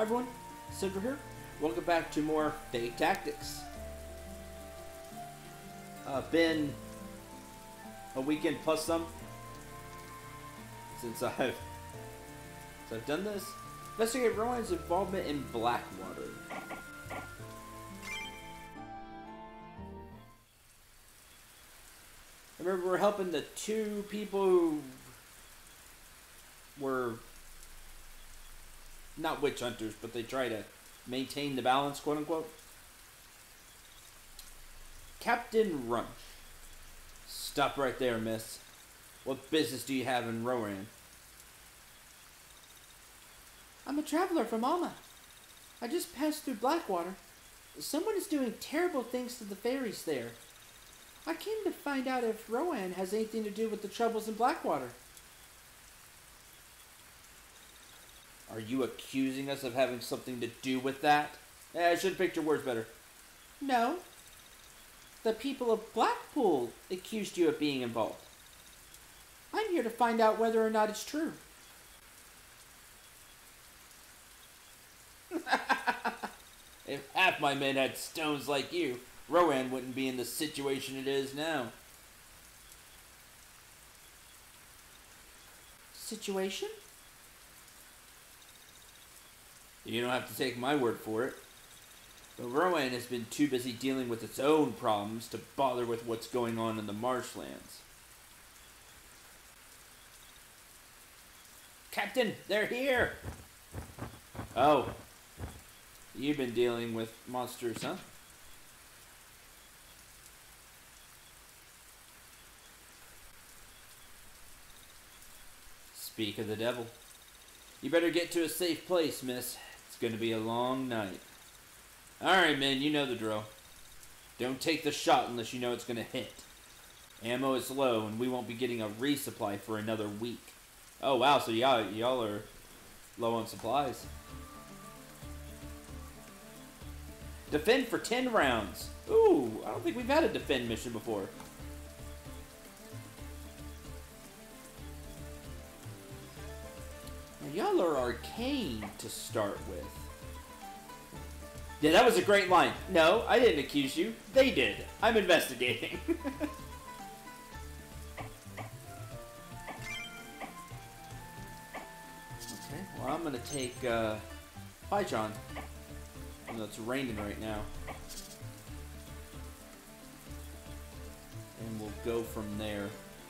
Hi everyone, Silver here. Welcome back to more Fake Tactics. Been a weekend plus some since I've done this. Investigate Rowan's involvement in Blackwater. I remember we're helping the two people who were not witch hunters, but they try to maintain the balance, quote unquote. Captain Runch. Stop right there, miss. What business do you have in Rowan? I'm a traveler from Alma. I just passed through Blackwater. Someone is doing terrible things to the fairies there. I came to find out if Rowan has anything to do with the troubles in Blackwater. Are you accusing us of having something to do with that? I should have picked your words better. No. The people of Blackpool accused you of being involved. I'm here to find out whether or not it's true. If half my men had stones like you, Rowan wouldn't be in the situation it is now. Situation? You don't have to take my word for it. But Rowan has been too busy dealing with its own problems to bother with what's going on in the marshlands. Captain, they're here! Oh. You've been dealing with monsters, huh? Speak of the devil. You better get to a safe place, miss. It's going to be a long night. Alright, men, you know the drill. Don't take the shot unless you know it's going to hit. Ammo is low, and we won't be getting a resupply for another week. Oh, wow, so y'all are low on supplies. Defend for 10 rounds. Ooh, I don't think we've had a defend mission before. Y'all are arcane to start with. Yeah, that was a great line. No, I didn't accuse you. They did. I'm investigating. Okay, well, I'm going to take Python. Even though it's raining right now. And we'll go from there.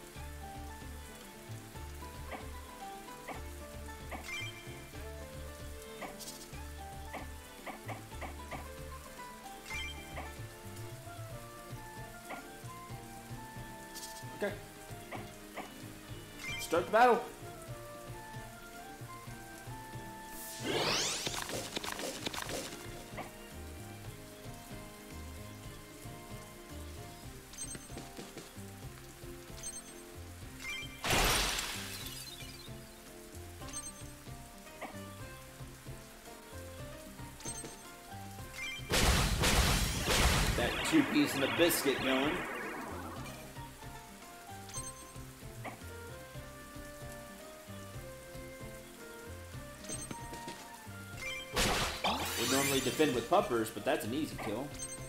Okay. Start the battle. That 2-piece and a biscuit going. Would normally defend with puppers, but that's an easy kill.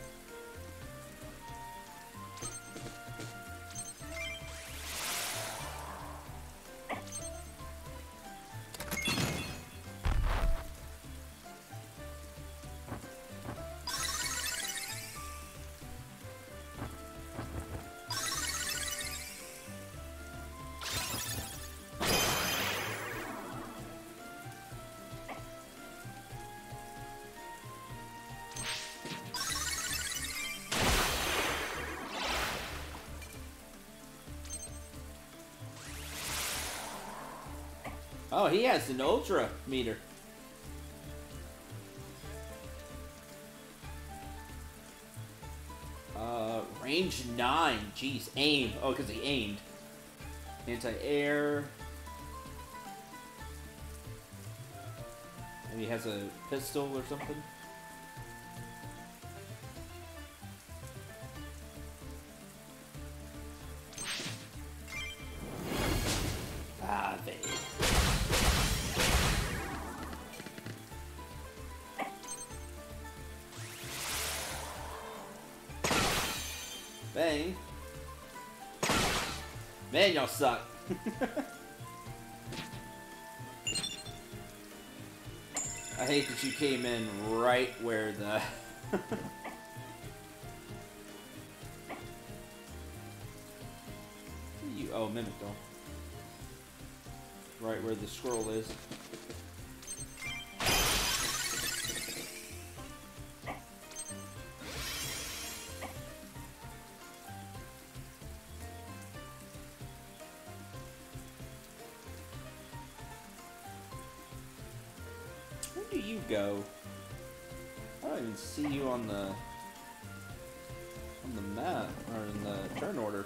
Oh, he has an ultra meter. Range 9. Jeez, aim. Oh, because he aimed. Anti-air. Maybe he has a pistol or something. Bang. Man, y'all suck. I hate that you came in right where the... Oh, Mimic Doll. Right where the scroll is. Where do you go? I don't even see you on the map or in the turn order.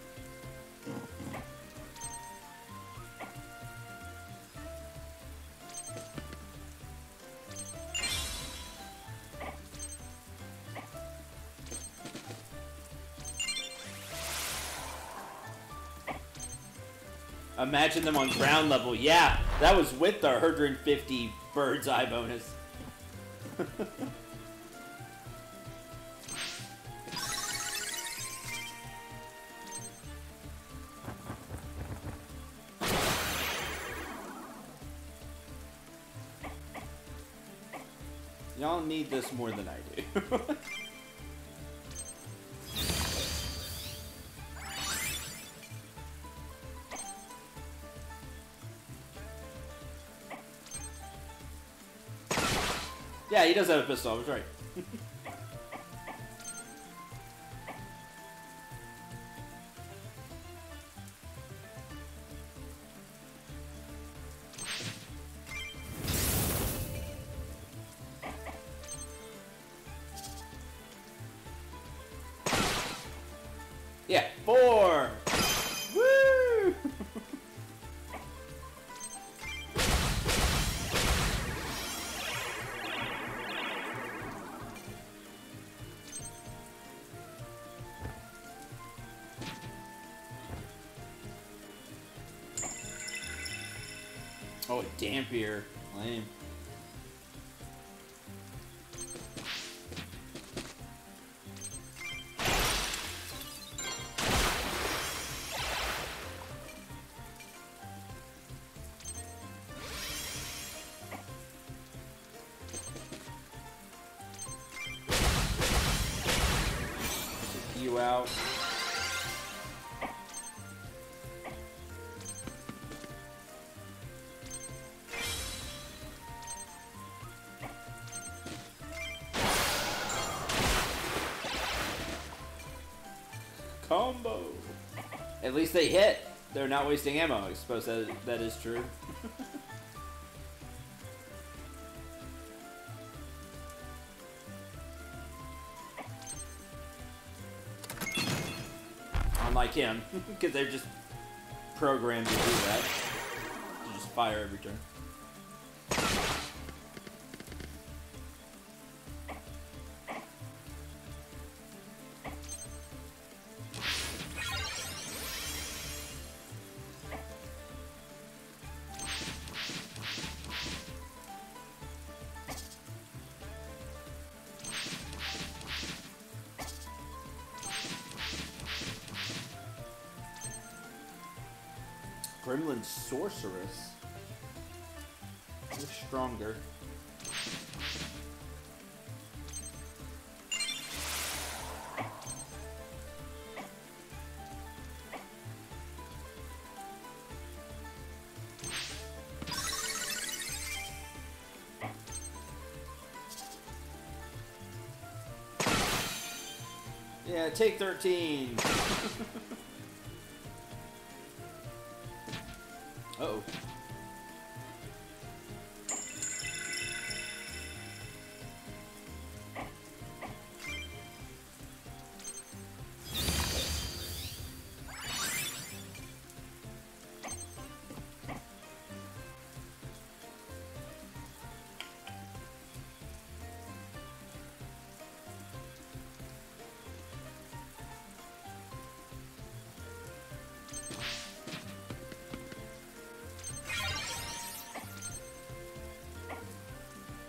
Imagine them on ground level. Yeah, that was with the 150 bird's eye bonus. Y'all need this more than I do. Yeah, he does have a pistol, I was right. Yeah, 4! Woo! Oh, Dampier. Lame. You out. Combo. At least they hit. They're not wasting ammo. I suppose that is true. Unlike him, because they're just programmed to do that. To just fire every turn. Gremlin Sorceress. You're stronger. Yeah, take 13. Uh-oh.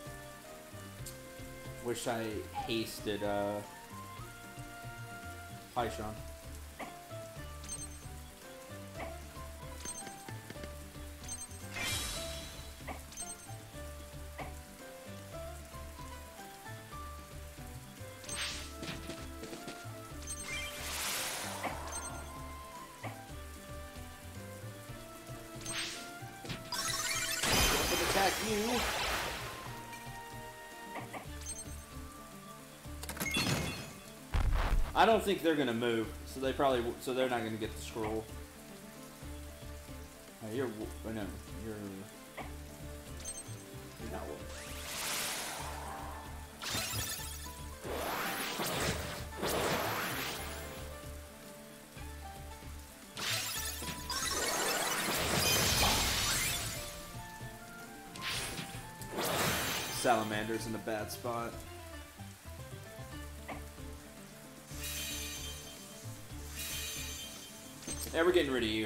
Wish I hasted, Hi, Sean. Attack you. I don't think they're gonna move, so they're not gonna get the scroll. Oh, you're not one. Salamander's in a bad spot. Yeah, we're getting rid of you.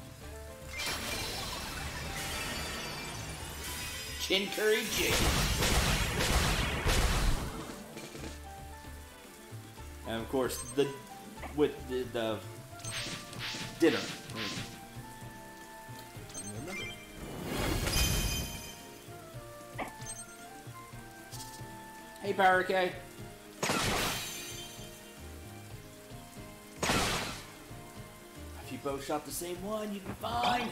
Chin curry chicken. And of course, the dinner. Hey, Power K. If you both shot the same one, you'd be fine.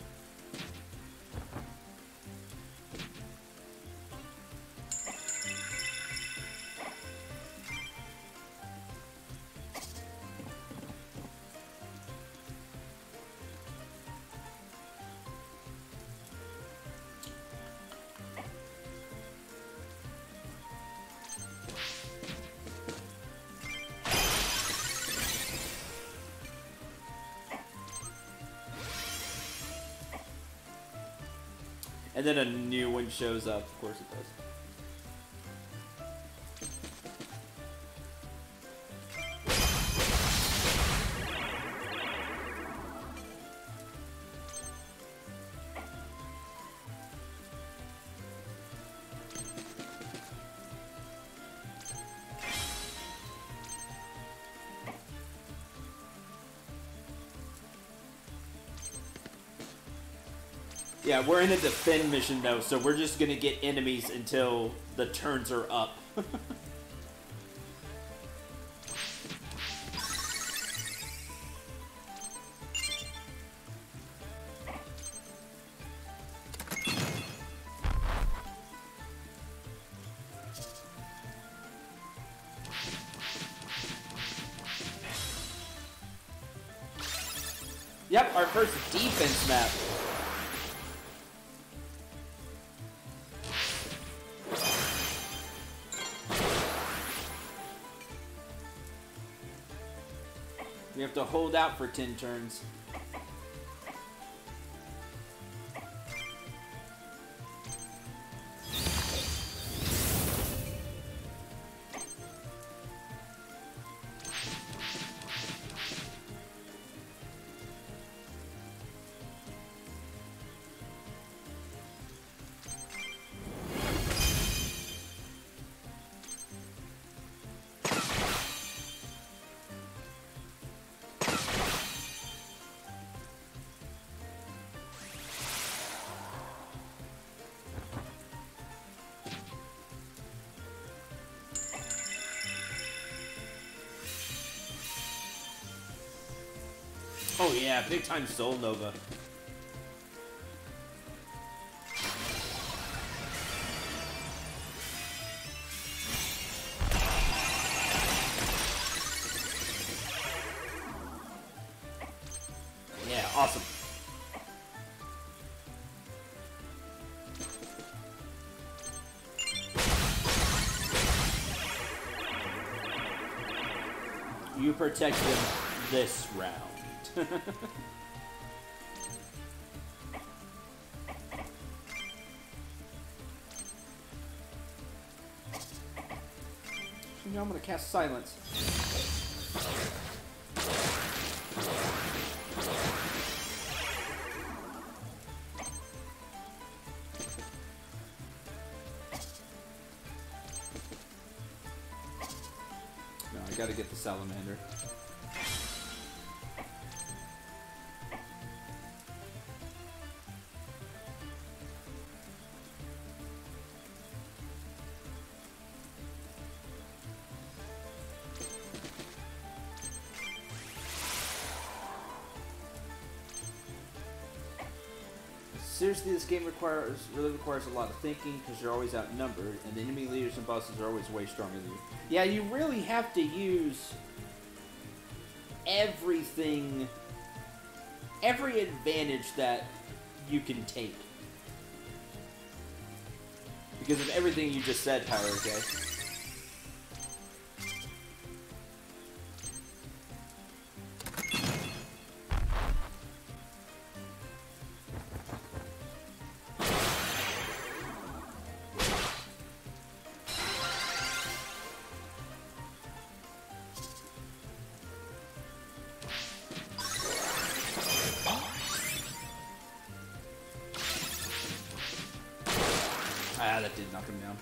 And then a new one shows up. Of course it does. Yeah, we're in a defend mission though, so we're just gonna get enemies until the turns are up. Yep, our first defense map. We have to hold out for 10 turns. Oh yeah, big time Soul Nova. Yeah, awesome. You protect them this round. I'm gonna cast Silence. No, I gotta get the Salamander. seriously, this game really requires a lot of thinking because you're always outnumbered, and the enemy leaders and bosses are always way stronger than you. Yeah, you really have to use everything, every advantage that you can take. Because of everything you just said, Tyler, okay? Ah, that did knock him down.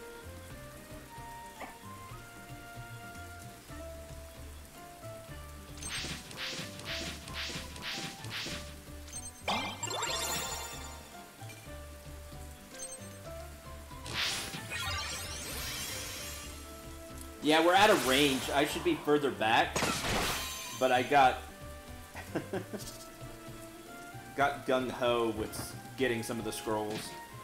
Yeah, we're out of range. I should be further back, but I got got gung-ho with getting some of the scrolls.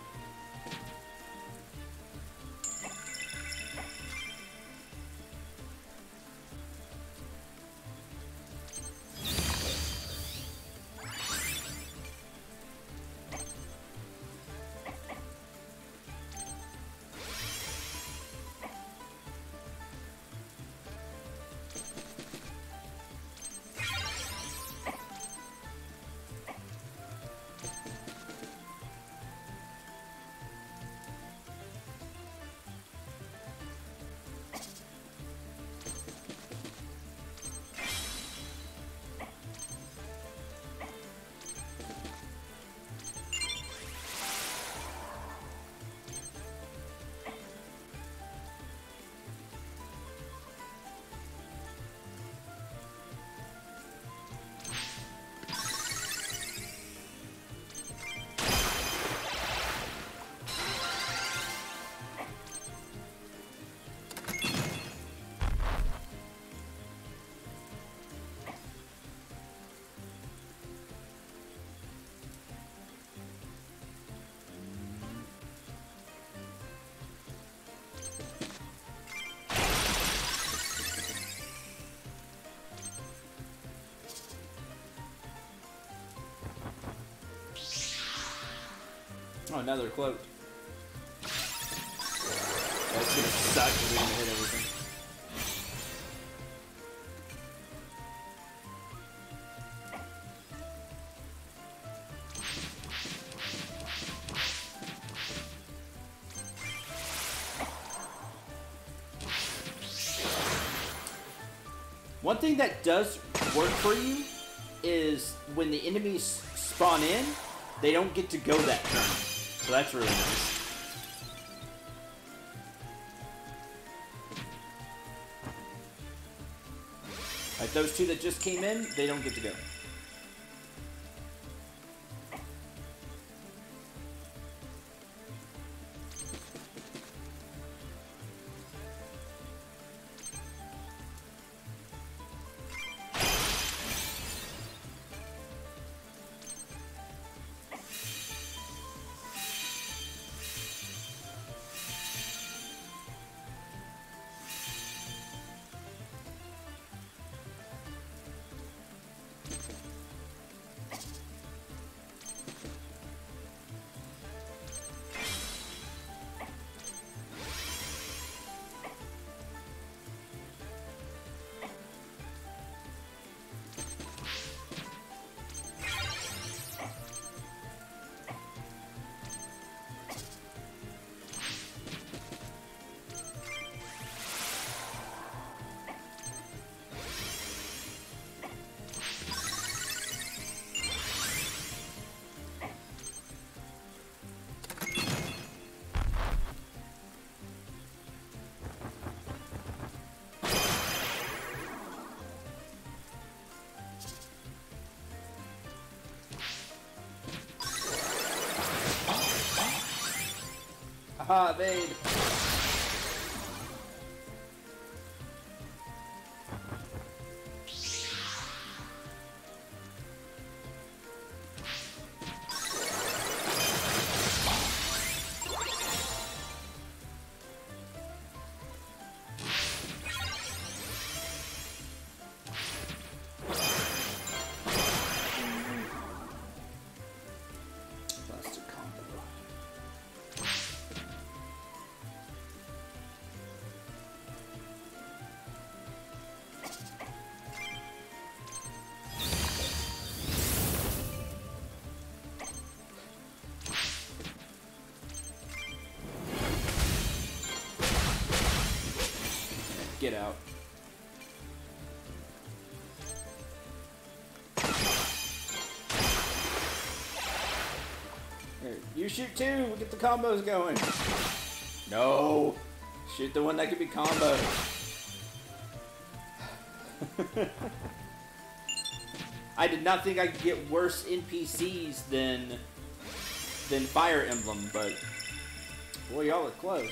Oh, now they're cloaked. That's gonna suck if we're gonna hit everything. One thing that does work for you is when the enemies spawn in, they don't get to go that turn. So that's really nice. Like those two that just came in, they don't get to go. Haha, evade! You shoot too. We'll get the combos going. No. Shoot the one that could be comboed. I did not think I could get worse NPCs than Fire Emblem, but boy, y'all are close.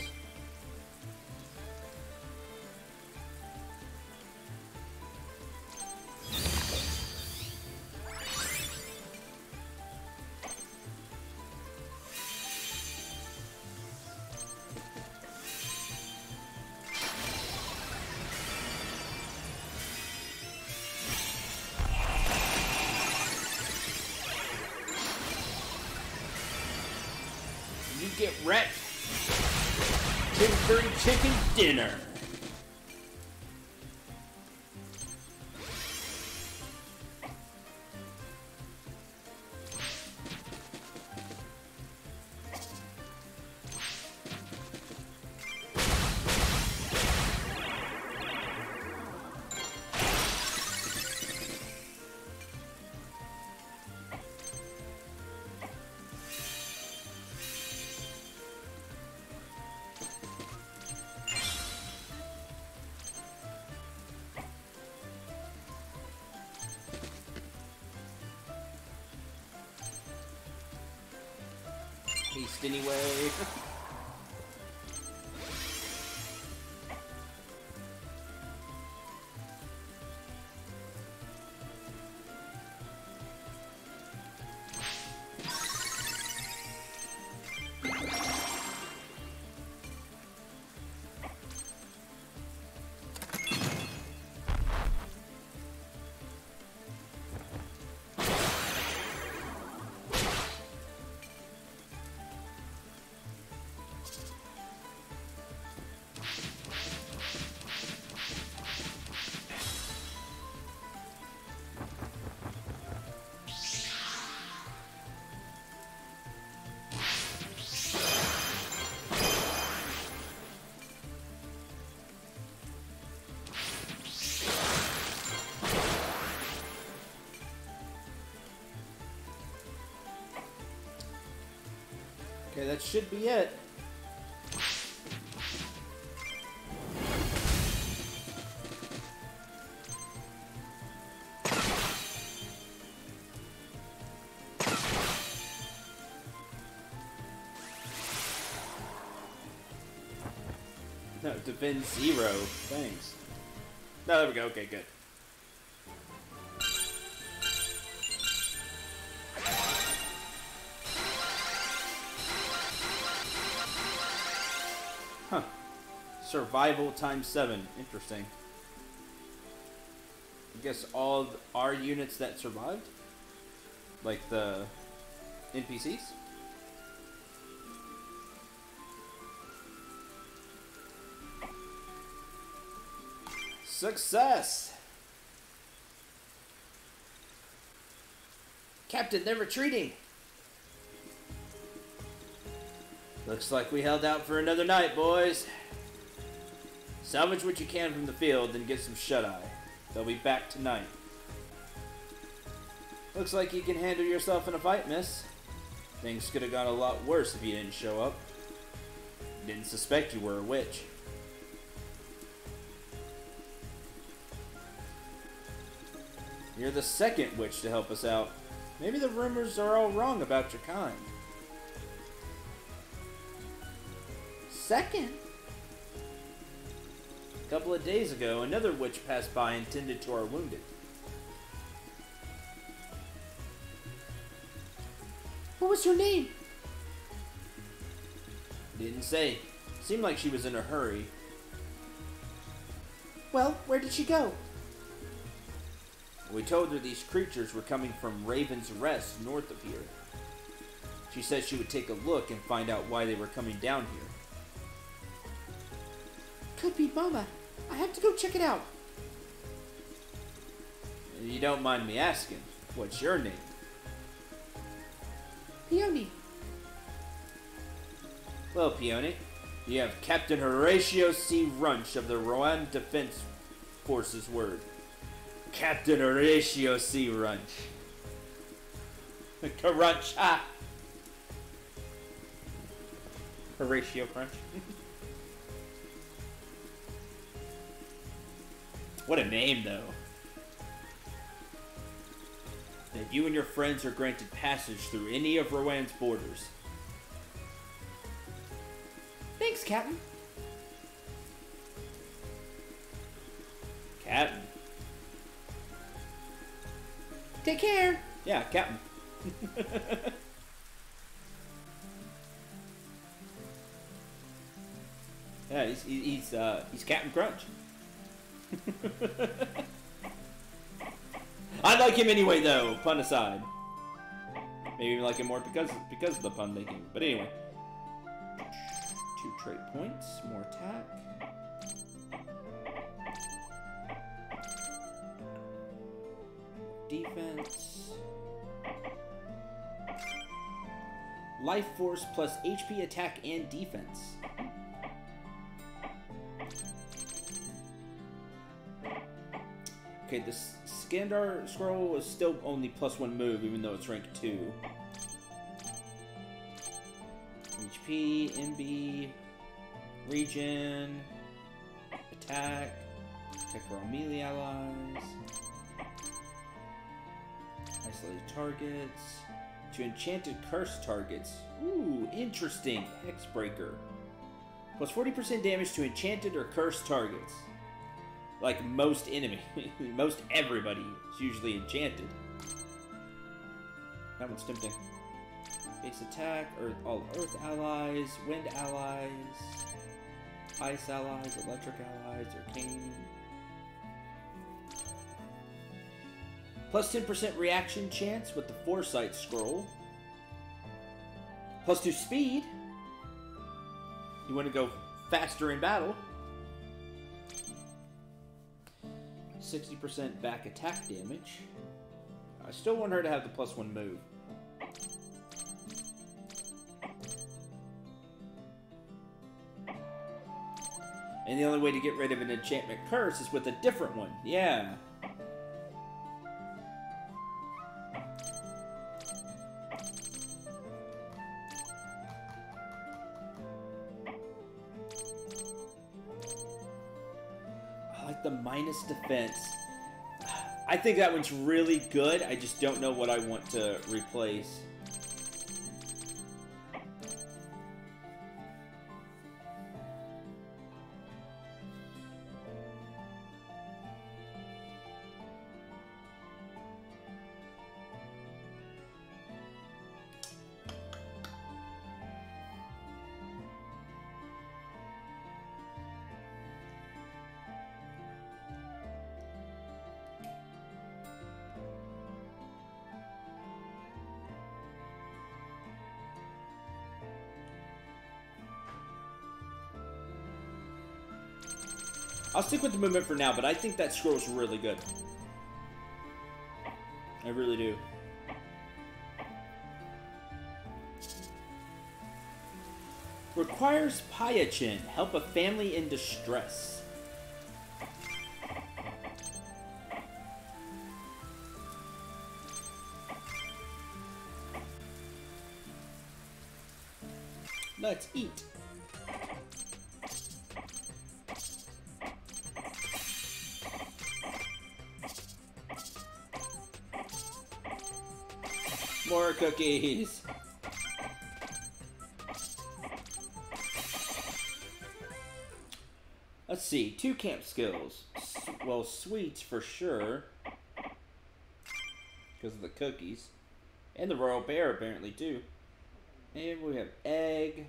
Get wrecked. Tim Curry chicken dinner. Haste anyway. Okay, that should be it. No, defend 0. Thanks. No, there we go. Okay, good. Huh. Survival times 7. Interesting. I guess all our units that survived? Like the NPCs? Success! Captain, they're retreating! Looks like we held out for another night, boys. Salvage what you can from the field, then get some shut-eye. They'll be back tonight. Looks like you can handle yourself in a fight, miss. Things could have gone a lot worse if you didn't show up. Didn't suspect you were a witch. You're the second witch to help us out. Maybe the rumors are all wrong about your kind. Second? A couple of days ago, another witch passed by and tended to our wounded. What was her name? Didn't say. Seemed like she was in a hurry. Well, where did she go? We told her these creatures were coming from Raven's Rest, north of here. She said she would take a look and find out why they were coming down here. Could be Mama. I have to go check it out. If you don't mind me asking, what's your name? Peony. Well, Peony, you have Captain Horatio C. Runch of the Rowan Defense Force's word. Captain Horatio C. Runch. Crunch, ah! Horatio Crunch. What a name, though. That you and your friends are granted passage through any of Rowan's borders. Thanks, Captain. Captain. Take care. Yeah, Captain. Yeah, he's Captain Crunch. I like him anyway, though. Pun aside, maybe even like him more because of the pun making. But anyway, 2 trait points, more attack. Defense. Life Force plus HP, attack, and defense. Okay, the Skandar scroll is still only +1 move, even though it's rank 2. HP, MB, regen, attack for all melee allies, isolated targets, to enchanted curse targets. Ooh, interesting. Hexbreaker. Plus 40% damage to enchanted or cursed targets. Like most enemy, most everybody is usually enchanted. That one's tempting. Base attack, all Earth allies, Wind allies, Ice allies, Electric allies, Arcane. Plus 10% reaction chance with the Foresight scroll. Plus 2 speed. You want to go faster in battle. 60% back attack damage. I still want her to have the +1 move. And the only way to get rid of an enchantment curse is with a different one. Yeah. I like the minus defense. I think that one's really good. I just don't know what I want to replace. I'll stick with the movement for now, but I think that scroll's really good. I really do. Requires Pyachin. Help a family in distress. Let's eat. More cookies. Let's see. 2 camp skills. Well, sweets for sure. Because of the cookies. And the royal bear apparently too. And we have egg.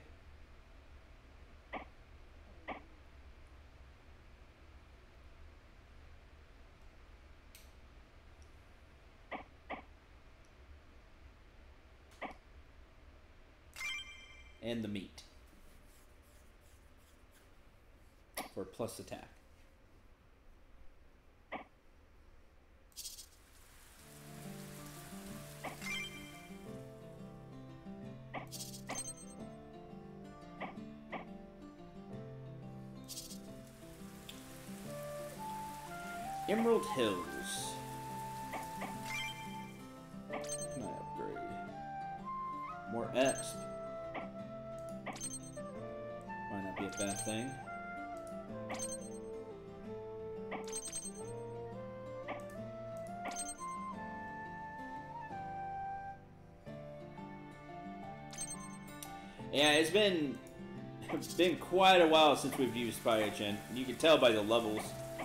And the meat for plus attack. Emerald Hills. Can I upgrade? More exp. not be a bad thing. Yeah, it's been quite a while since we've used Pia-chan. You can tell by the levels.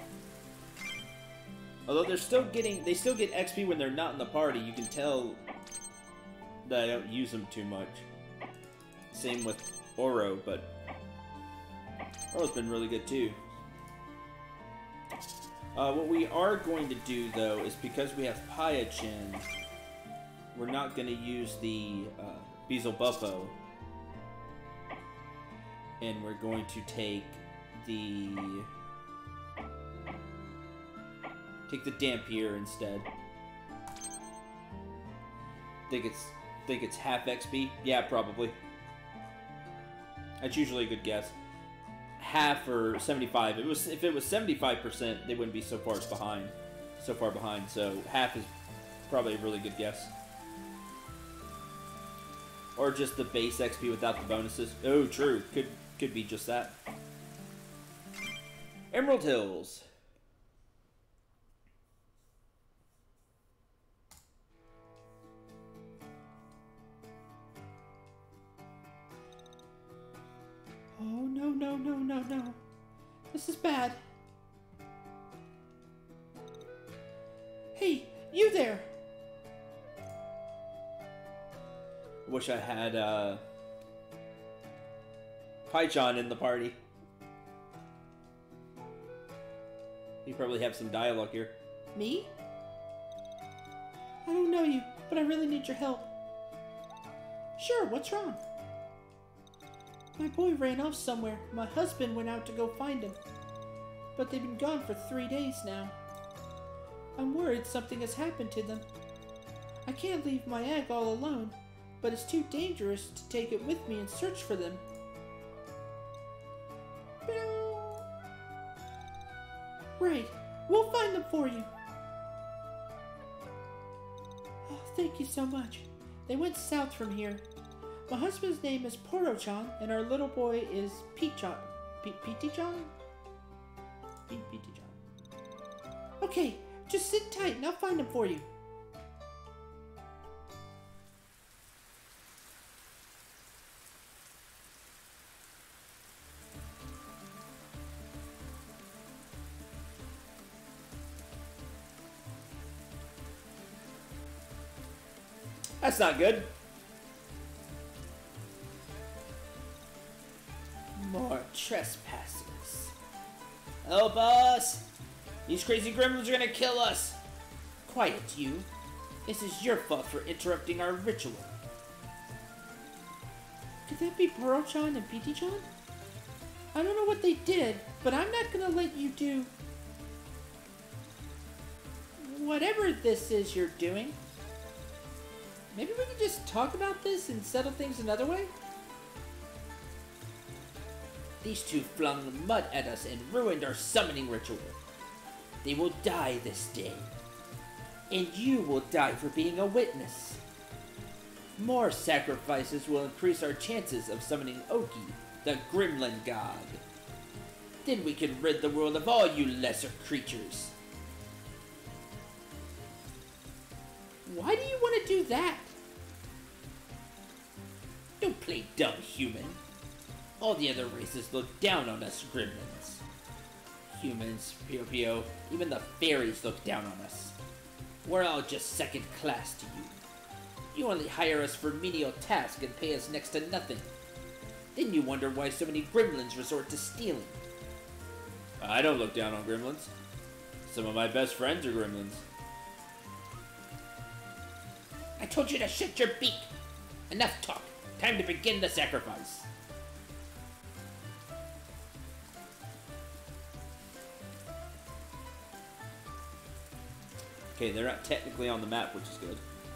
Although they still get XP when they're not in the party. You can tell that I don't use them too much. Same with Oro, but Oro's been really good too. What we are going to do though is, because we have Pia-chan, we're not going to use the Beelzebufo. And we're going to take the Dampier instead. Think it's half XP? Yeah, probably. That's usually a good guess. Half or 75. If it was 75%, they wouldn't be so far behind. So half is probably a really good guess. Or just the base XP without the bonuses. Oh, true. Could be just that. Emerald Hills. Oh, no, no, no, no, no. This is bad. Hey, you there! I wish I had, Pie-chan in the party. You probably have some dialogue here. Me? I don't know you, but I really need your help. Sure, what's wrong? My boy ran off somewhere. My husband went out to go find him. But they've been gone for 3 days now. I'm worried something has happened to them. I can't leave my egg all alone, but it's too dangerous to take it with me and search for them. Right, we'll find them for you. Oh, thank you so much. They went south from here. My husband's name is Poro-chan, and our little boy is Pete-chan. Pete-chan? Pete-chan. Okay, just sit tight and I'll find them for you. That's not good. More trespassers. Help us! These crazy gremlins are gonna kill us! Quiet, you. This is your fault for interrupting our ritual. Could that be Poro-chan and Pete-chan? I don't know what they did, but I'm not gonna let you do whatever this is you're doing. Maybe we can just talk about this and settle things another way? These two flung mud at us and ruined our summoning ritual. They will die this day. And you will die for being a witness. More sacrifices will increase our chances of summoning Oki, the Gremlin God. Then we can rid the world of all you lesser creatures. Why do you want to do that? Don't play dumb, human. All the other races look down on us gremlins. Humans, Pio-Pio, even the fairies look down on us. We're all just second class to you. You only hire us for menial tasks and pay us next to nothing. Then you wonder why so many gremlins resort to stealing. I don't look down on gremlins. Some of my best friends are gremlins. I told you to shut your beak! Enough talk. Time to begin the sacrifice. Okay, they're not technically on the map, which is good.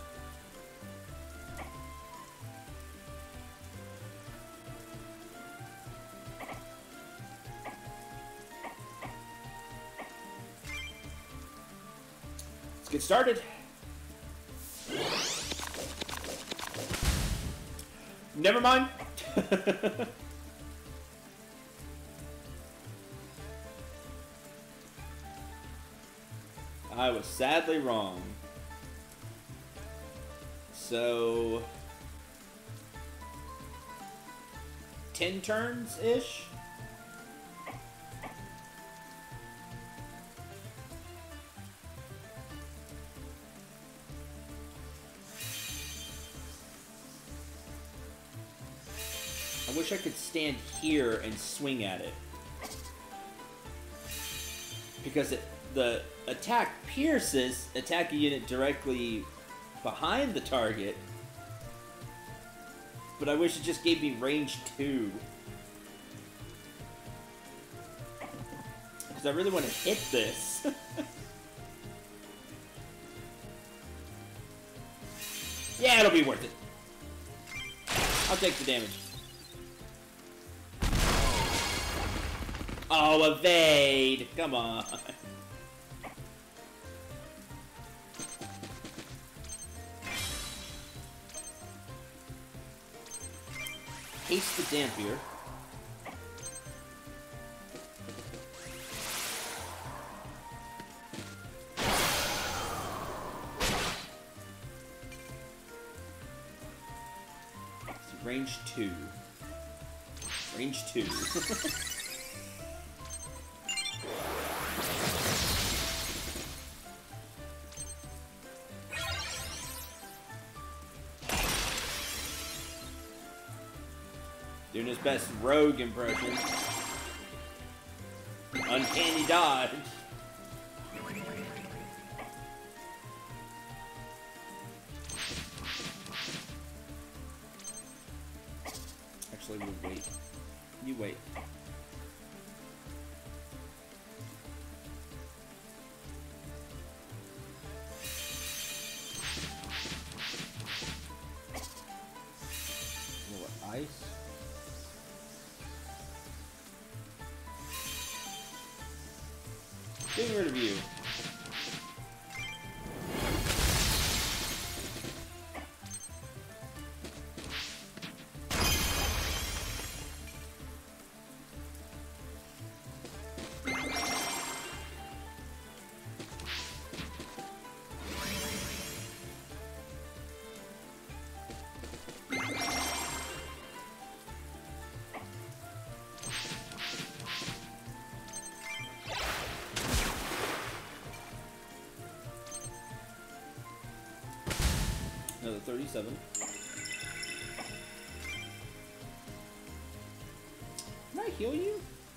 Let's get started. Never mind. I was sadly wrong. So 10 turns-ish? I wish I could stand here and swing at it. Because the attack pierces, attack a unit directly behind the target. But I wish it just gave me range 2. Because I really want to hit this. Yeah, it'll be worth it. I'll take the damage. Oh, evade! Come on. Haste the Dampier. Range 2. Range 2. Doing his best rogue impression. Uncanny dodge. Actually, we'll wait. You wait. More ice. Getting rid of you. Another 37. Can I heal you?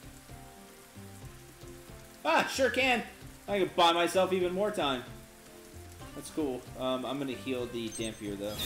Ah, sure can! I can buy myself even more time. That's cool. I'm gonna heal the Dampier though.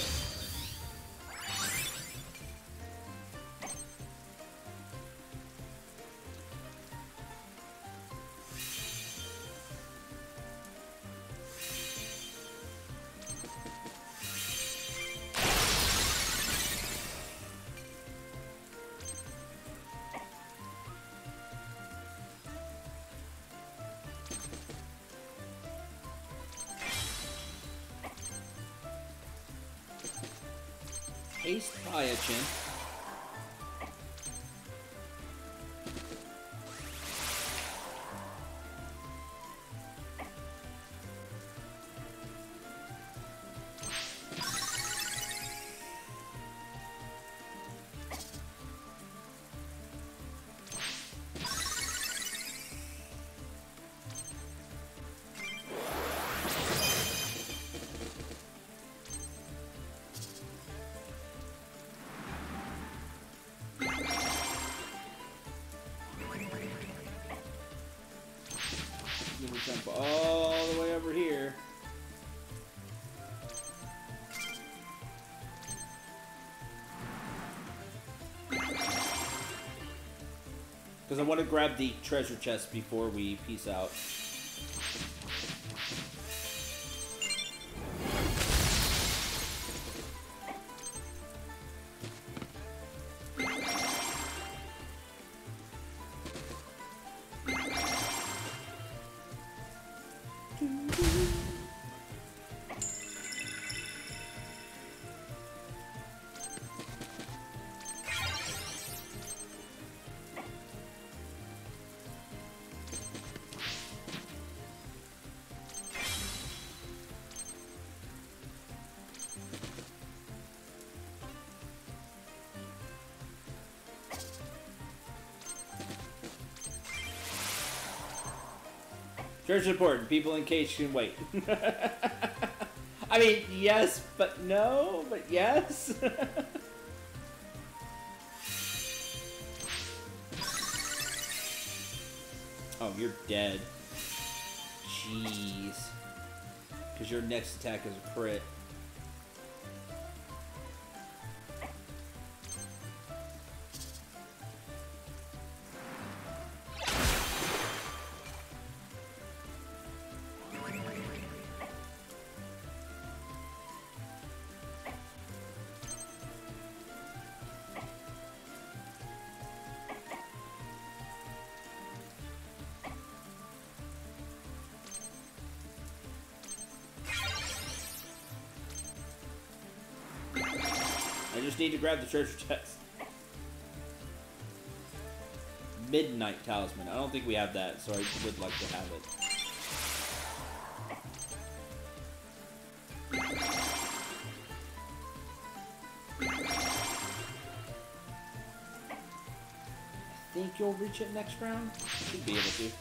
Haste Pyachin. Let me jump all the way over here. Because I want to grab the treasure chest before we peace out. Treasure important. People in cage can wait. I mean, yes, but no, but yes. Oh, you're dead. Jeez. Because your next attack is a crit. I just need to grab the treasure chest. Midnight Talisman. I don't think we have that, so I would like to have it. I think you'll reach it next round. Should be able to.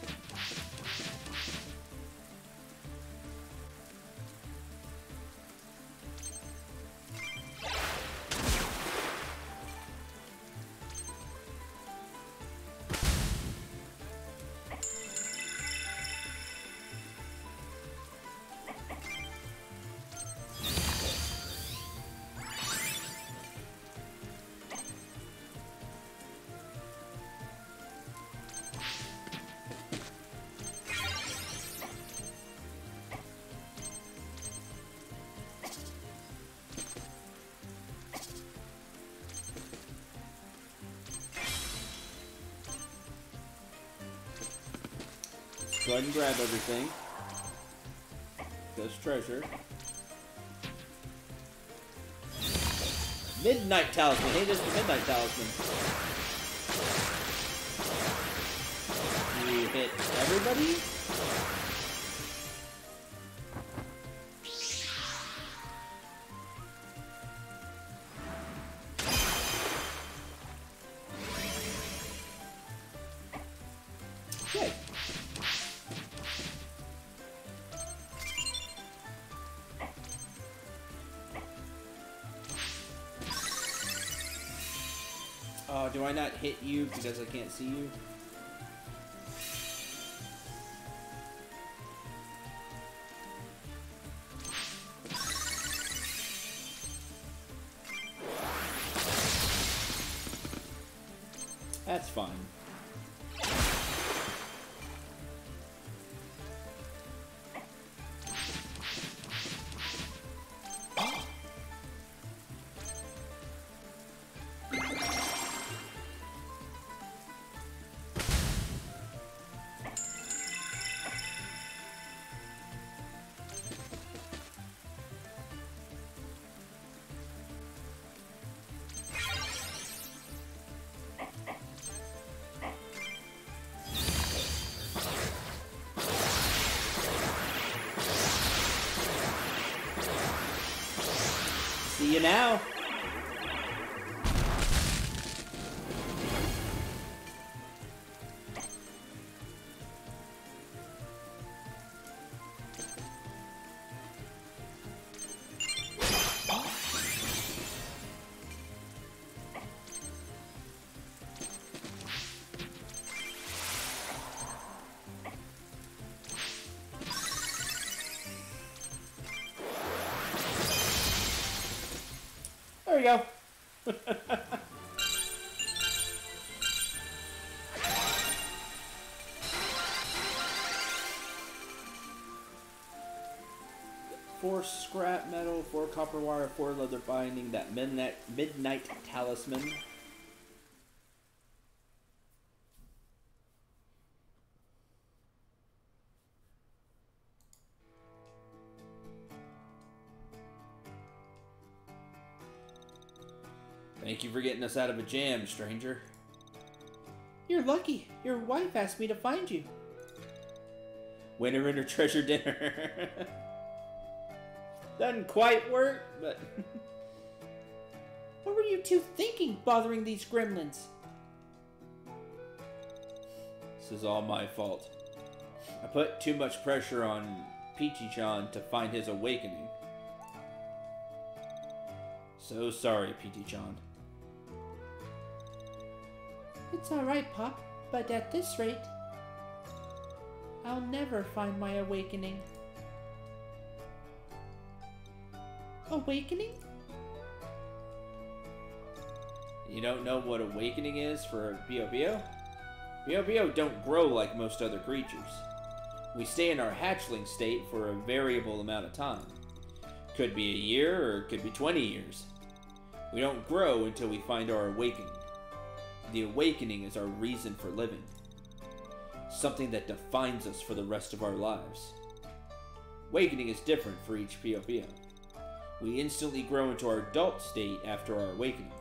Go ahead and grab everything. There's treasure. Midnight Talisman. Hey, this is the Midnight Talisman. You hit everybody? Okay. Oh, do I not hit you because I can't see you? That's fine. See you now. There we go. Four scrap metal, 4 copper wire, 4 leather binding, that midnight talisman. Thank you for getting us out of a jam, stranger. You're lucky. Your wife asked me to find you. Winner in her treasure dinner. Doesn't quite work, but... What were you two thinking, bothering these gremlins? This is all my fault. I put too much pressure on Peachy-chan to find his awakening. So sorry, Peachy-chan. It's alright, Pop, but at this rate, I'll never find my awakening. Awakening? You don't know what awakening is for Pio-Pio? Pio-Pio don't grow like most other creatures. We stay in our hatchling state for a variable amount of time. Could be a year or it could be 20 years. We don't grow until we find our awakening. The awakening is our reason for living. Something that defines us for the rest of our lives. Awakening is different for each Pio-Pio. We instantly grow into our adult state after our awakening.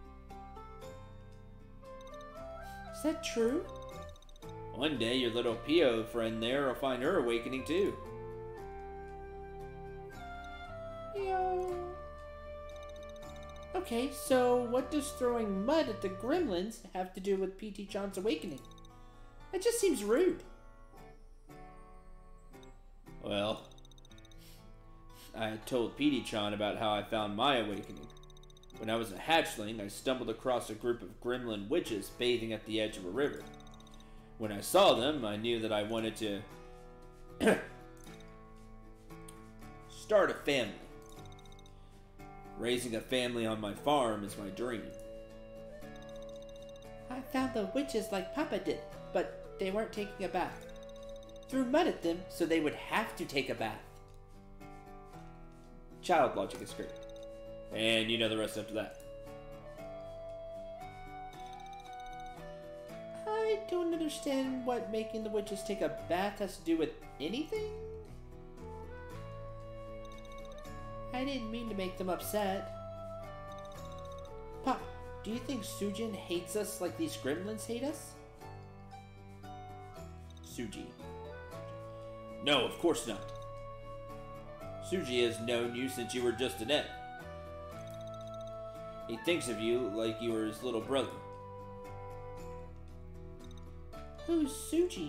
Is that true? One day your little Pio friend there will find her awakening too. Yo. Okay, so what does throwing mud at the gremlins have to do with Peachy-chan's awakening? It just seems rude. Well, I had told Peachy-chan about how I found my awakening. When I was a hatchling, I stumbled across a group of gremlin witches bathing at the edge of a river. When I saw them, I knew that I wanted to start a family. Raising a family on my farm is my dream. I found the witches like Papa did, but they weren't taking a bath. Threw mud at them so they would have to take a bath. Child logic is great. And you know the rest after that. I don't understand what making the witches take a bath has to do with anything. I didn't mean to make them upset. Pop, do you think Sujin hates us like these gremlins hate us? Suji. No, of course not. Suji has known you since you were just an egg. He thinks of you like you were his little brother. Who's Suji?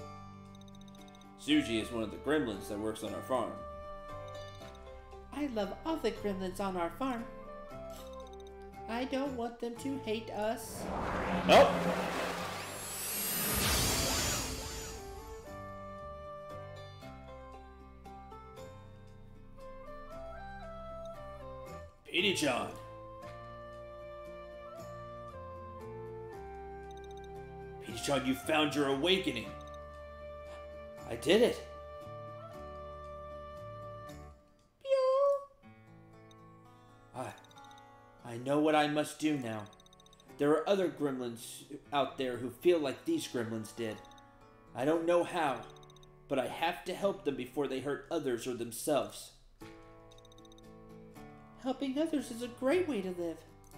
Suji is one of the gremlins that works on our farm. I love all the gremlins on our farm. I don't want them to hate us. Oh! Peachy-chan! Peachy-chan, you found your awakening! I did it! I know what I must do now. There are other gremlins out there who feel like these gremlins did. I don't know how, but I have to help them before they hurt others or themselves. Helping others is a great way to live.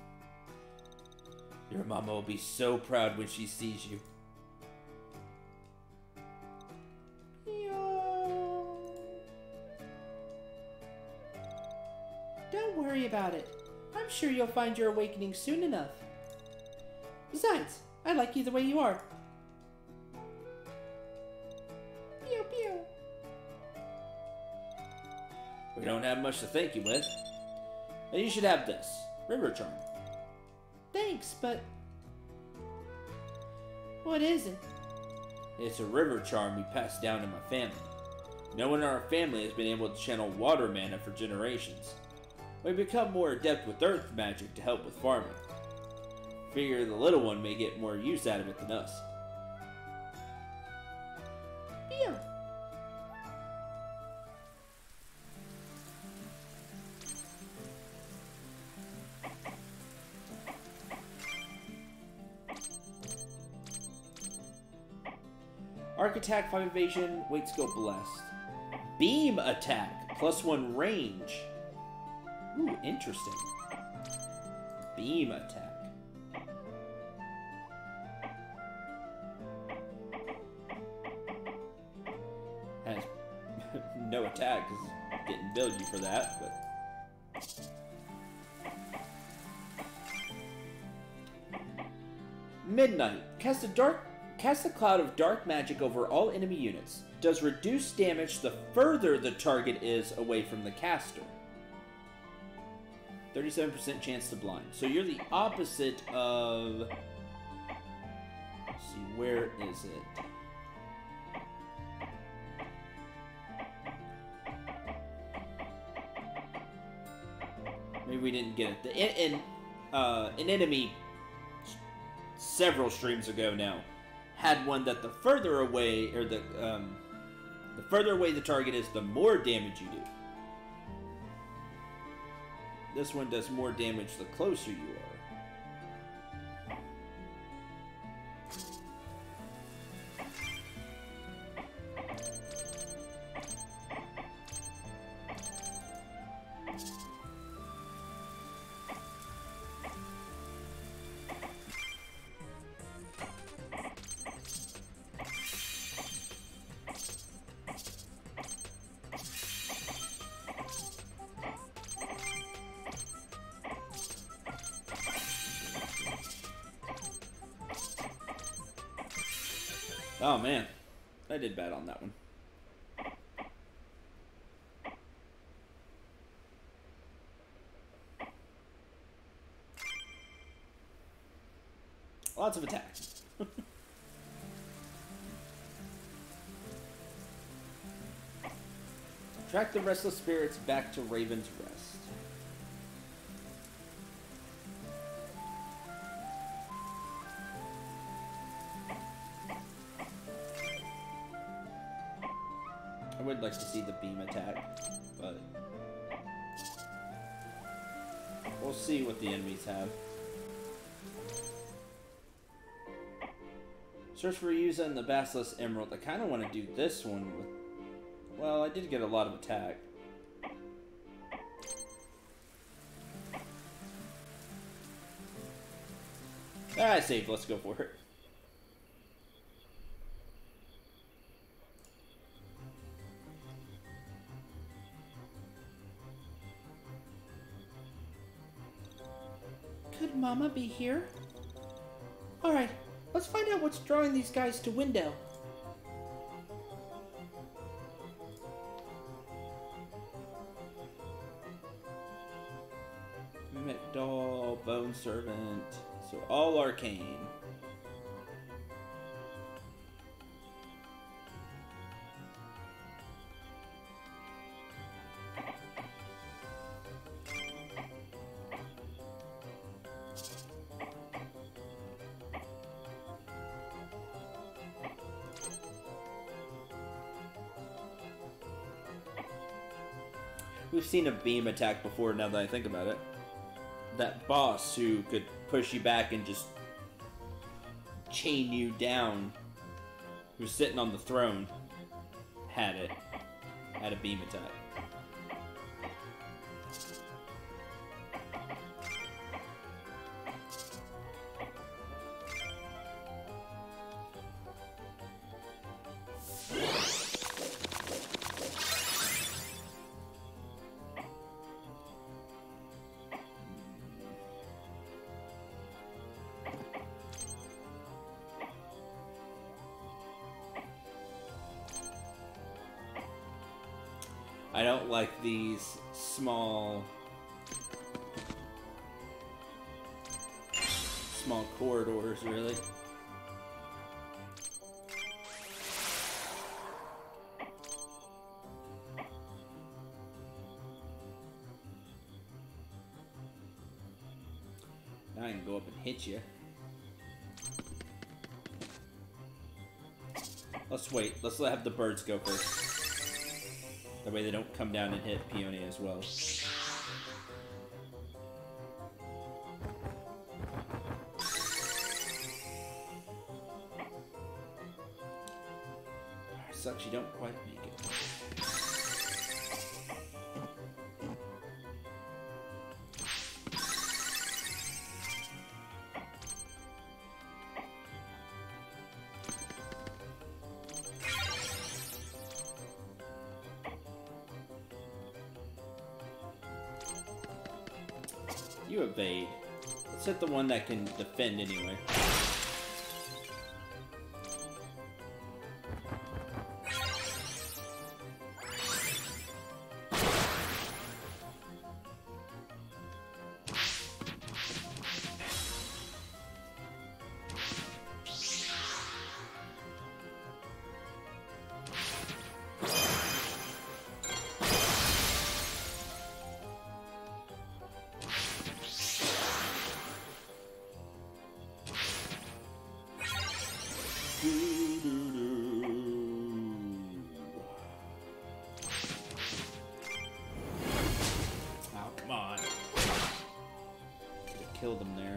Your mama will be so proud when she sees you. Don't worry about it. I'm sure you'll find your awakening soon enough. Besides, I like you the way you are. Pew pew. We don't have much to thank you with. And you should have this. River Charm. Thanks, but... what is it? It's a river charm we passed down to my family. No one in our family has been able to channel water mana for generations. We've become more adept with earth magic to help with farming. Figure the little one may get more use out of it than us. Yeah. Arc attack, 5 evasion, weight skill blessed. Beam attack, +1 range. Ooh, interesting. Beam attack. Has no attack, because didn't build you for that, but... Midnight. Cast a cloud of dark magic over all enemy units. does reduced damage the further the target is away from the caster. 37% chance to blind. So you're the opposite of... Let's see, where is it? Maybe we didn't get it. An enemy several streams ago now had one that the further away, or the further away the target is, the more damage you do. This one does more damage the closer you are. Oh man, I did bad on that one. Lots of attacks. Track the restless spirits back to Raven's Rest. I would like to see the beam attack, but we'll see what the enemies have. Search for Yuza and the Basilisk Emerald. I kind of want to do this one with... Well, I did get a lot of attack. Ah, I saved. Let's go for it. Could Mama be here? Alright, let's find out what's drawing these guys to Window. Mimic Doll, Bone Servant, so all arcane. We've seen a beam attack before, now that I think about it. That boss who could push you back and just chain you down, who's sitting on the throne, had it. Had a beam attack. I don't like these small corridors, really. Now I can go up and hit you. Let's wait. Let's have the birds go first. That way they don't come down and hit Peony as well. Sucks you don't quite make it. You evade. Let's hit the one that can defend anyway. killed him there.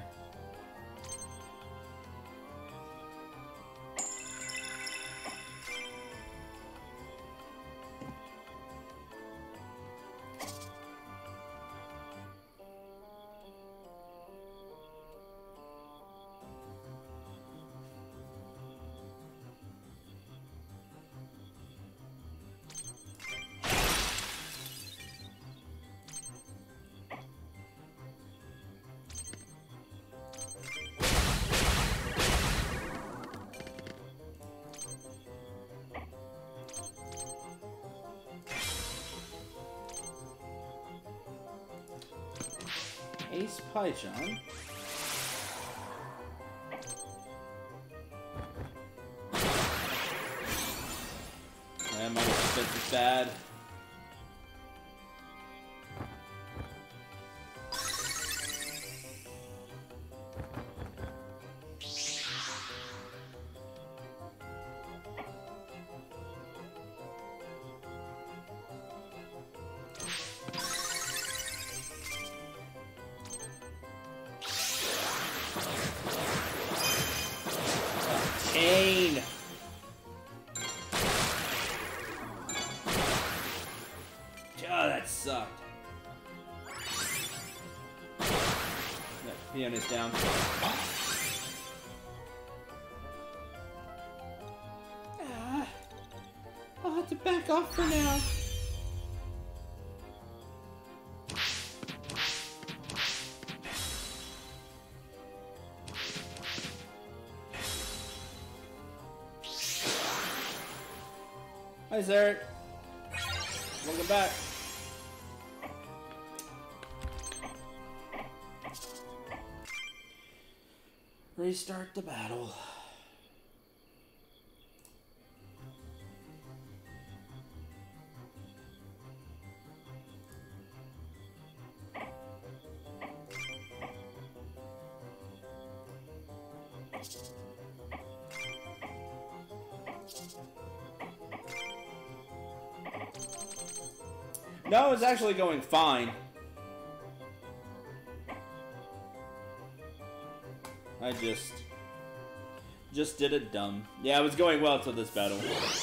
Ace Python. Yeah, my defense is bad. Pain. Oh, that sucked. That piano's down. I'll have to back off for now. Hi, Zerg. Welcome back. Restart the battle. No, it's actually going fine. I just did it dumb. Yeah, it was going well till this battle.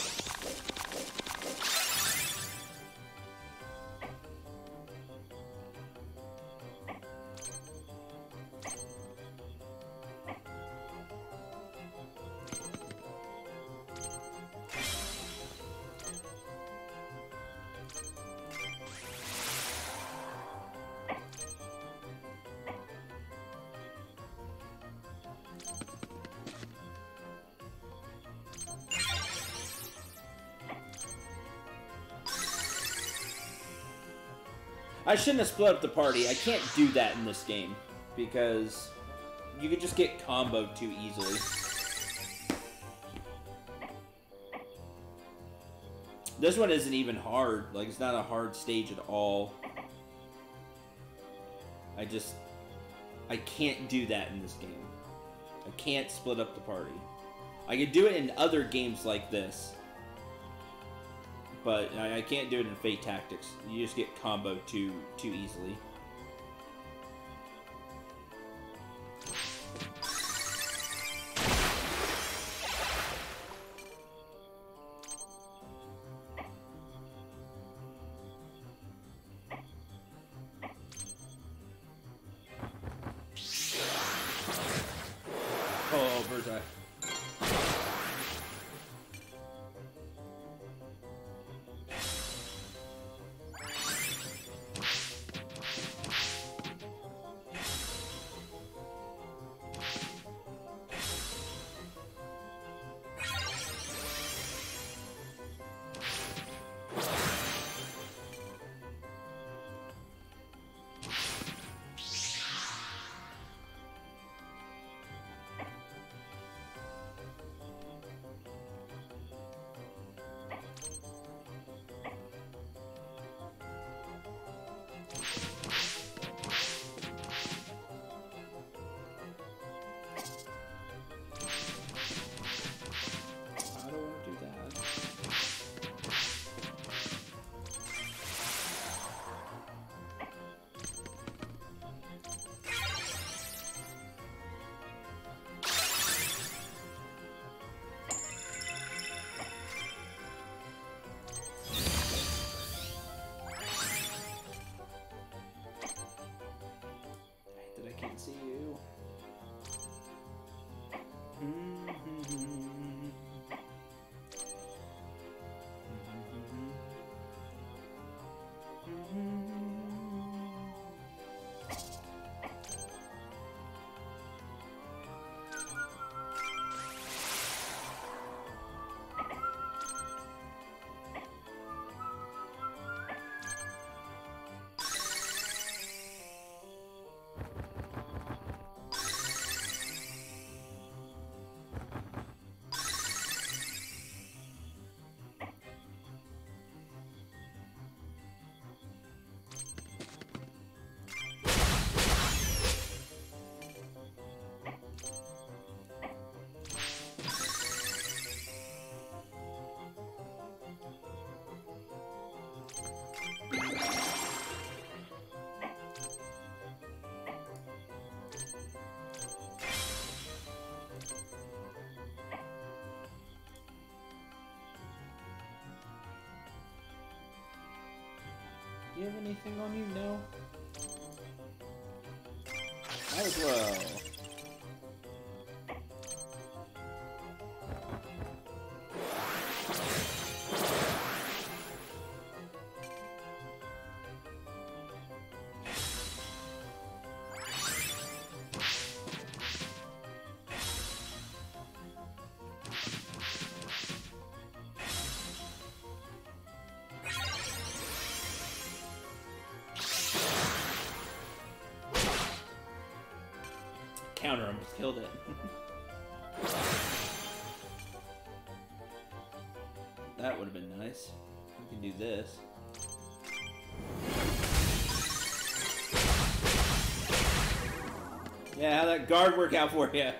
I shouldn't have split up the party. I can't do that in this game because you could just get comboed too easily. This one isn't even hard. Like, it's not a hard stage at all. I can't do that in this game. I can't split up the party. I could do it in other games like this. But I can't do it in Fate Tactics. You just get comboed too easily. Oh, bird's eye. anything on you? No? Might as well. Counter almost killed it. That would have been nice. We can do this. Yeah, how'd that guard work out for you?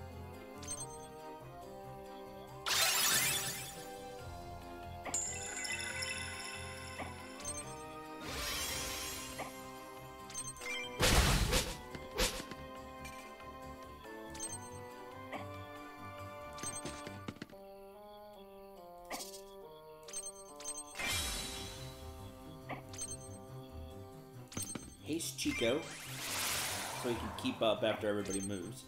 Haste Chico, so he can keep up after everybody moves.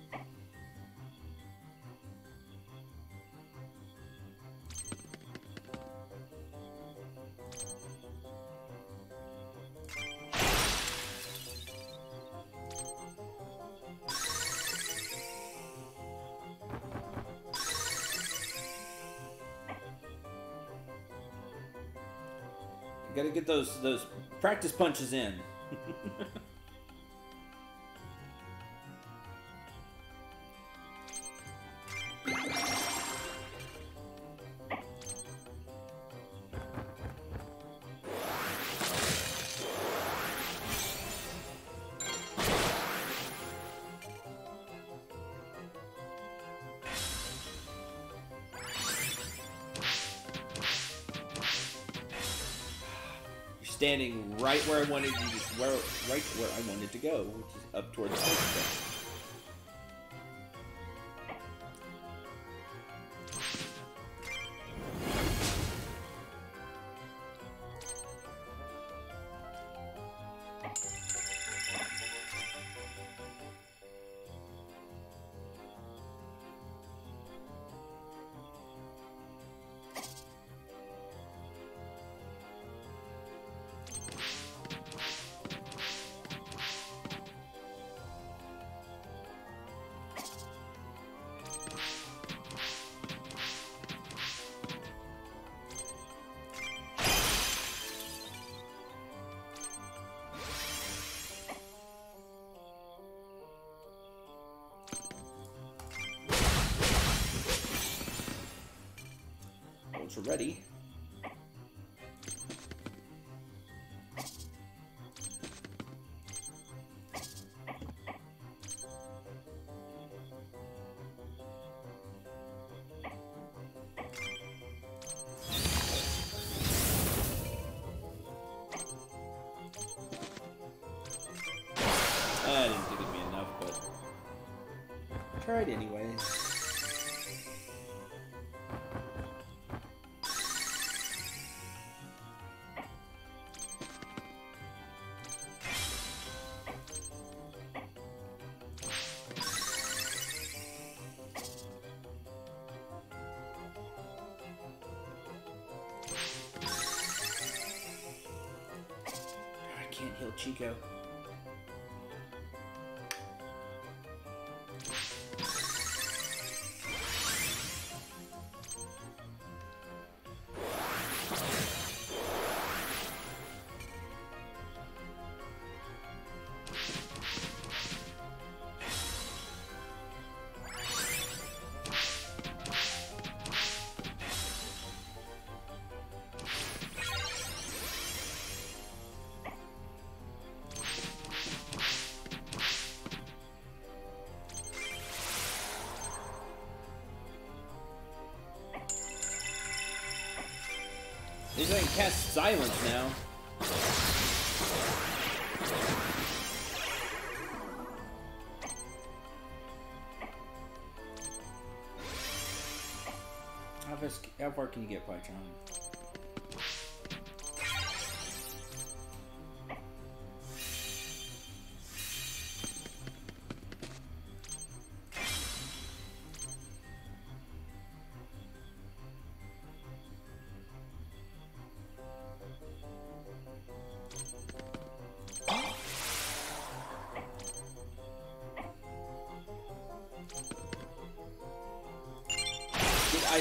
Gotta get those practice punches in. Standing right where I wanted you to, right where I wanted to go, which is up towards the first. Are ready. I didn't think it'd be enough, but tried anyway. Can't heal Chico. At least I can cast Silence now. How far can you get, Pychon?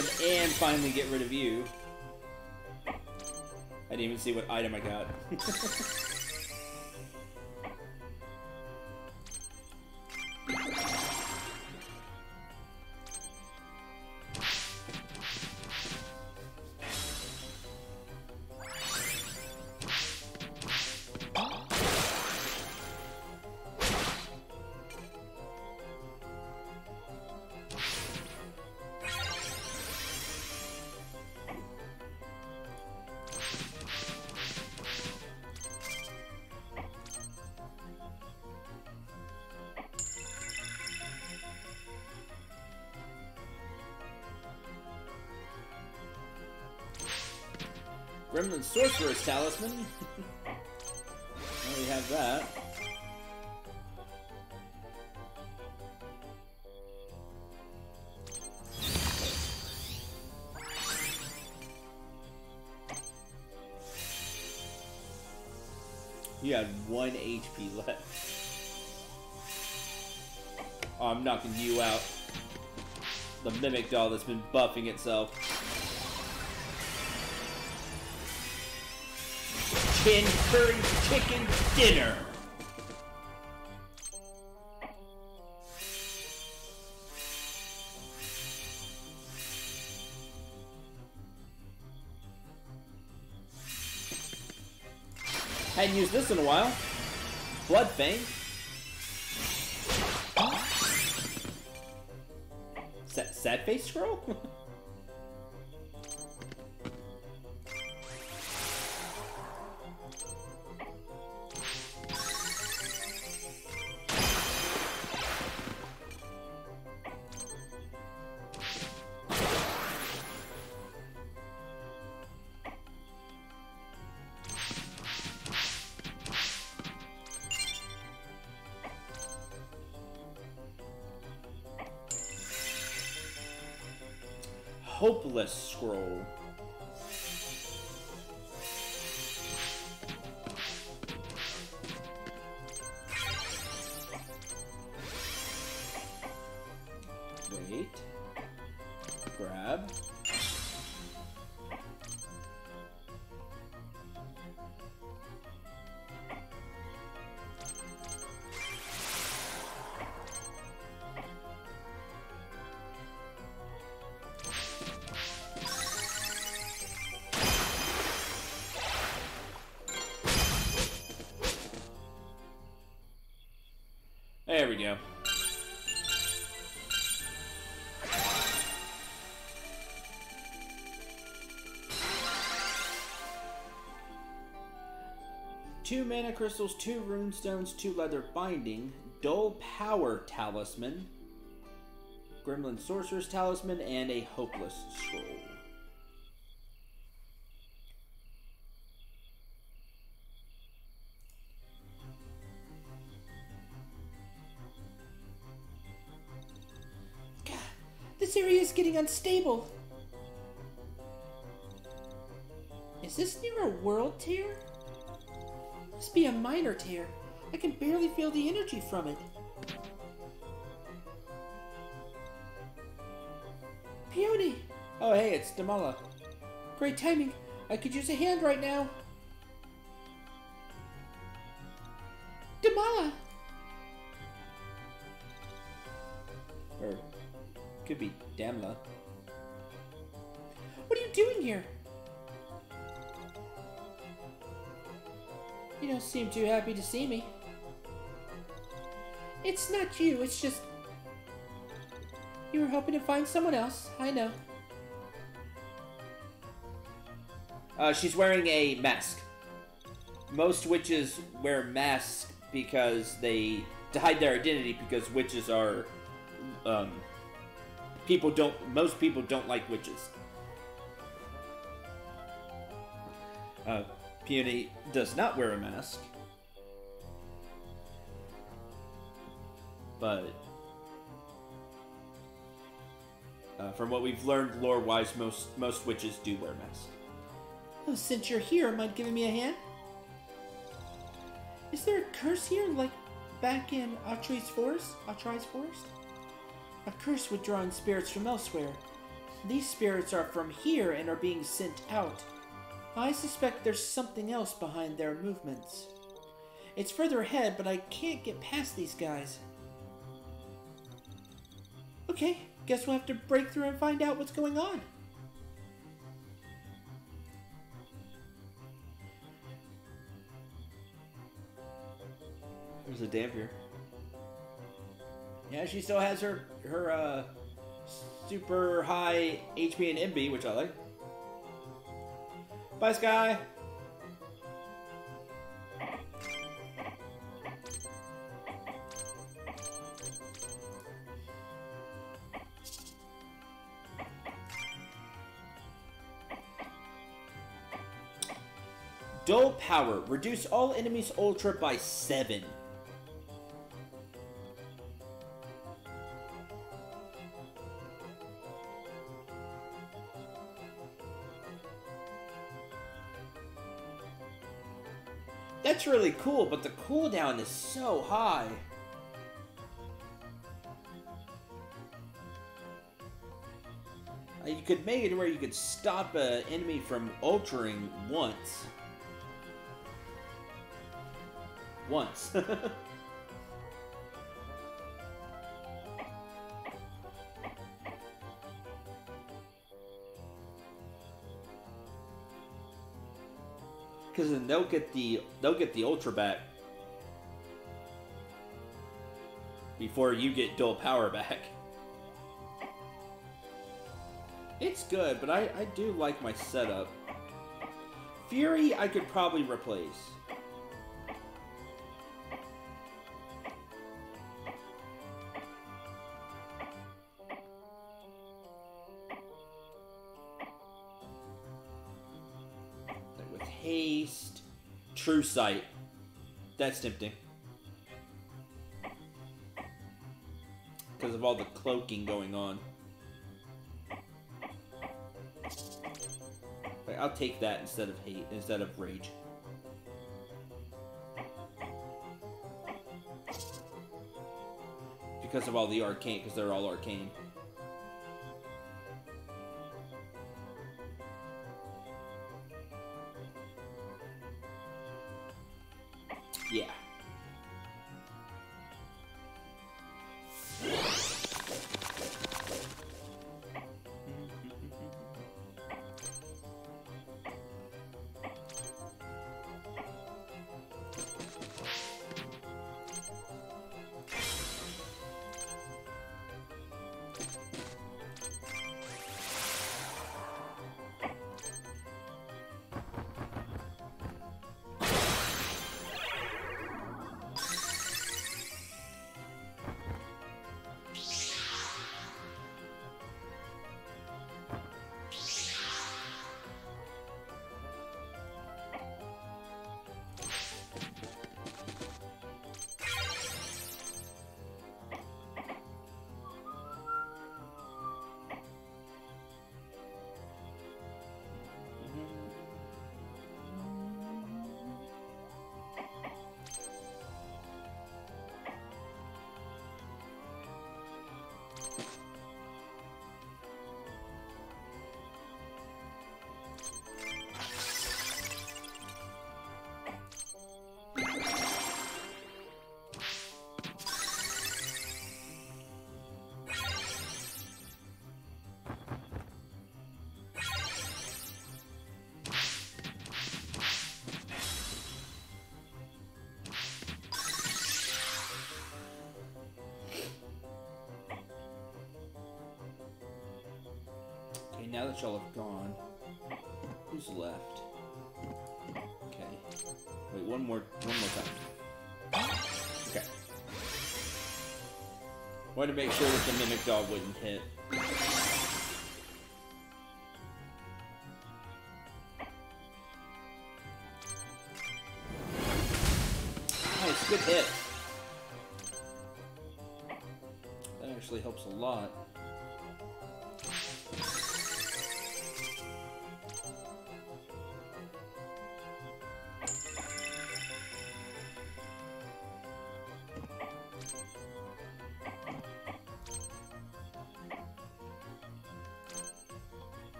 item and finally get rid of you. I didn't even see what item I got. Gremlin Sorcerer's Talisman. Well, we have that. You had 1 HP left. Oh, I'm knocking you out. The Mimic Doll that's been buffing itself. Chin curry chicken dinner. Hadn't used this in a while. Bloodfang. Sad face scroll? Hopeless scroll. Wait. Grab. There we go. Two mana crystals, 2 rune stones, 2 leather binding, dull power talisman, gremlin sorcerer's talisman, and a hopeless scroll. This area is getting unstable. Is this near a world tear? Must be a minor tear. I can barely feel the energy from it. Peony! Oh hey, it's Damala. Great timing. I could use a hand right now. Damala! Or could be Damla. What are you doing here? You don't seem too happy to see me. It's not you, it's just... You were hoping to find someone else, I know. She's wearing a mask. Most witches wear masks because they... to hide their identity, because witches are... most people don't like witches. Peony does not wear a mask. But from what we've learned lore-wise, most witches do wear masks. Oh, since you're here, mind giving me a hand? Is there a curse here, like back in Atri's Forest? A curse with drawing spirits from elsewhere. These spirits are from here and are being sent out. I suspect there's something else behind their movements. It's further ahead, but I can't get past these guys. Okay, guess we'll have to break through and find out what's going on. There's a Dampier. Yeah, she still has her super high HP and MB, which I like. Bye, Sky. Dull Power. Reduce all enemies' Ultra by 7. That's really cool, but the cooldown is so high. You could make it where you could stop an enemy from ultraing once. Once. Because then they'll get the ultra back before you get dual power back. It's good, but I do like my setup. Fury I could probably replace. With haste, true sight. That's tempting. Because of all the cloaking going on. I'll take that instead of hate, instead of rage. Because of all the arcane, because they're all arcane. Yeah. Now that y'all have gone, who's left? Okay. Wait, one more time. Okay. Wanted to make sure that the Mimic Dog wouldn't hit. Nice, good hit. That actually helps a lot.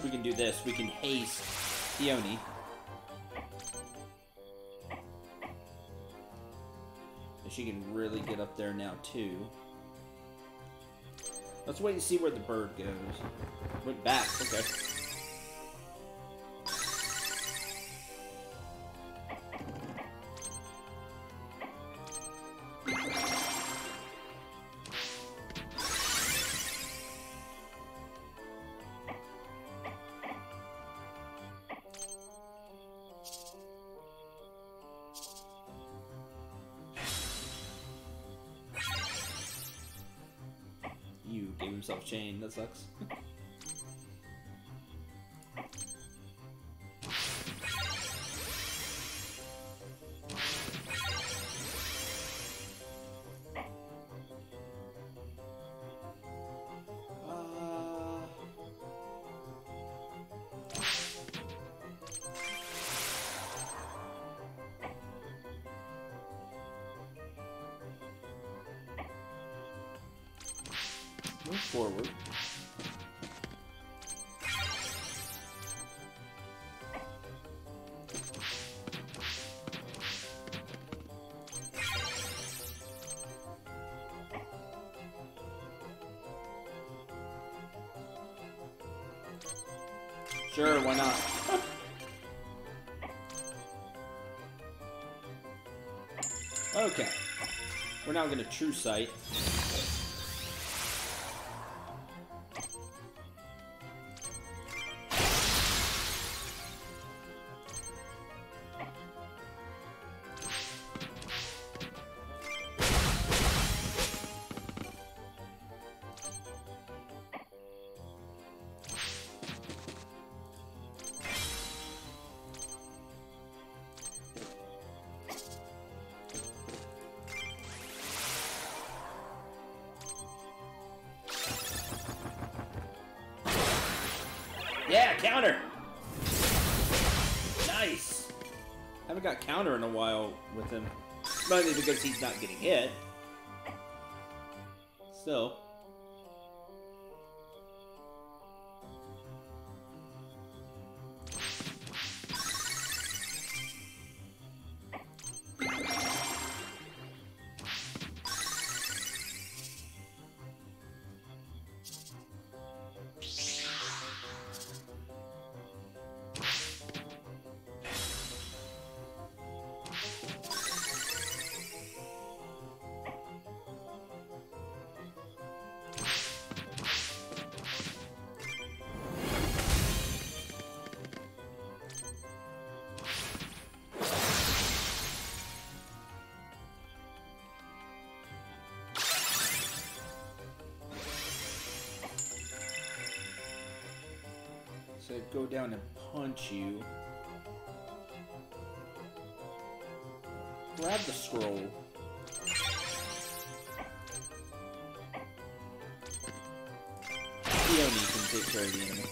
we can do this. We can haste Peony. And she can really get up there now, too. Let's wait and see where the bird goes. Went back, okay. You gave himself chain, that sucks. Move forward. Sure, why not? Okay. We're now going to True Sight. Yeah, counter! Nice! Haven't got counter in a while with him. Mainly because he's not getting hit. Still. So I'd go down and punch you. Grab the scroll. Peony can take care of the enemy.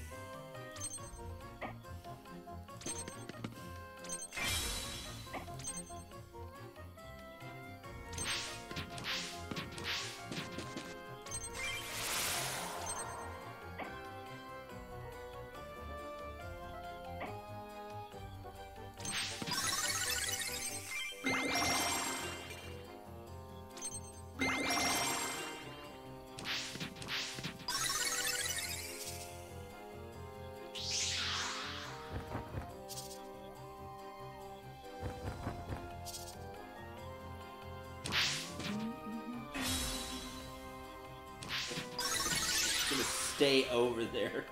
Stay over there.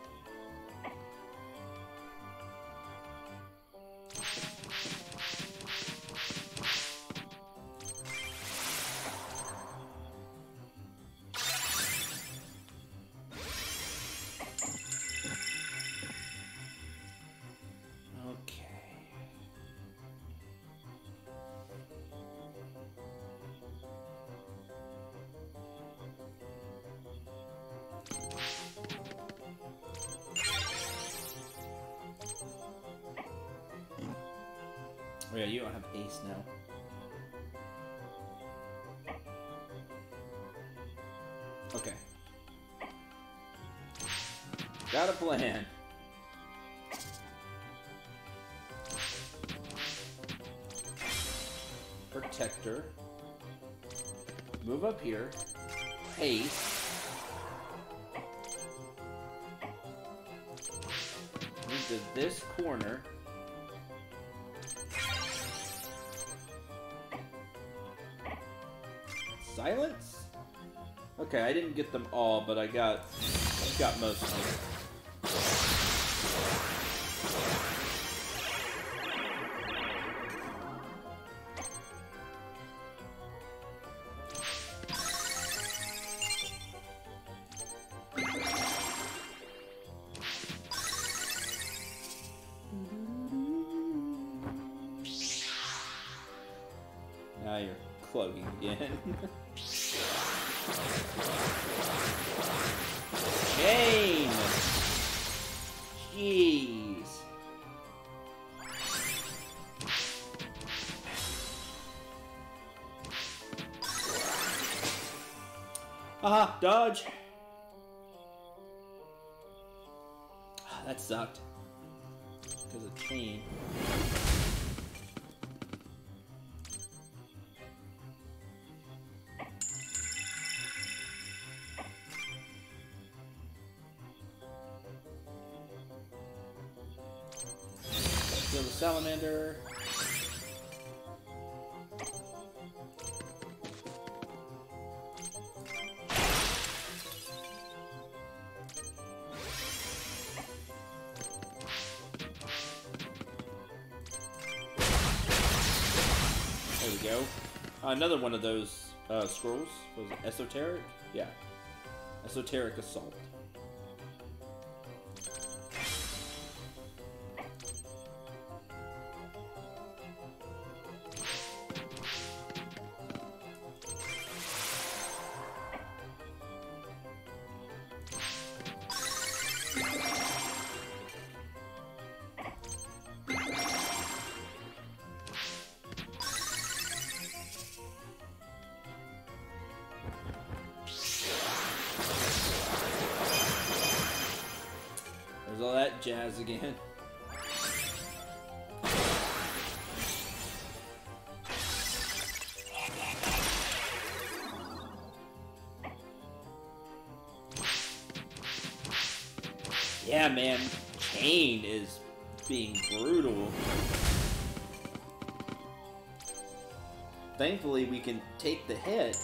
Oh yeah, you don't have haste now. Okay. Got a plan. Protector. Move up here. Haste. Move to this corner. Silence? Okay, I didn't get them all, but I got most of them. Now you're cloaking again. Chain! Jeez. Aha, dodge! That sucked. Because of chain. Kill the salamander. There we go. Another one of those scrolls. Was it esoteric? Yeah. Esoteric Assault. There's all that jazz again. Yeah, man. Chain is being brutal. Thankfully, we can take the hit.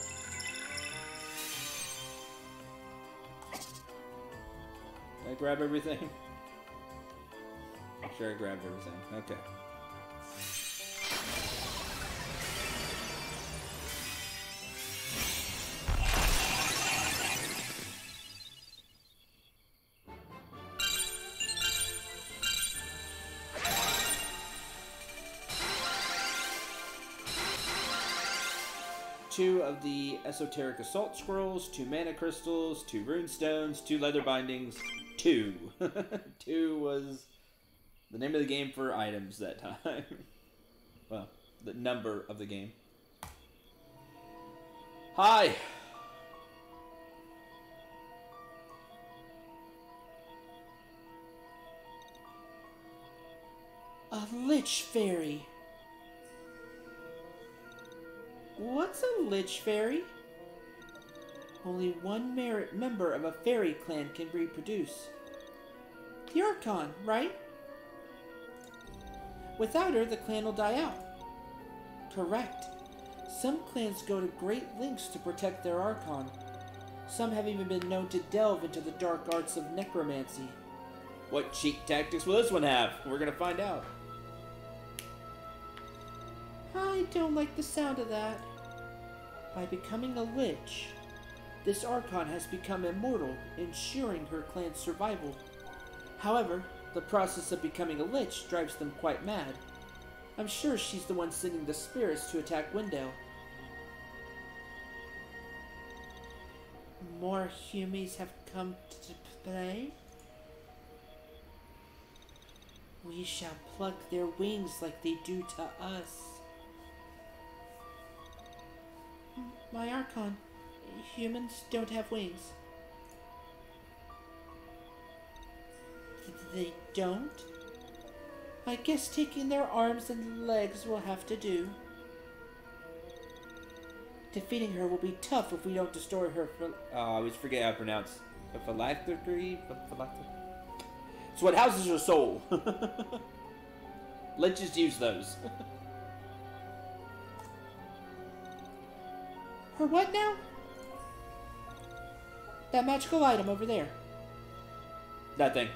Did I grab everything? I'm sure I grabbed everything. Okay. Two of the Esoteric Assault Scrolls, 2 Mana Crystals, 2 Rune Stones, 2 Leather Bindings, 2. 2 was the name of the game for items that time. Well, the number of the game. Hi! A Lich Fairy. What's a Lich Fairy? Only one member of a fairy clan can reproduce. The Archon, right? Without her, the clan will die out. Correct. Some clans go to great lengths to protect their Archon. Some have even been known to delve into the dark arts of necromancy. What cheat tactics will this one have? We're gonna find out. I don't like the sound of that. By becoming a Lich, this Archon has become immortal, ensuring her clan's survival. However, the process of becoming a Lich drives them quite mad. I'm sure she's the one sending the spirits to attack Wendell. More Humies have come to play? We shall pluck their wings like they do to us. My Archon, humans don't have wings. They don't? I guess taking their arms and legs will have to do. Defeating her will be tough if we don't destroy her. I always forget how to pronounce phylactery. It's what houses your soul. Let's just use those. Her what now? That magical item over there. That thing.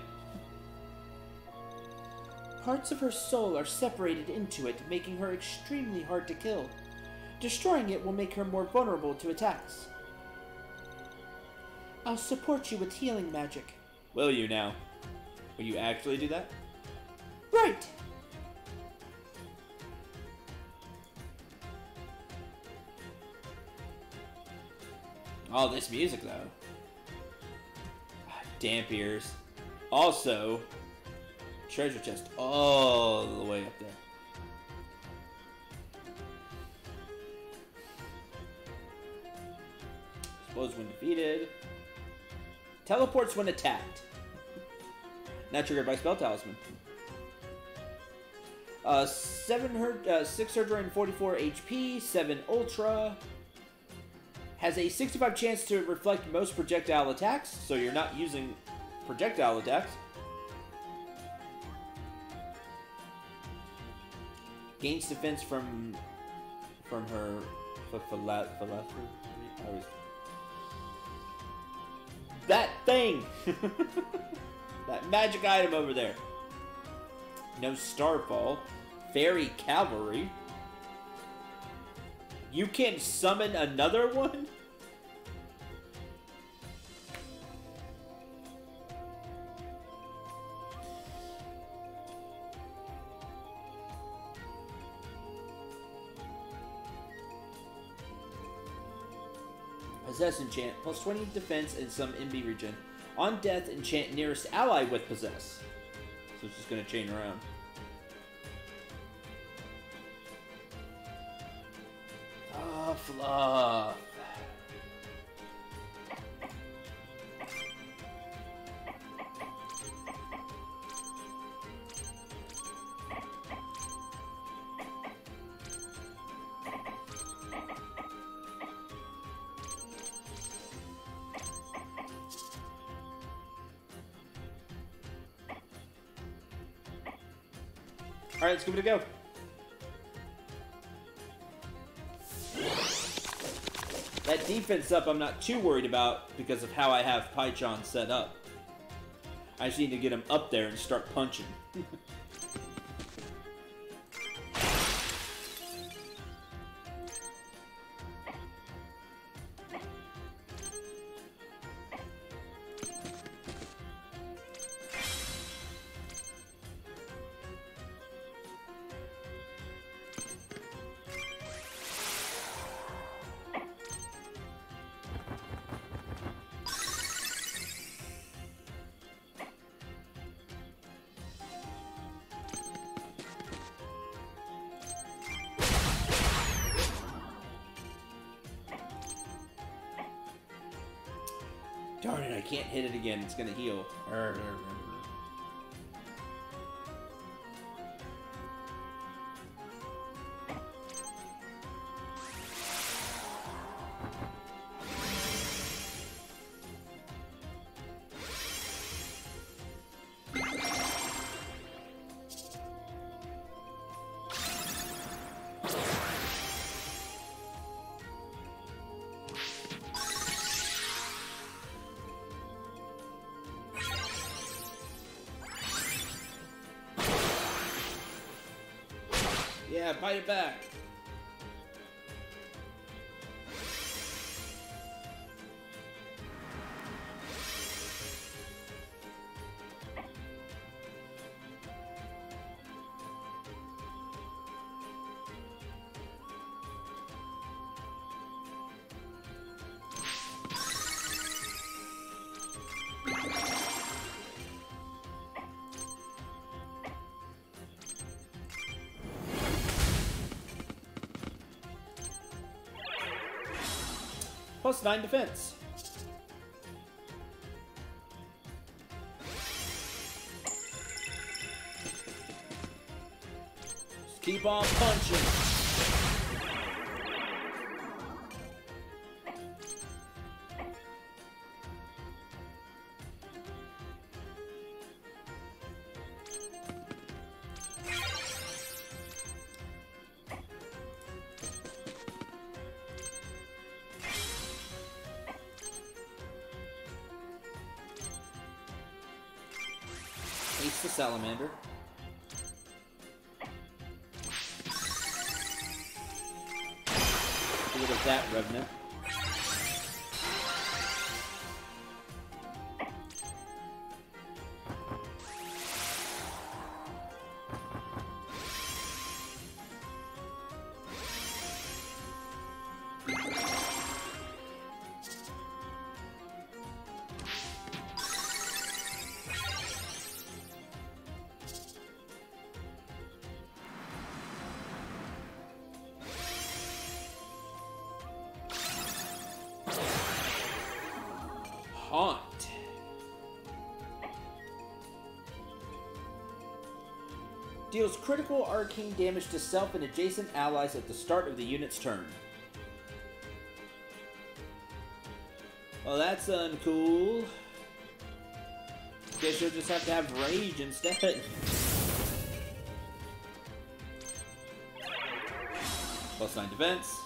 Parts of her soul are separated into it, making her extremely hard to kill. Destroying it will make her more vulnerable to attacks. I'll support you with healing magic. Will you now? Will you actually do that? Right! Oh, this music, though. Damp ears. Also, treasure chest all the way up there. Explodes when defeated. Teleports when attacked. Not triggered by spell talisman. 644 HP, 7 Ultra. Has a 65 chance to reflect most projectile attacks, so you're not using projectile attacks. Gains defense from her phylactery. That thing! That magic item over there. No Starfall. Fairy Cavalry. You can summon another one? Possess enchant. Plus 20 defense and some MB regen. On death, enchant nearest ally with possess. So it's just going to chain around. Fluff. Alright, let's give it a go. That defense up I'm not too worried about because of how I have Pychon set up. I just need to get him up there and start punching. Darn it, I can't hit it again. It's gonna heal. Yeah, bite it back. Plus 9 defense. Keep on punching. Ace the salamander. Get rid of that revenant. Haunt. Deals critical arcane damage to self and adjacent allies at the start of the unit's turn. Well, that's uncool. Guess you'll just have to have rage instead. +9 defense.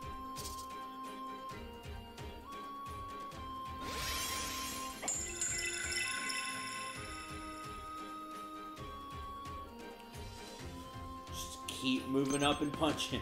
Keep moving up and punching.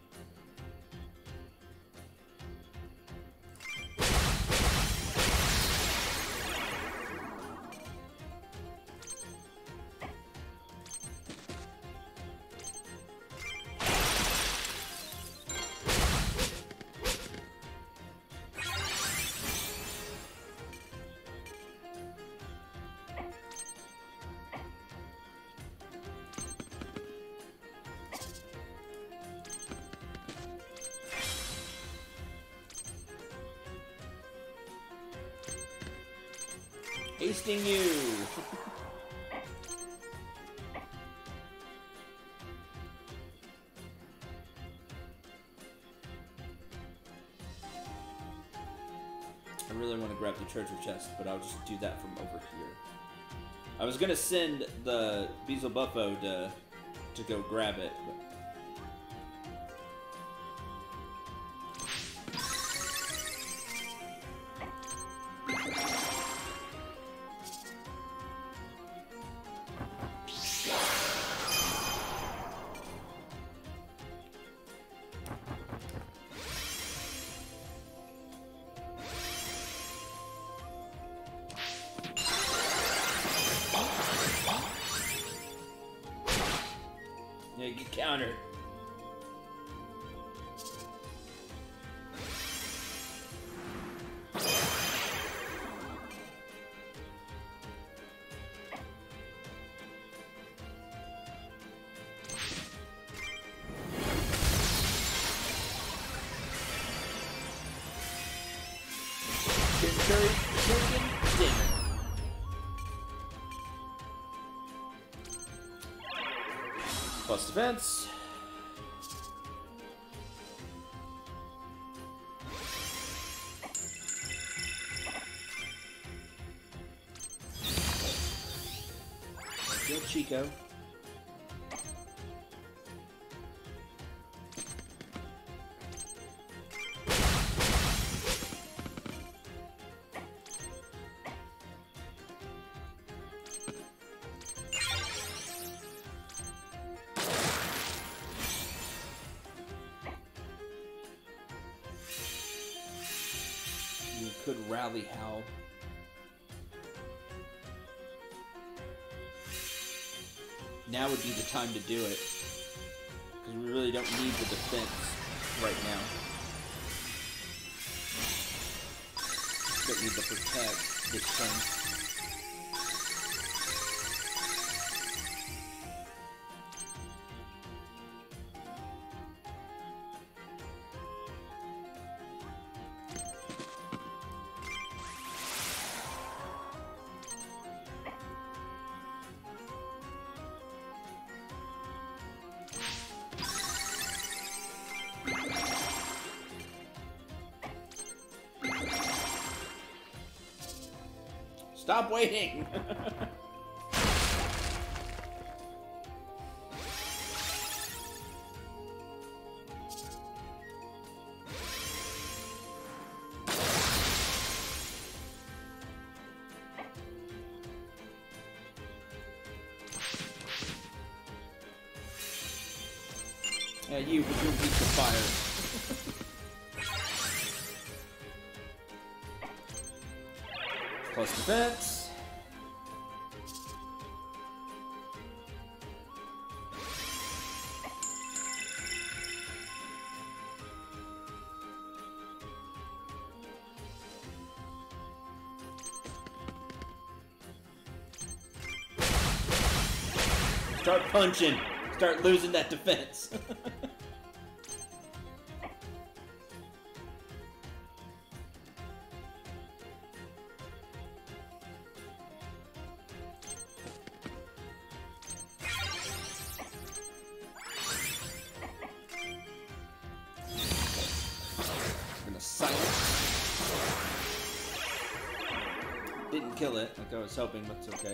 Hasting you! I really want to grab the treasure chest, but I'll just do that from over here. I was gonna send the Beelzebub Buffo to go grab it, but... Yeah, get countered. Very freaking dinner. Plus defense. Kill Chico. You could rally Hal. Now would be the time to do it. Because we really don't need the defense right now. Don't need to protect this turn. Stop waiting! Yeah, you with your piece of fire. Plus defense. Start punching. Start losing that defense. Didn't kill it like I was hoping, but it's okay.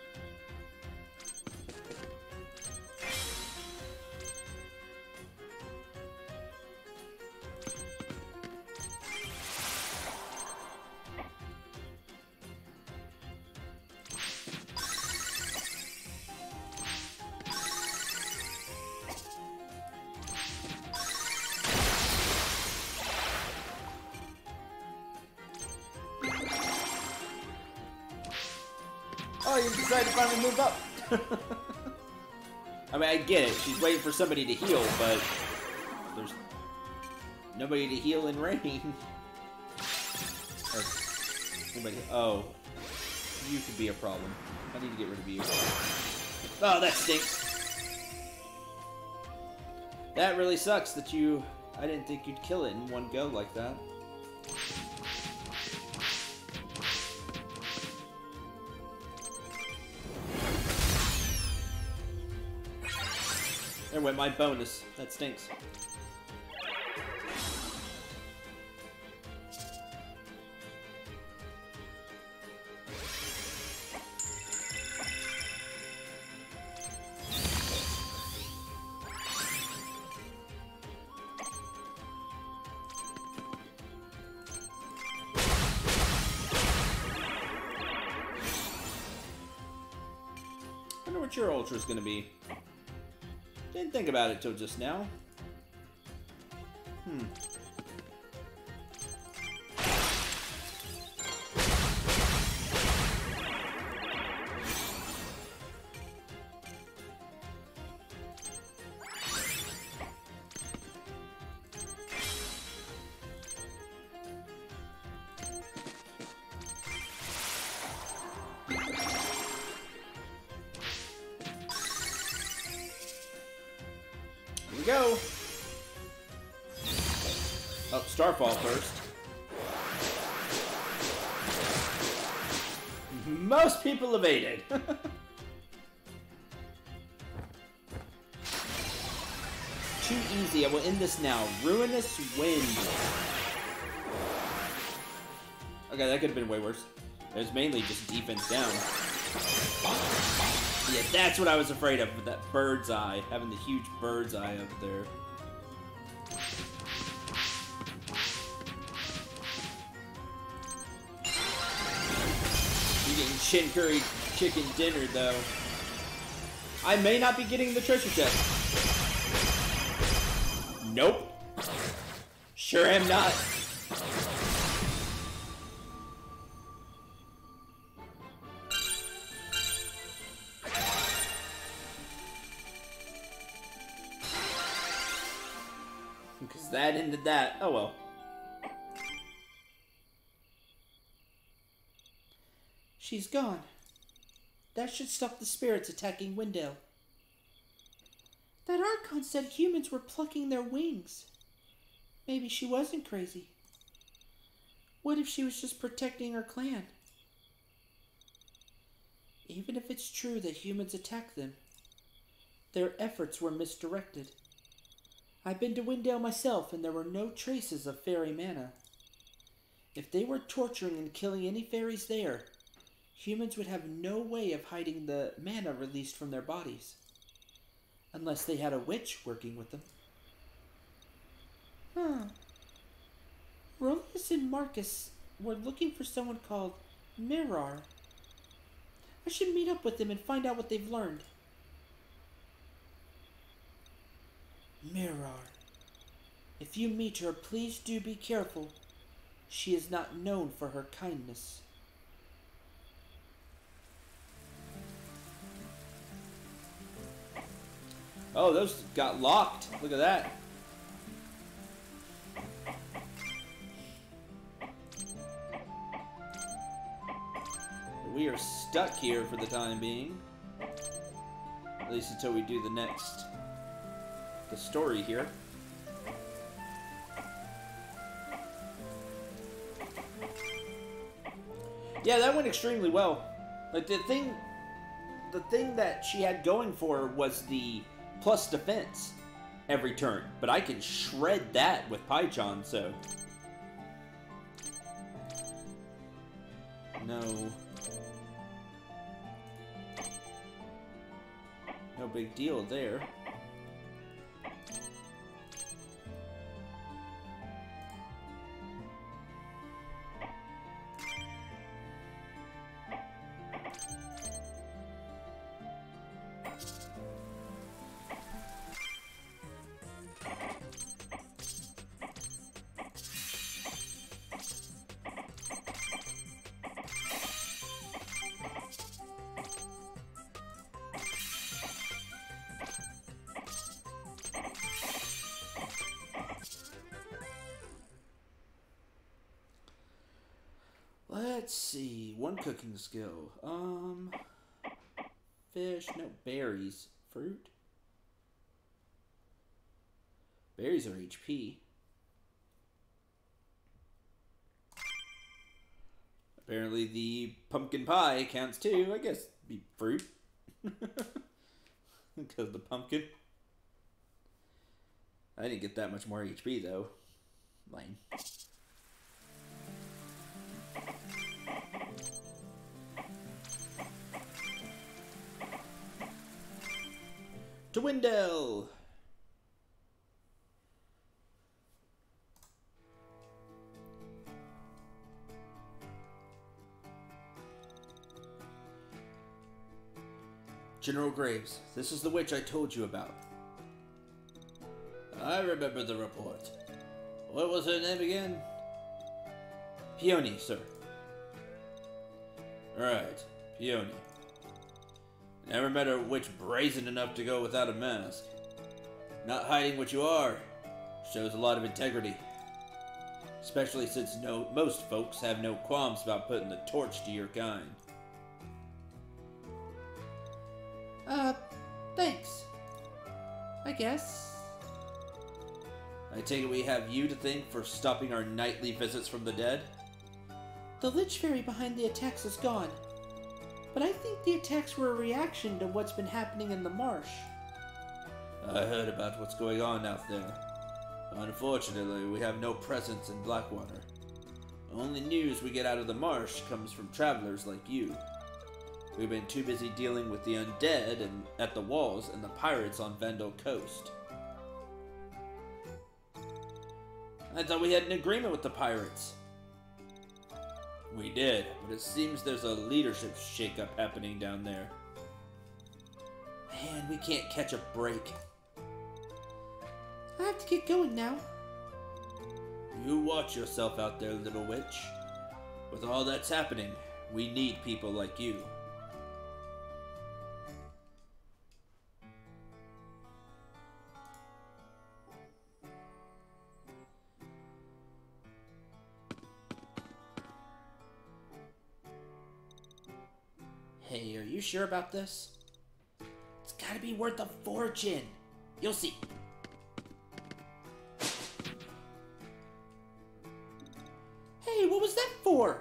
Oh, you decided to finally move up. I mean, I get it. She's waiting for somebody to heal, but there's nobody to heal in range. Or nobody. Oh, you could be a problem. I need to get rid of you. Oh, that stinks. That really sucks that you... I didn't think you'd kill it in one go like that. There went my bonus. That stinks. I wonder what your ultra's gonna be. Didn't think about it till just now. Go. Oh, Starfall first. Most people evaded. Too easy. I will end this now. Ruinous Wind. Okay, that could have been way worse. It was mainly just defense down. Yeah, that's what I was afraid of, with that bird's eye. Having the huge bird's eye up there. You're getting chin curry chicken dinner, though. I may not be getting the treasure chest. Nope. Sure am not. Because that ended that. Oh well. She's gone. That should stop the spirits attacking Windale. That Archon said humans were plucking their wings. Maybe she wasn't crazy. What if she was just protecting her clan? Even if it's true that humans attacked them, their efforts were misdirected. I've been to Windale myself, and there were no traces of fairy mana. If they were torturing and killing any fairies there, humans would have no way of hiding the mana released from their bodies. Unless they had a witch working with them. Rolus and Marcus were looking for someone called Mirar. I should meet up with them and find out what they've learned. Mirar. If you meet her, please do be careful. She is not known for her kindness. Oh, those got locked. Look at that. We are stuck here for the time being. At least until we do the story here. Yeah, that went extremely well. Like the thing that she had going for her was the plus defense every turn, but I can shred that with Paichon, so no big deal there. Let's see, one cooking skill. Fish, no, berries. Fruit? Berries are HP. Apparently the pumpkin pie counts too. I guess be fruit. Because the pumpkin. I didn't get that much more HP though. Lame. To Wendell! General Graves, this is the witch I told you about. I remember the report. What was her name again? Peony, sir. Right, Peony. Never met a witch brazen enough to go without a mask. Not hiding what you are shows a lot of integrity. Especially since most folks have no qualms about putting the torch to your kind. Thanks. I guess. I take it we have you to thank for stopping our nightly visits from the dead? The Lich Fairy behind the attacks is gone. But I think the attacks were a reaction to what's been happening in the marsh. I heard about what's going on out there. Unfortunately, we have no presence in Blackwater. Only news we get out of the marsh comes from travelers like you. We've been too busy dealing with the undead and at the walls and the pirates on Vendel Coast. I thought we had an agreement with the pirates. We did, but it seems there's a leadership shakeup happening down there. Man, we can't catch a break. I have to get going now. You watch yourself out there, little witch. With all that's happening, we need people like you. Hey, are you sure about this? It's gotta be worth a fortune. You'll see. Hey, what was that for?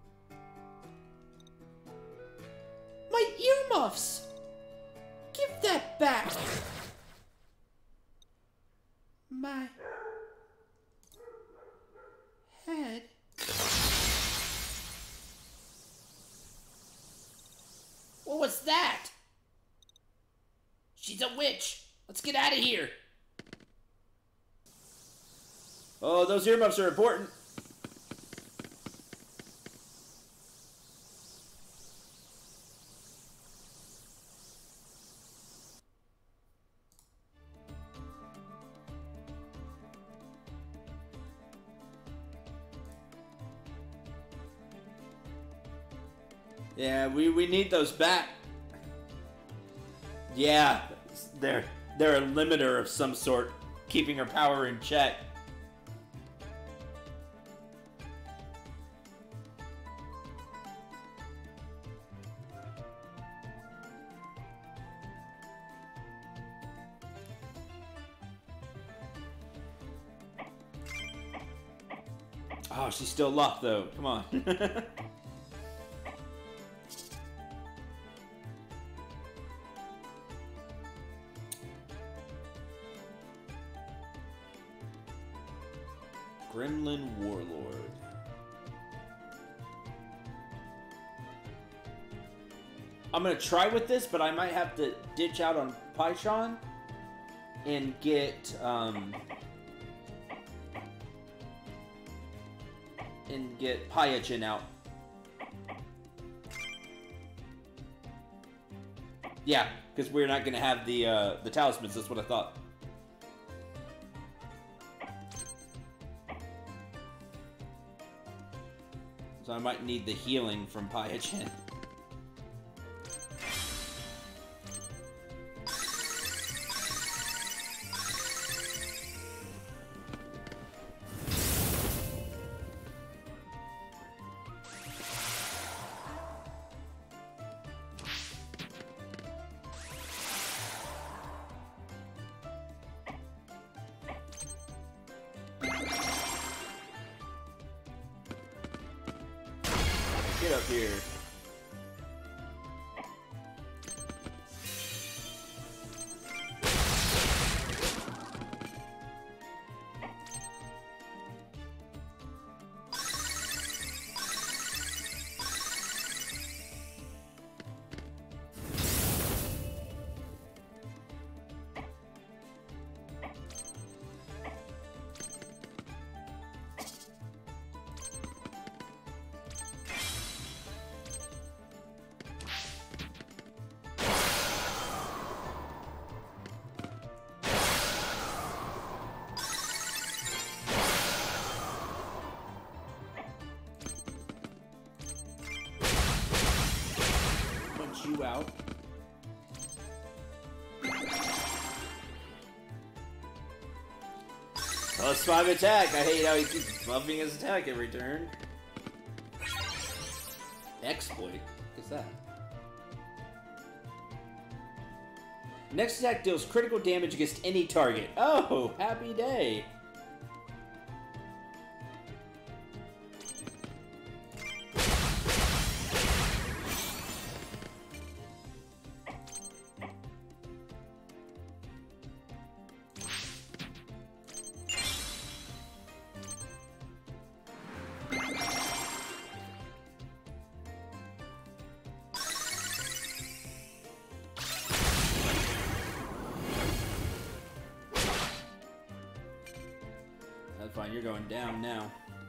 My earmuffs! Give that back! My head. was that? She's a witch. Let's get out of here. Oh, those earmuffs are important. Yeah, we need those back. Yeah, they're a limiter of some sort, keeping her power in check. Oh, she's still locked though. Come on. Gremlin Warlord. I'm gonna try with this, but I might have to ditch out on Pychon and get Pyachin out. Yeah, because we're not gonna have the talismans. That's what I thought. So I might need the healing from Pyachin. Get up here. You out. +5 attack. I hate how he keeps buffing his attack every turn. Exploit? What's that? Next attack deals critical damage against any target. Oh, happy day. That's fine, you're going down now.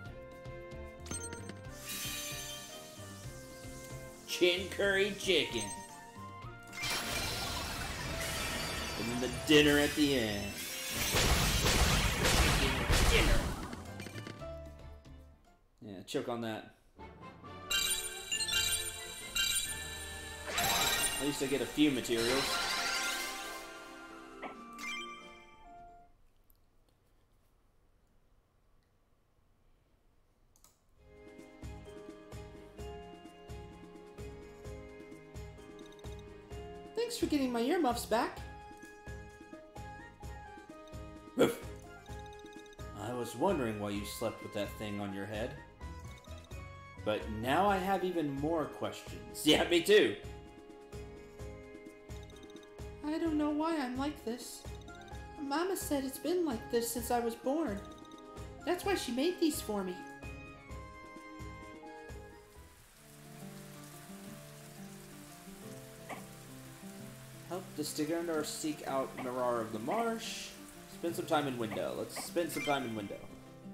Chin curry chicken. And then the dinner at the end. Chicken dinner. Yeah, choke on that. At least I get a few materials. Thanks for getting my earmuffs back. Oof. I was wondering why you slept with that thing on your head. But now I have even more questions. Yeah, me too. I don't know why I'm like this. Mama said it's been like this since I was born. That's why she made these for me. Help the Stigander seek out Mirar of the Marsh. Spend some time in Window. Let's spend some time in Window.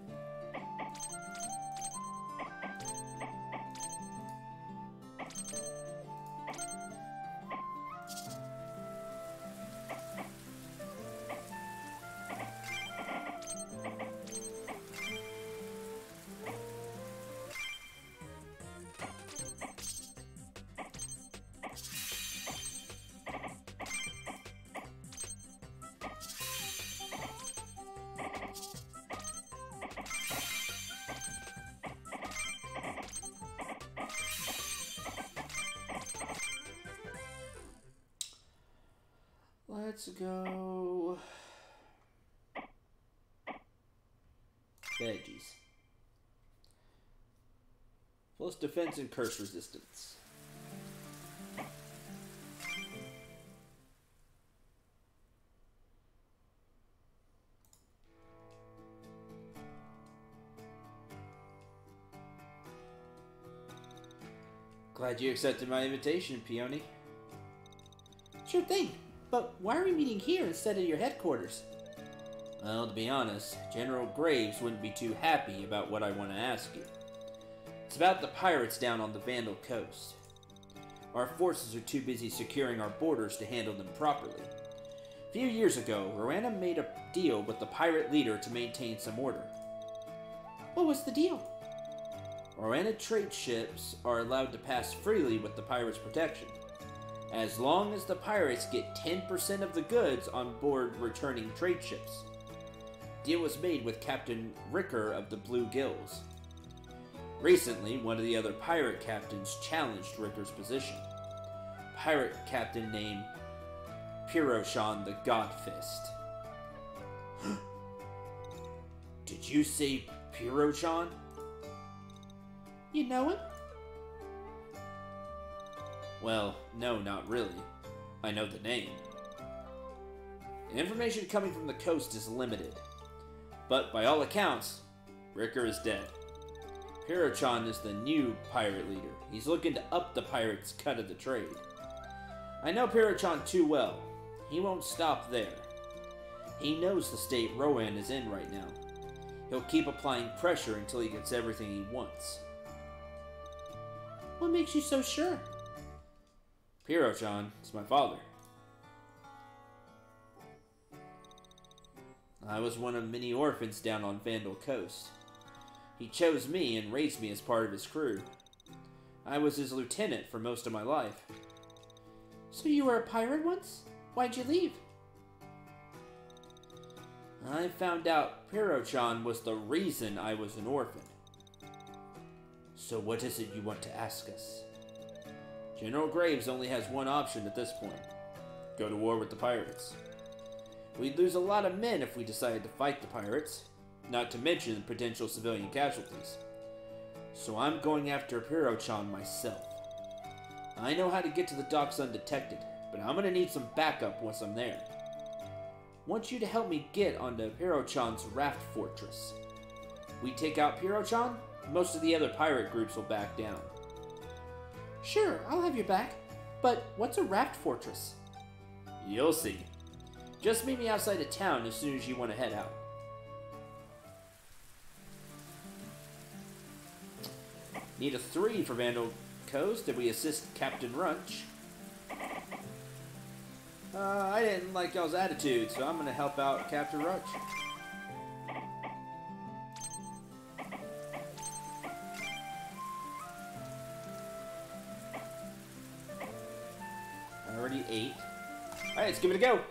Let's go veggies. Plus defense and curse resistance. Glad you accepted my invitation, Peony. Sure thing. But why are we meeting here instead of your headquarters? Well, to be honest, General Graves wouldn't be too happy about what I want to ask you. It's about the pirates down on the Vandal coast. Our forces are too busy securing our borders to handle them properly. A few years ago, Rowena made a deal with the pirate leader to maintain some order. What was the deal? Rowena trade ships are allowed to pass freely with the pirates' protection, as long as the pirates get 10% of the goods on board returning trade ships. Deal was made with Captain Ricker of the Blue Gills. Recently, one of the other pirate captains challenged Ricker's position. Pirate captain named Piroshan the Godfist. Did you say Piroshan? You know him? Well, no, not really. I know the name. The information coming from the coast is limited. But by all accounts, Ricker is dead. Pirochan is the new pirate leader. He's looking to up the pirates' cut of the trade. I know Pirochan too well. He won't stop there. He knows the state Rowan is in right now. He'll keep applying pressure until he gets everything he wants. What makes you so sure? Pirochan is my father. I was one of many orphans down on Vandal Coast. He chose me and raised me as part of his crew. I was his lieutenant for most of my life. So you were a pirate once? Why'd you leave? I found out Pirochan was the reason I was an orphan. So what is it you want to ask us? General Graves only has one option at this point. Go to war with the pirates. We'd lose a lot of men if we decided to fight the pirates, not to mention potential civilian casualties. So I'm going after Pirochan myself. I know how to get to the docks undetected, but I'm going to need some backup once I'm there. Want you to help me get onto Pirochan's raft fortress. We take out Pirochan, most of the other pirate groups will back down. Sure, I'll have your back. But what's a raft fortress? You'll see. Just meet me outside of town as soon as you want to head out. Need a 3 for Vandal Coast. Did we assist Captain Runch? I didn't like y'all's attitude, so I'm going to help out Captain Runch. Already 8. Alright, let's give it a go.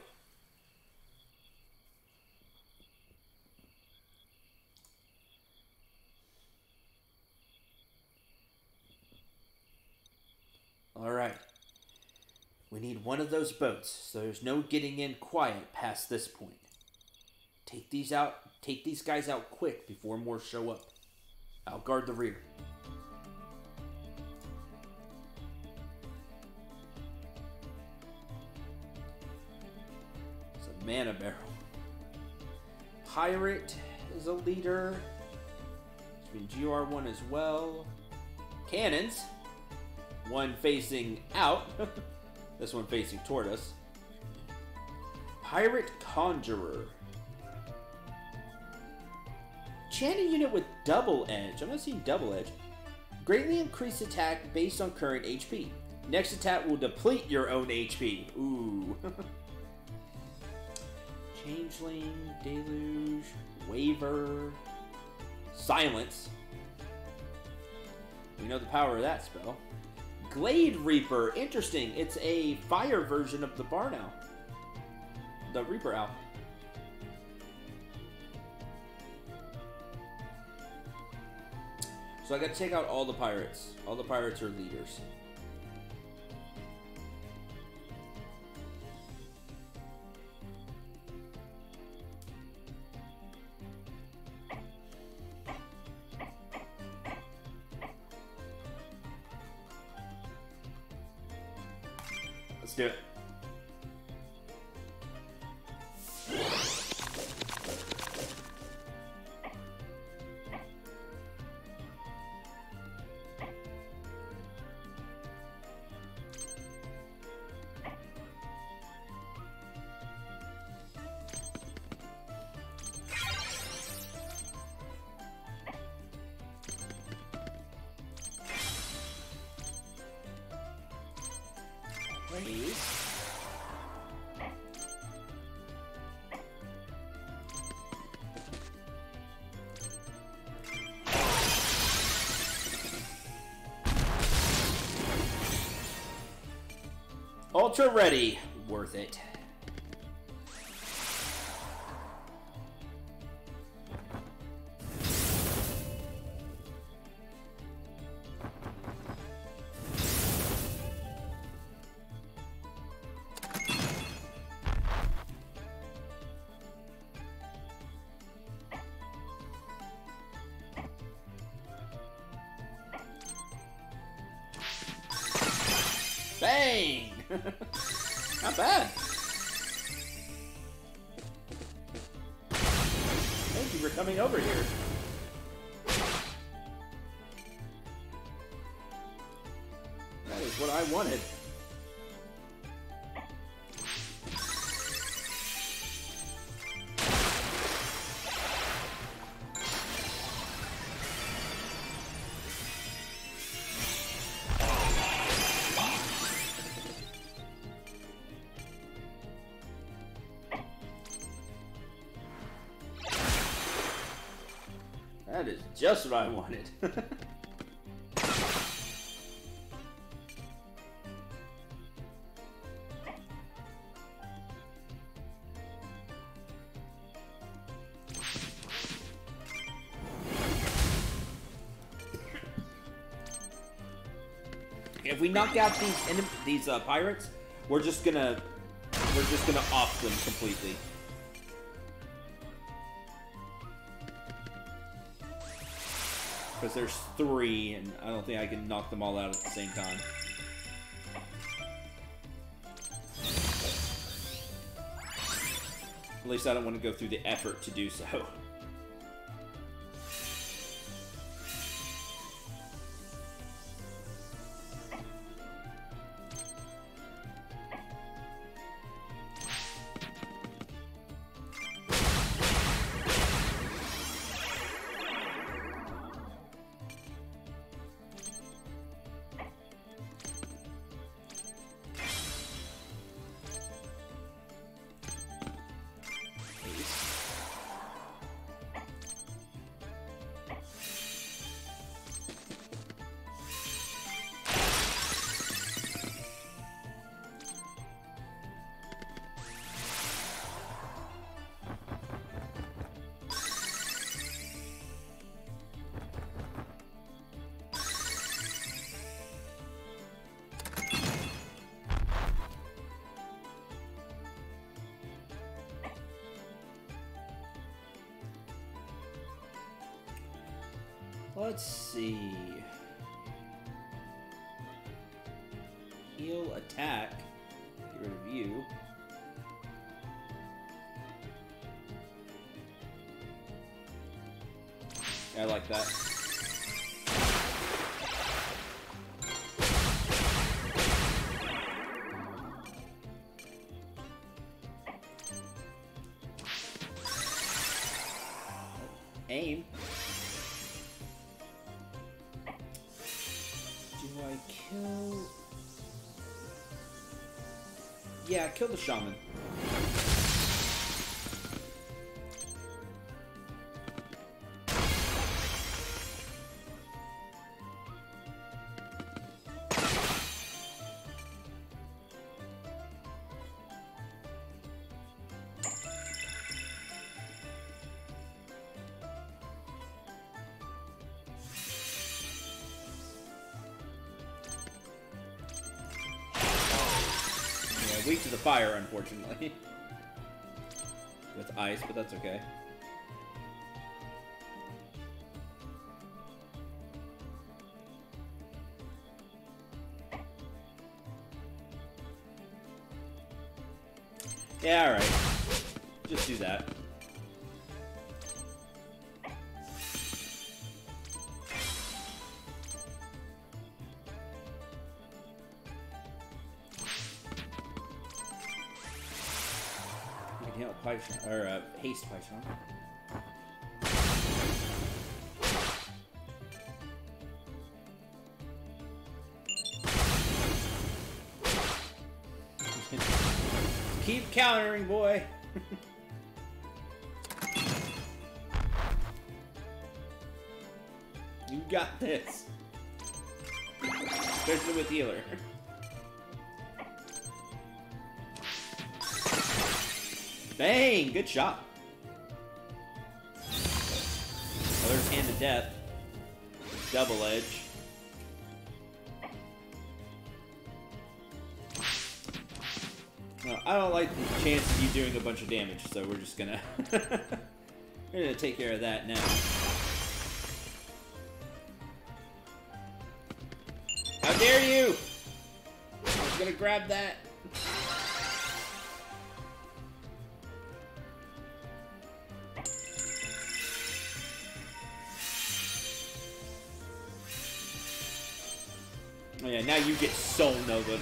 Alright. We need one of those boats, so there's no getting in quiet past this point. Take these guys out quick before more show up. I'll guard the rear. It's a mana barrel. Pirate is a leader. Which means you are one as well. Cannons. One facing out. This one facing toward us. Pirate Conjurer. Chanting unit with double edge. I'm not seeing double edge. Greatly increase attack based on current HP. Next attack will deplete your own HP. Ooh. Changeling, Deluge, Waver, Silence. We know the power of that spell. Glade Reaper. Interesting. It's a fire version of the Barn Owl. The Reaper Owl. So I gotta take out all the pirates. All the pirates are leaders. Let's do it. Please. Ultra ready. Worth it. Bang! Not bad. Thank you for coming over here. That is what I wanted. That is just what I wanted. If we knock out these pirates, we're just gonna off them completely. Because there's 3, and I don't think I can knock them all out at the same time. At least I don't want to go through the effort to do so. Let's see. Heal, attack. Get rid of you. I like that. game. Do I kill... Yeah, kill the shaman. Weak to the fire, unfortunately. With ice, but that's okay. Yeah, alright. Just do that. Or haste Python. Keep countering, boy. You got this. Especially with healer. Bang! Good shot. Other's hand of death. Double edge. No, I don't like the chance of you doing a bunch of damage, so we're just gonna we're gonna take care of that now. How dare you! I was gonna grab that. Oh yeah, now you get so Nova.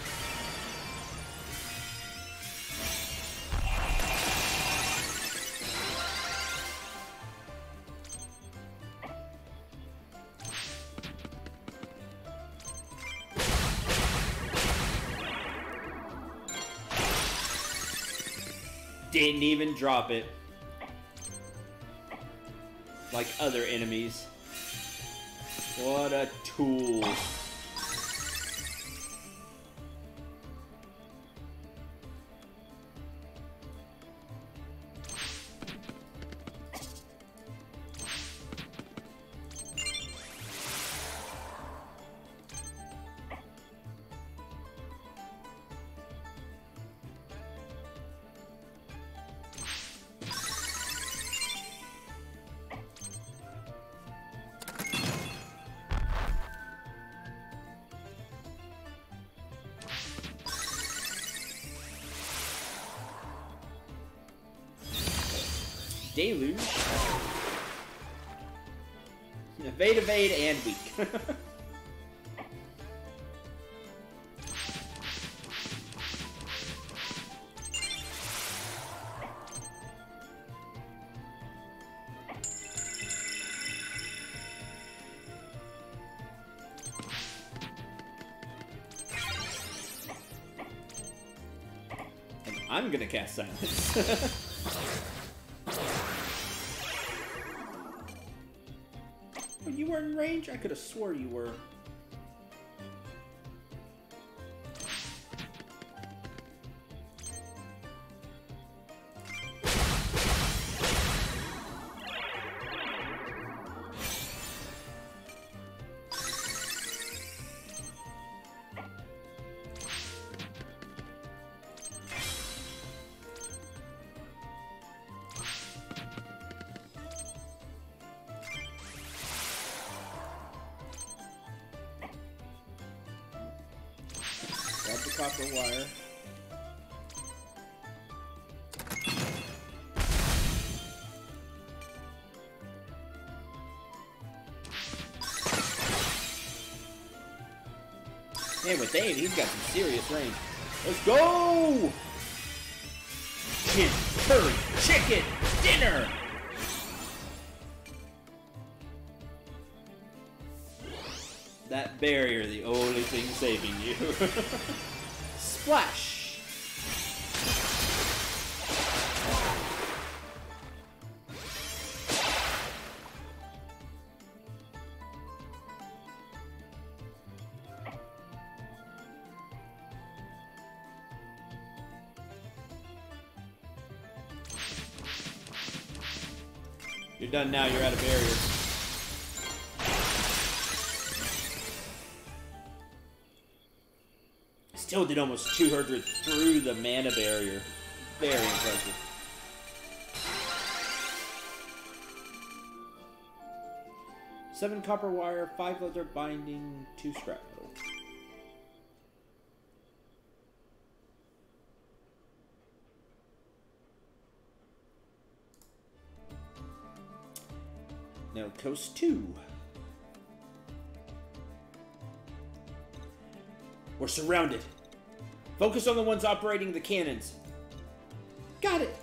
Didn't even drop it. Like other enemies. What a tool. Deluge. Evade, evade, and weak. And I'm gonna cast silence. You were in range? I could have swore you were. Grab the copper wire. Man, with Dave, he's got some serious range. Let's go! Chicken, curry, chicken, dinner! that barrier the only thing saving you. Splash! You're done now, you're out of barrier. Still did almost 200 through the mana barrier. Very impressive. Seven copper wire, 5 leather binding, 2 scrap metal. Now coast 2. We're surrounded. Focus on the ones operating the cannons. Got it!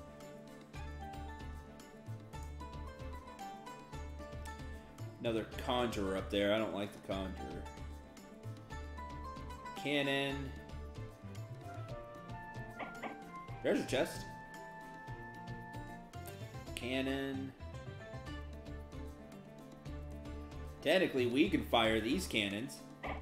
Another conjurer up there. I don't like the conjurer. Cannon. There's a chest. Cannon. Technically, we can fire these cannons.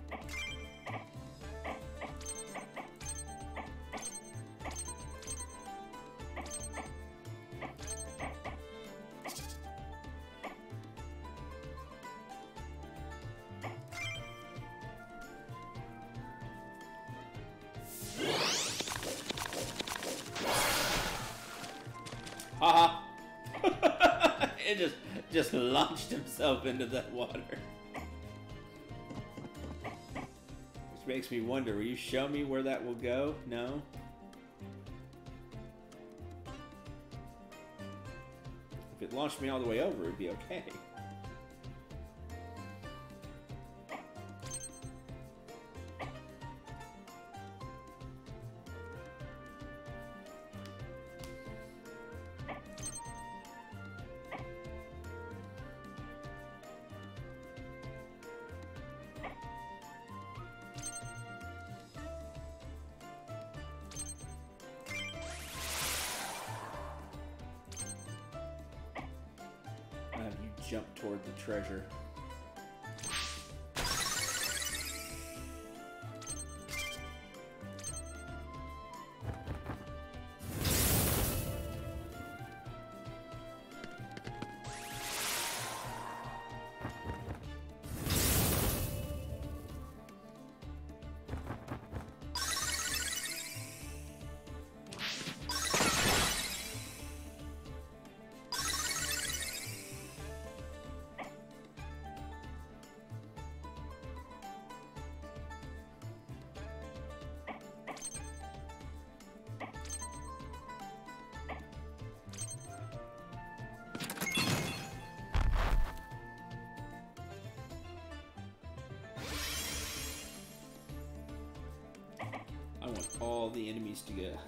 Haha. It just launched himself into that water. Which makes me wonder, will you show me where that will go? No? If it launched me all the way over, it'd be okay. Jump toward the treasure. I want all the enemies to go.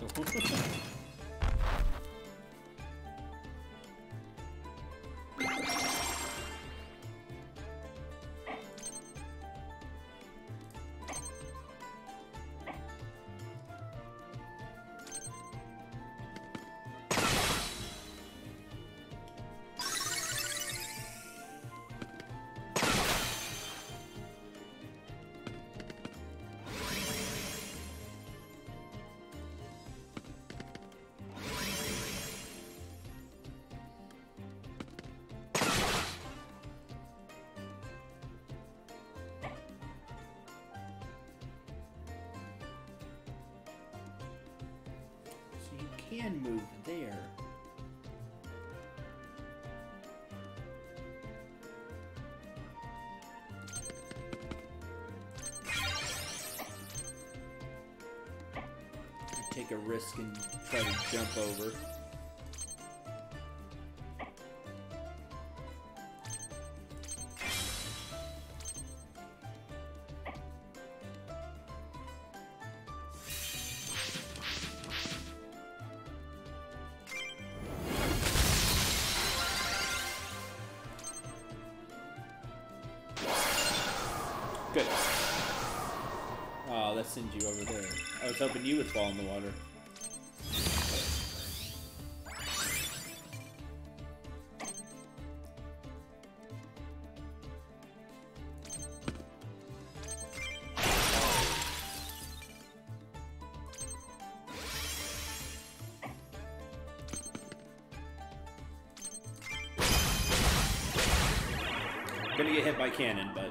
Can move there. Take a risk and try to jump over. that sends you over there. I was hoping you would fall in the water. Gonna get hit by cannon, but...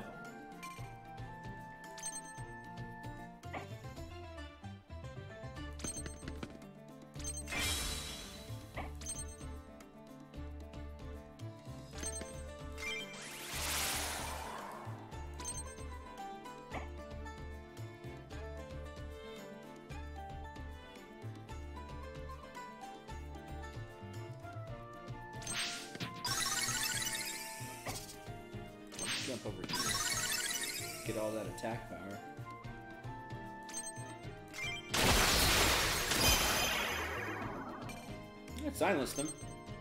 jump over here. Get all that attack power. That silenced them.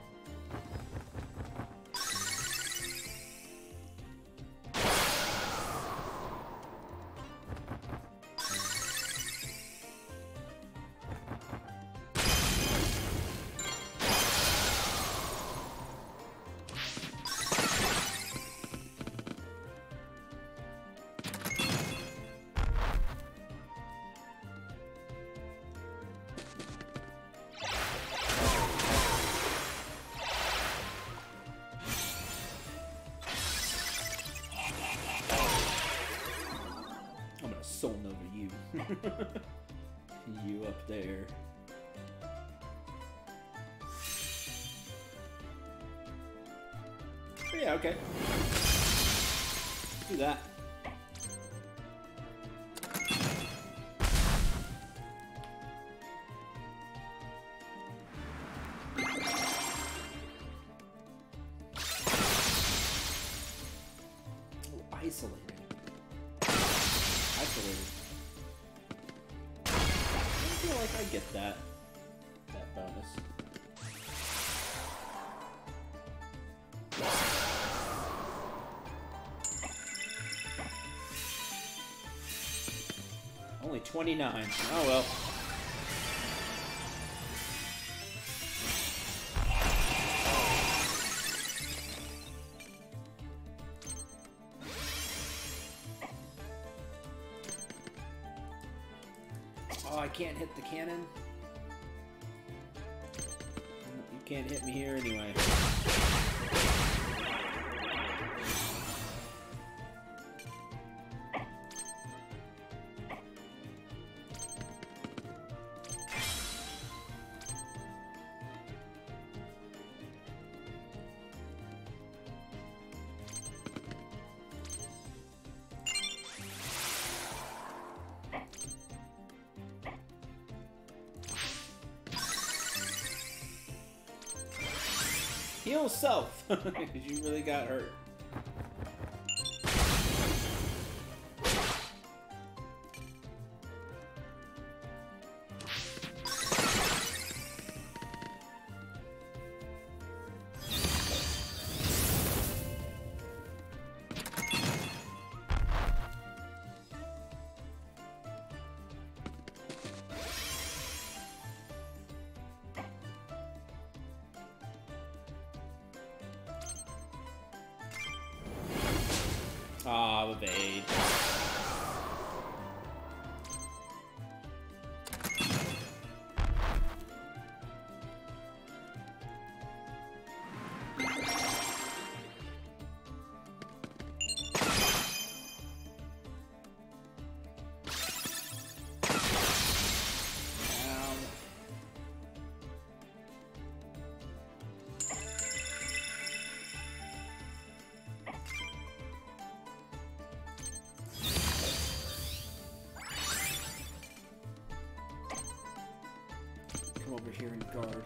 Soul Nova you. You up there. Yeah, okay. Do that. Oh, isolated. Isolated. I feel like I get that bonus. Only 29. Oh well. Oh, I can't hit the cannon. You can't hit me here anyway. Heal self, because you really got hurt. Ah, evade. Come over here and guard.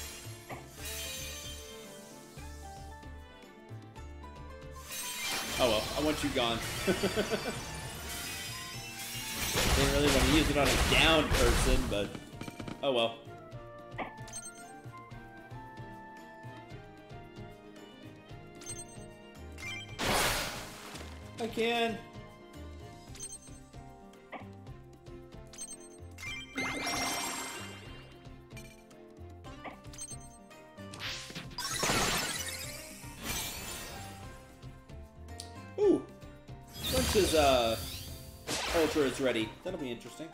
Oh well, I want you gone. Didn't really want to use it on a downed person, but oh well. I can. Ooh. Lunch's Ultra is ready. That'll be interesting.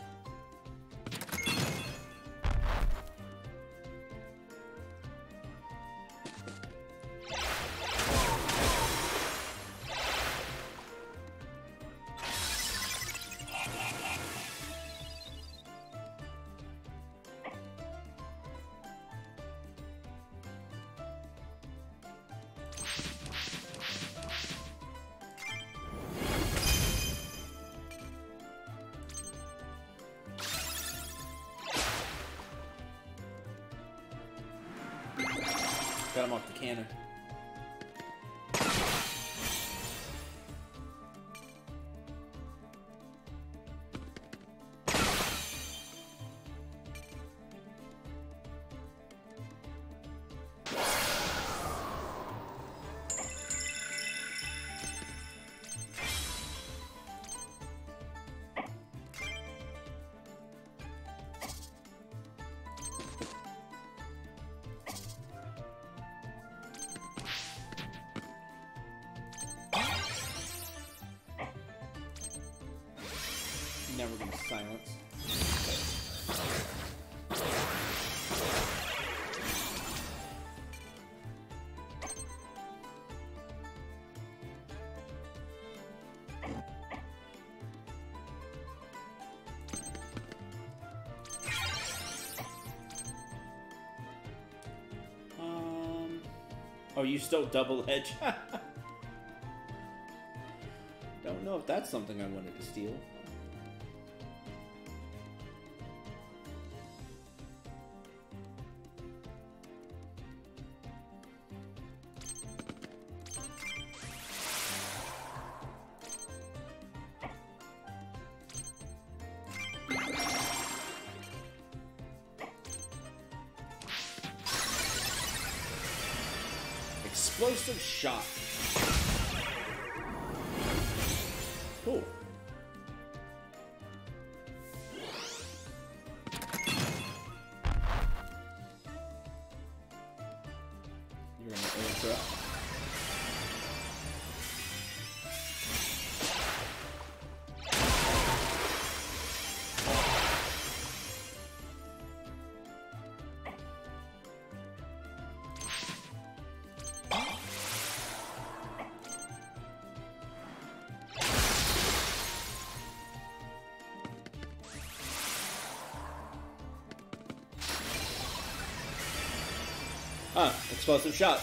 Got him off the cannon. Now we're gonna silence. Oh, you still double edge? Don't know if that's something I wanted to steal. Explosive shot. Cool. You're gonna ultra. Ah, explosive shot.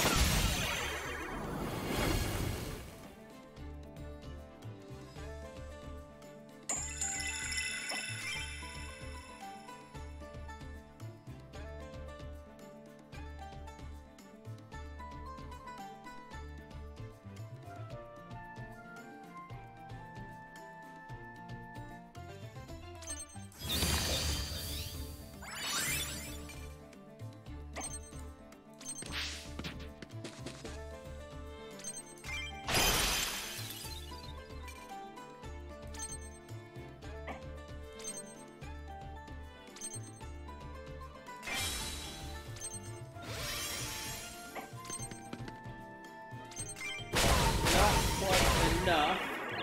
Enough.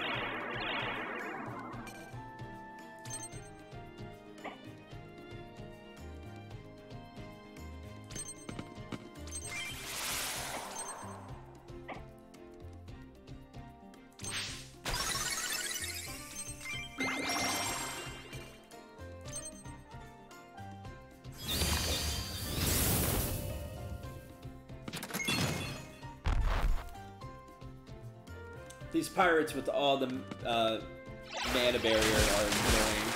These pirates with all the mana barrier are annoying.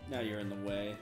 Now you're in the way.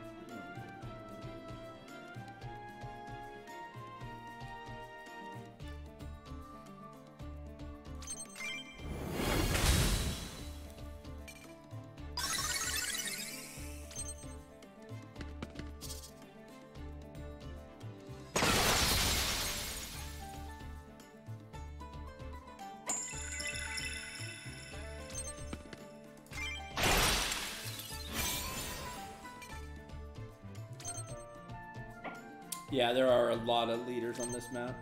Yeah, there are a lot of leaders on this map.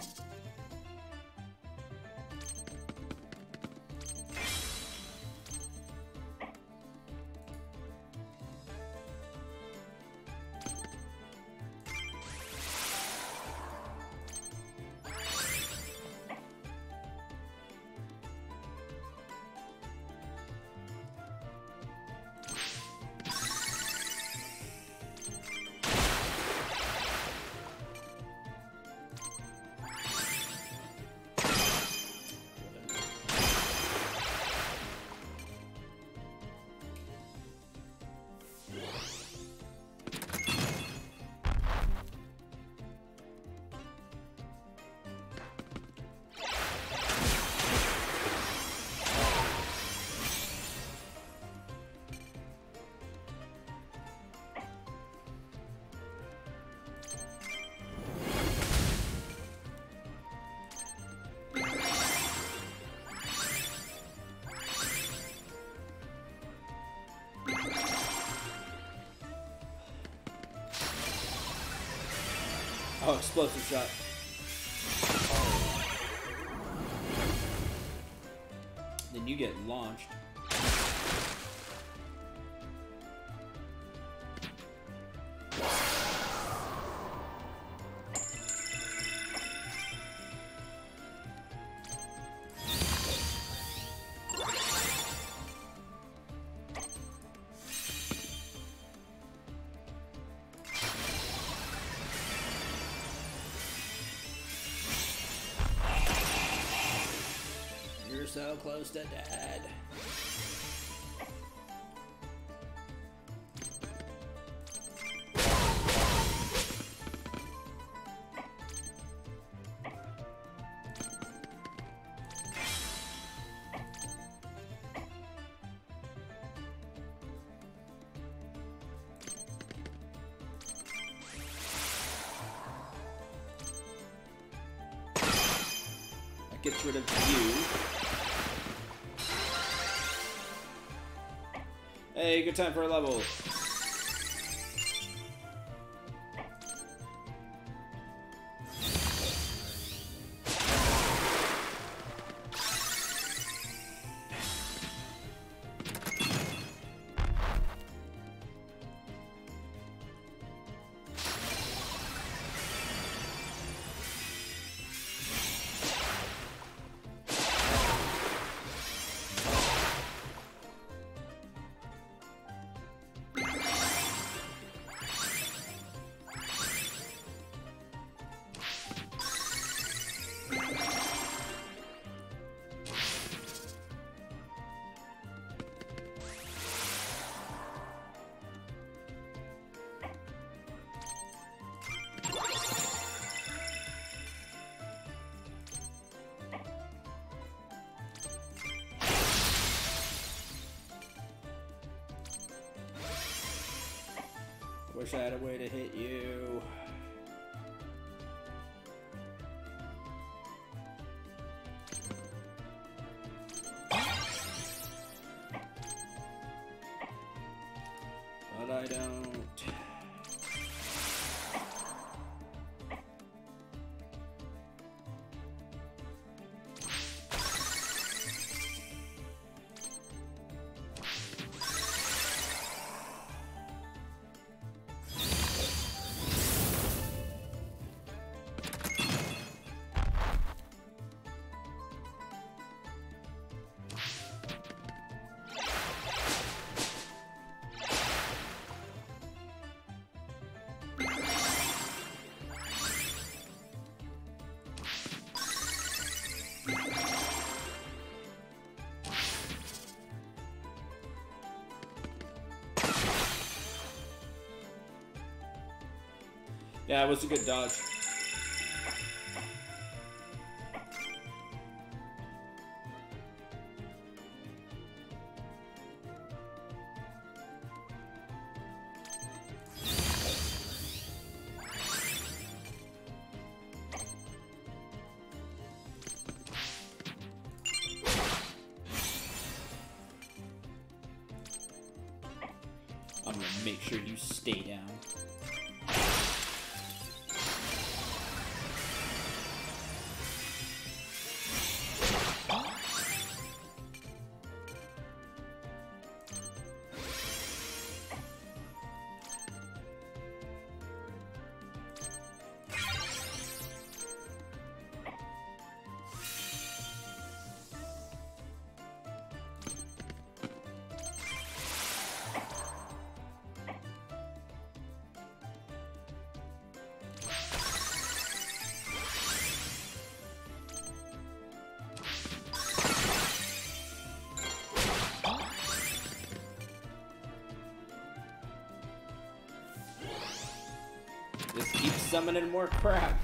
Oh, explosive shot. Then you get launched. You're so close to dead. That gets rid of you. Hey, good time for a level. Wish I had a way to hit you. But I don't. Yeah, it was a good dodge. I'm gonna make sure you stay down. Just keep summoning more crap.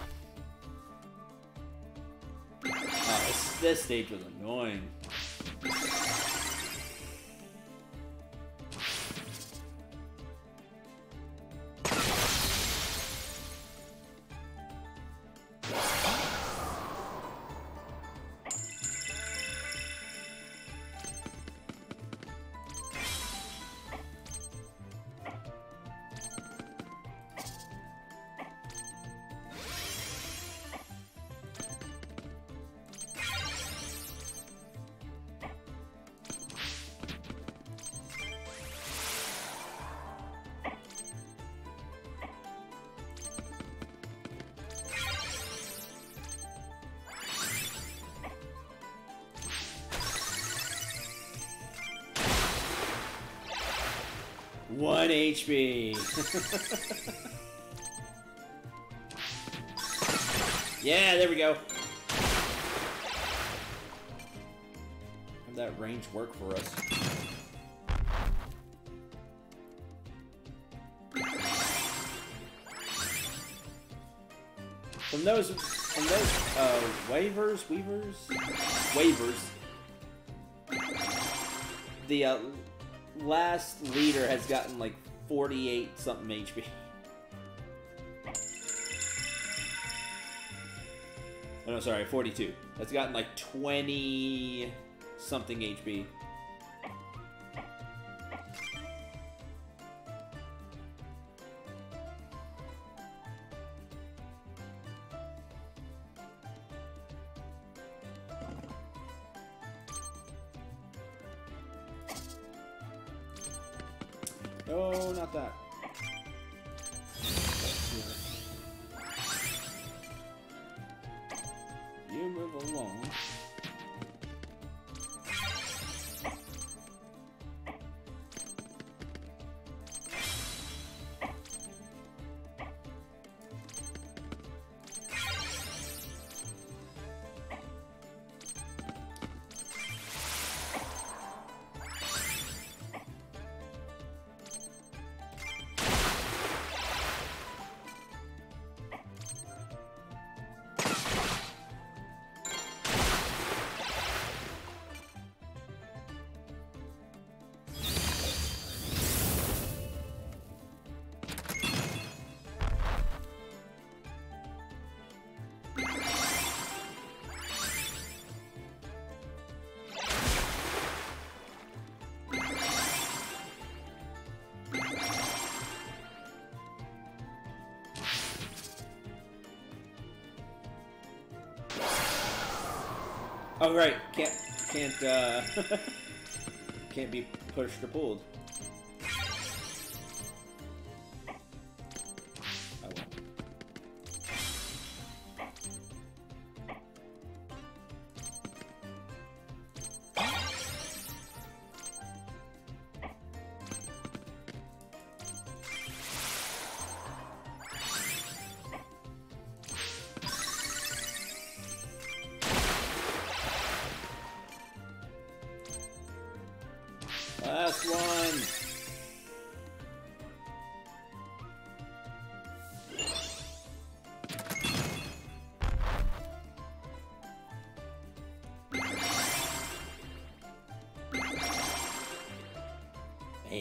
Oh, this stage was annoying. One HP. Yeah, there we go. Have that range work for us. From those waivers, the last leader has gotten like 48 something HP. Oh no, sorry, 42. That's gotten like 20 something HP. Oh, not that. You move along. Oh right, can't can't be pushed or pulled. Oh well. Last one.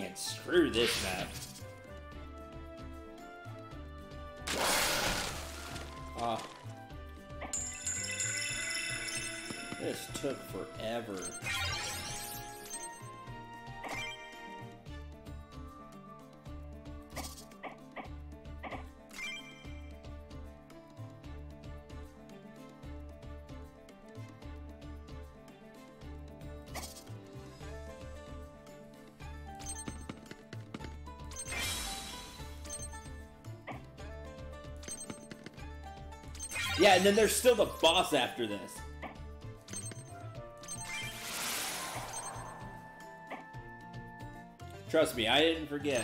Man, screw this map. Ah. This took forever. Yeah, and then there's still the boss after this. Trust me, I didn't forget.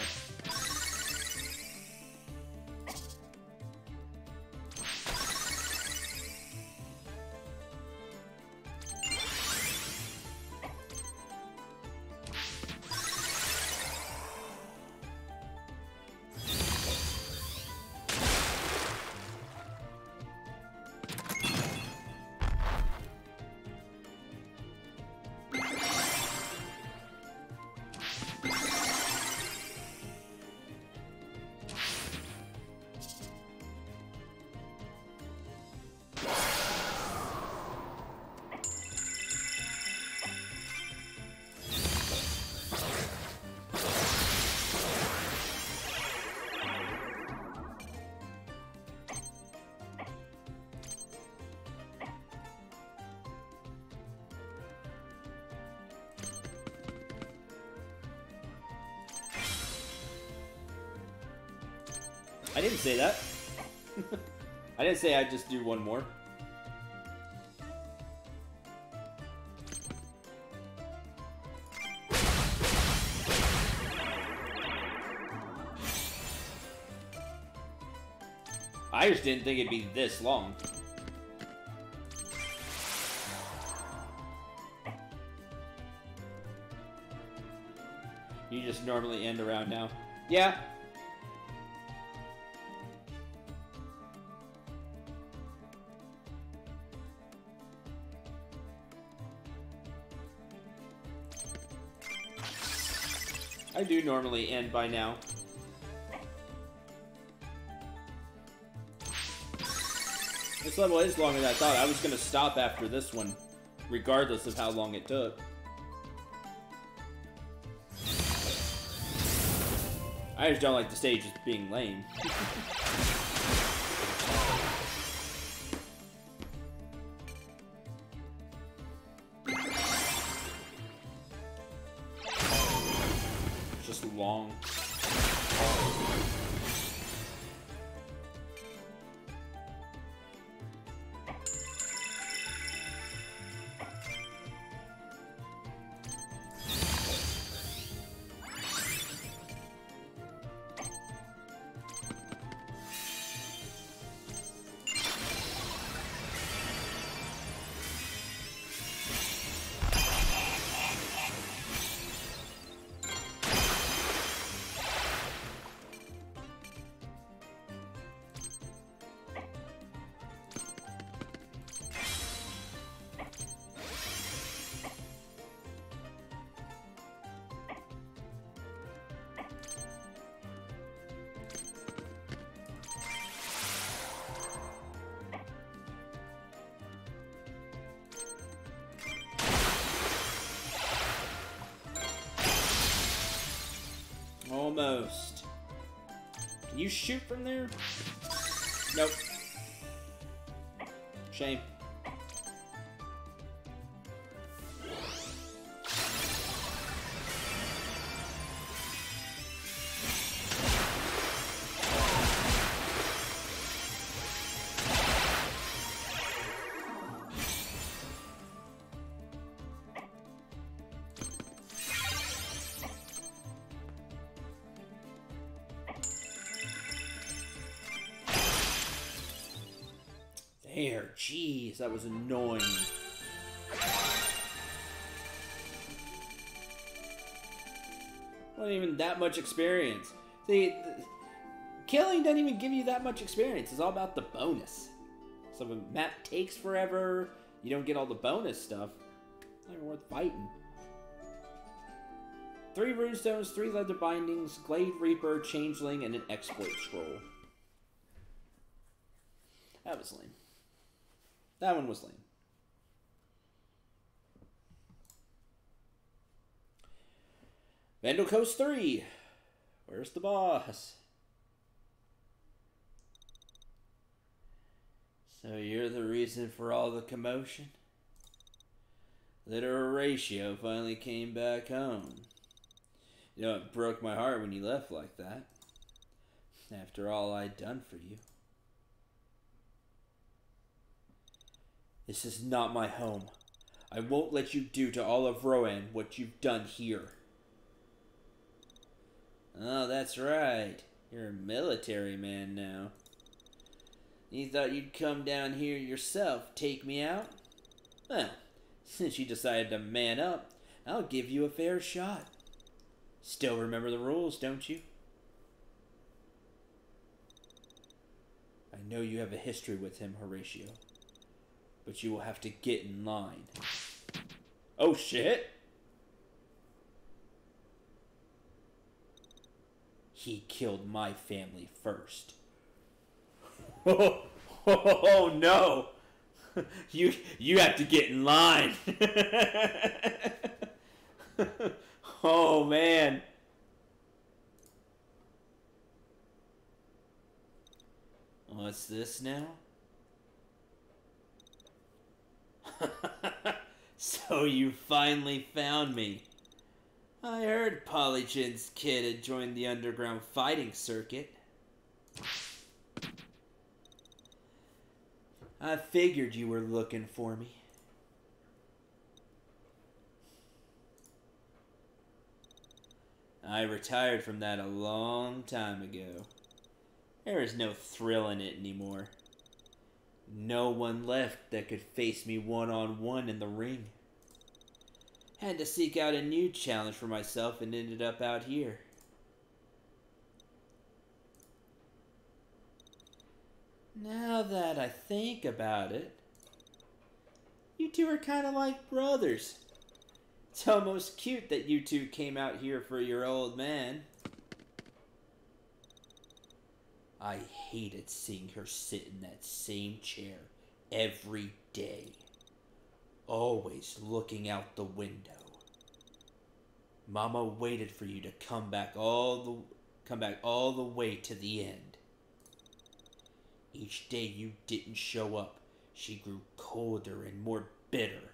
I didn't say that. I didn't say I'd just do one more. I just didn't think it'd be this long. You just normally end around now. Yeah. I do normally end by now. This level is longer than I thought. I was going to stop after this one, regardless of how long it took. I just don't like the stages being lame. It's just long. Almost. Can you shoot from there? Nope. Shame. There, jeez, that was annoying. Not even that much experience. See, killing doesn't even give you that much experience. It's all about the bonus. So if a map takes forever, you don't get all the bonus stuff. Not even worth fighting. 3 runestones, 3 leather bindings, Glade Reaper, Changeling, and an exploit scroll. That was lame. That one was lame. Vandal Coast 3. Where's the boss? So you're the reason for all the commotion? Little Horatio finally came back home. You know, it broke my heart when you left like that. After all I'd done for you. This is not my home. I won't let you do to all of Rohan what you've done here. Oh, that's right. You're a military man now. You thought you'd come down here yourself, take me out? Well, since you decided to man up, I'll give you a fair shot. Still remember the rules, don't you? I know you have a history with him, Horatio. But you will have to get in line. Oh, shit! He killed my family first. Oh no! You have to get in line. Oh man. What's this now? So you finally found me. I heard Polygen's kid had joined the underground fighting circuit. I figured you were looking for me. I retired from that a long time ago. There is no thrill in it anymore. No one left that could face me one-on-one in the ring. Had to seek out a new challenge for myself and ended up out here. Now that I think about it, you two are kind of like brothers. It's almost cute that you two came out here for your old man. I hated seeing her sit in that same chair every day. Always looking out the window. Mama waited for you to come back all the way to the end. Each day you didn't show up, she grew colder and more bitter.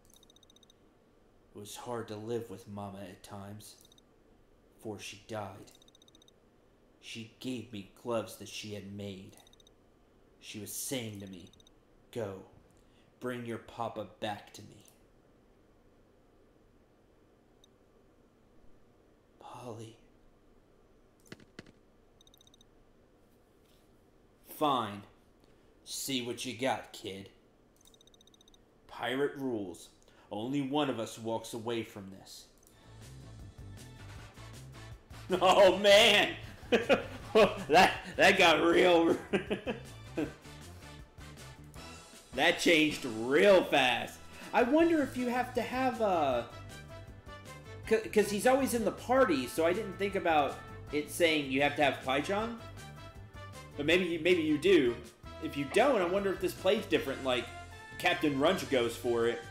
It was hard to live with Mama at times, before she died. She gave me gloves that she had made. She was saying to me, "Go, bring your papa back to me." Polly. Fine. See what you got, kid. Pirate rules. Only one of us walks away from this. Oh man! that got real. That changed real fast. I wonder if you have to have a... Because he's always in the party, so I didn't think about it saying you have to have Paichon. But maybe you do. If you don't, I wonder if this plays different, like Captain Runch goes for it.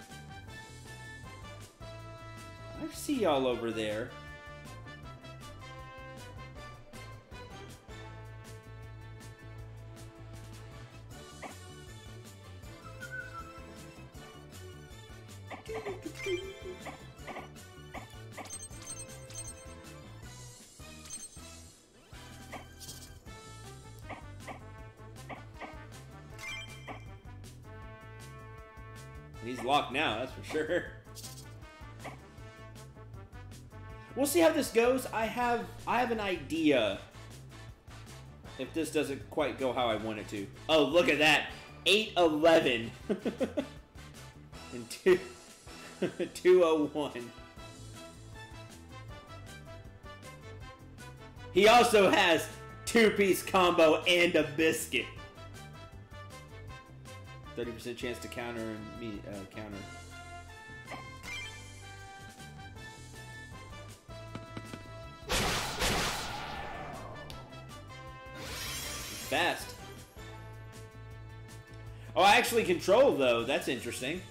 I see y'all over there. He's locked now, that's for sure. We'll see how this goes. I have an idea if this doesn't quite go how I want it to. Oh, look at that. 8-11. And 201. He also has 2-piece combo and a biscuit. 30% chance to counter and me counter. fast. Oh, I actually control, though. That's interesting.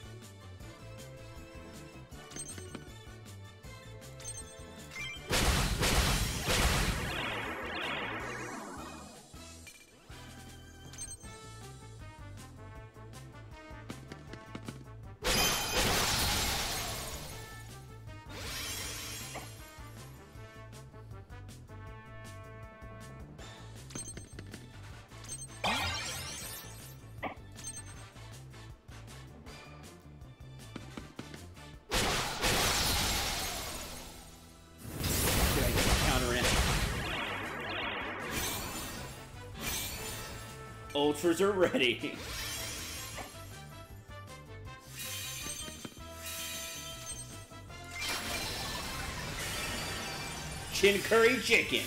Ultras are ready. Chin curry chicken.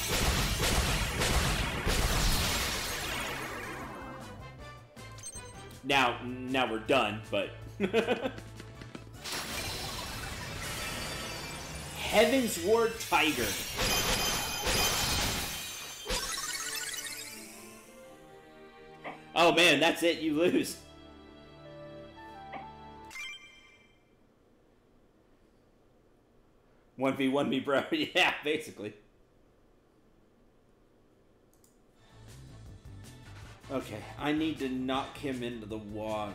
Now we're done, but Heaven's Ward Tiger. Oh man, that's it, you lose. One v one me, bro. Yeah, basically. Okay, I need to knock him into the water.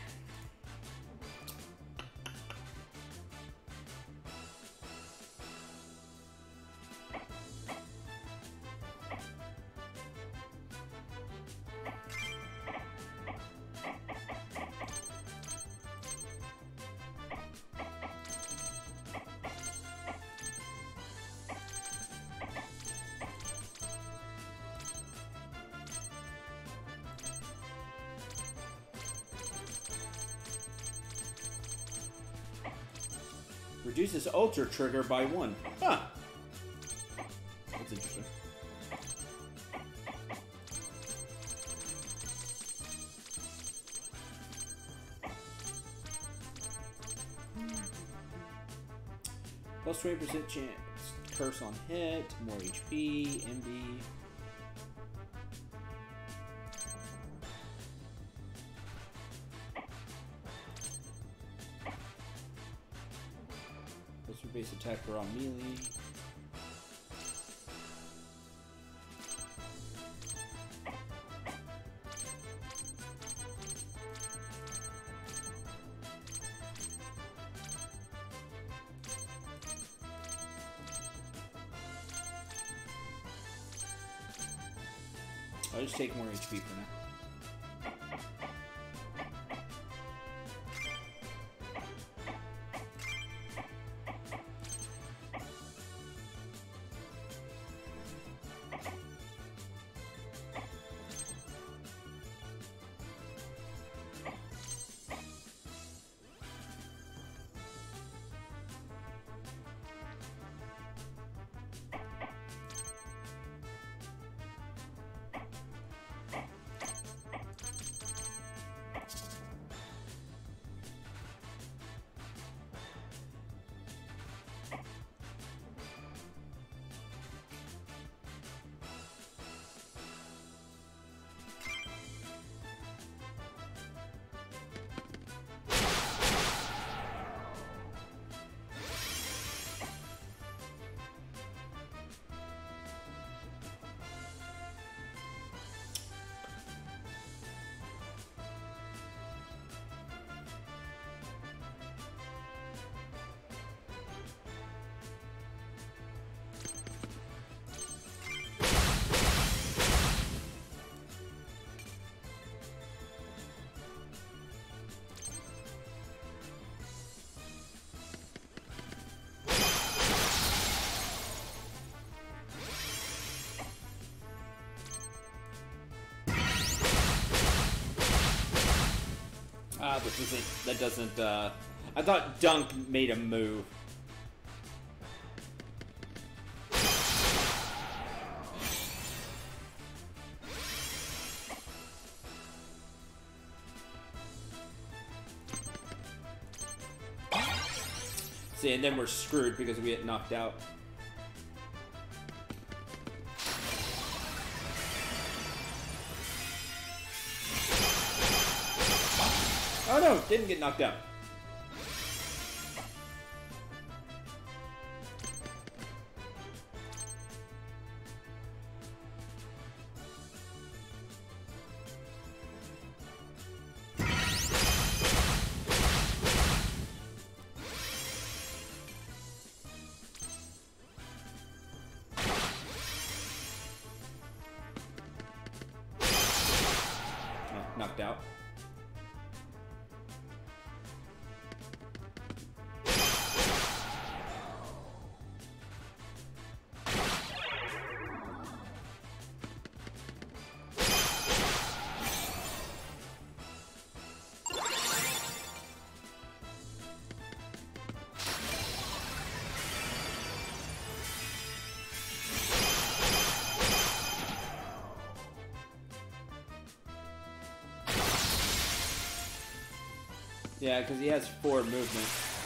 Reduces Ultra trigger by 1. Huh. That's interesting. Plus 20% chance. Curse on hit. More HP. MB. Base attack for all melee. I'll just take more HP for now. This isn't, that doesn't, I thought Dunk made a move. See, and then we're screwed because we get knocked out. Oh, didn't get knocked out. Knocked out. Yeah, because he has 4 movement.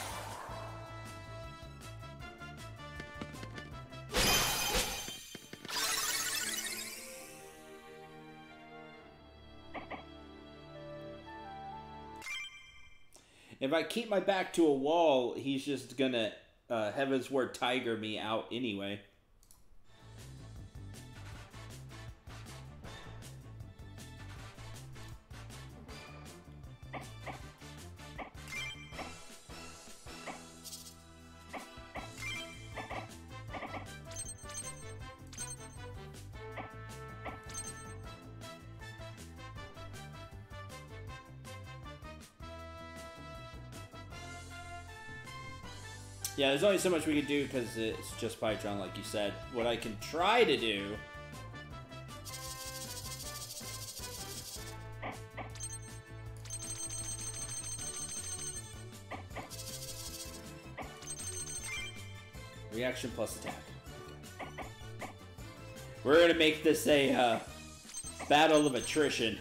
If I keep my back to a wall, he's just gonna Heaven's Word Tiger me out anyway. Yeah, there's only so much we can do because it's just Pytron, like you said. What I can try to do... Reaction plus attack. We're gonna make this a battle of attrition.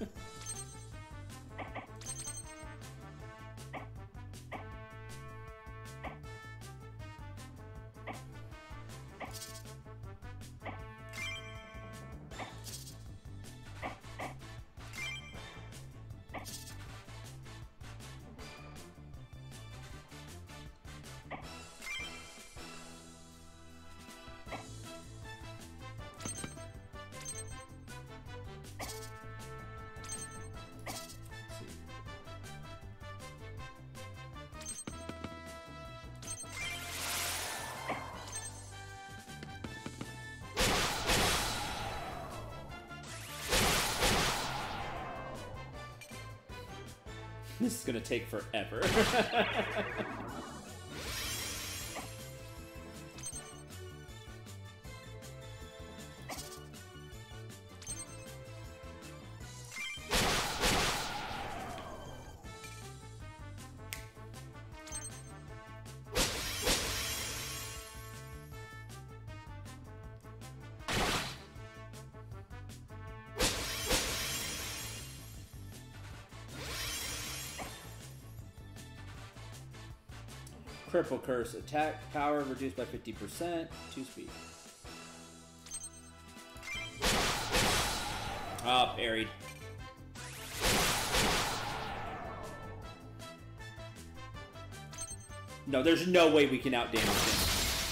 This is gonna take forever. Cripple Curse. Attack power reduced by 50%. 2 speed. Ah, parried. No, there's no way we can outdamage him.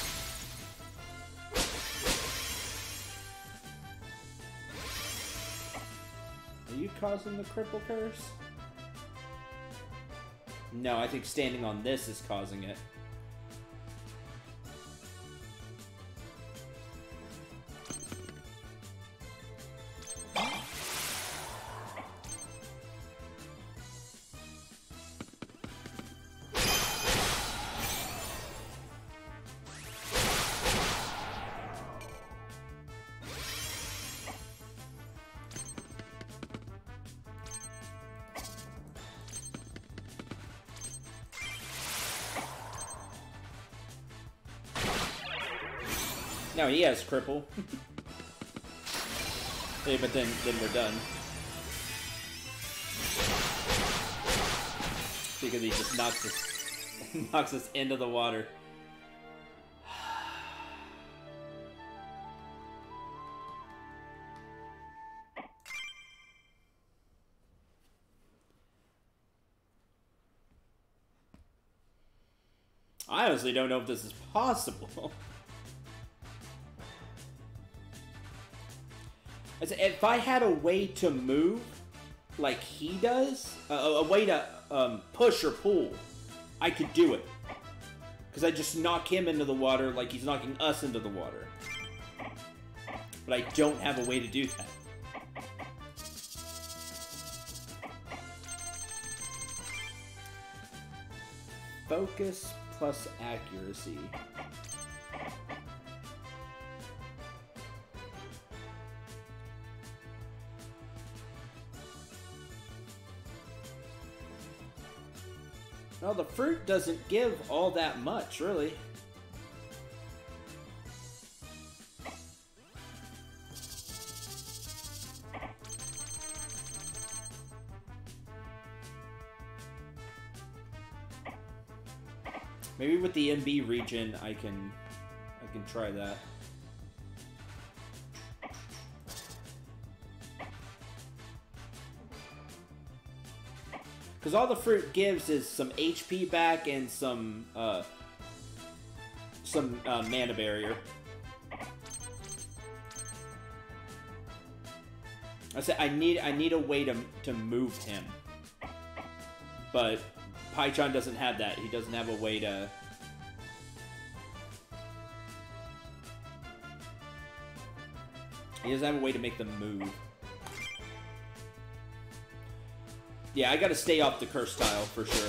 Are you causing the Cripple Curse? No, I think standing on this is causing it. No, he has cripple. Hey, but then we're done. Because he just knocks us into the water. I honestly don't know if this is possible. If I had a way to move like he does, a way to push or pull, I could do it. Because I just knock him into the water like he's knocking us into the water. But I don't have a way to do that. Focus plus accuracy. Well, the fruit doesn't give all that much, really. Maybe with the MB region, I can try that. Because all the fruit gives is some HP back and some mana barrier. I said I need a way to move him, but Paichan doesn't have that. He doesn't have a way to. He doesn't have a way to make them move. Yeah, I gotta stay off the curse tile for sure.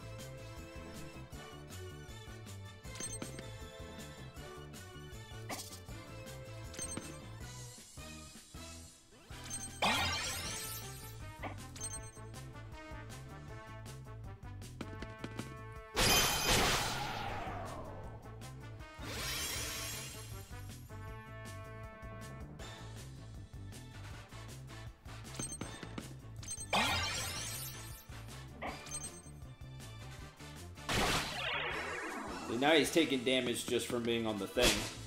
Now he's taking damage just from being on the thing.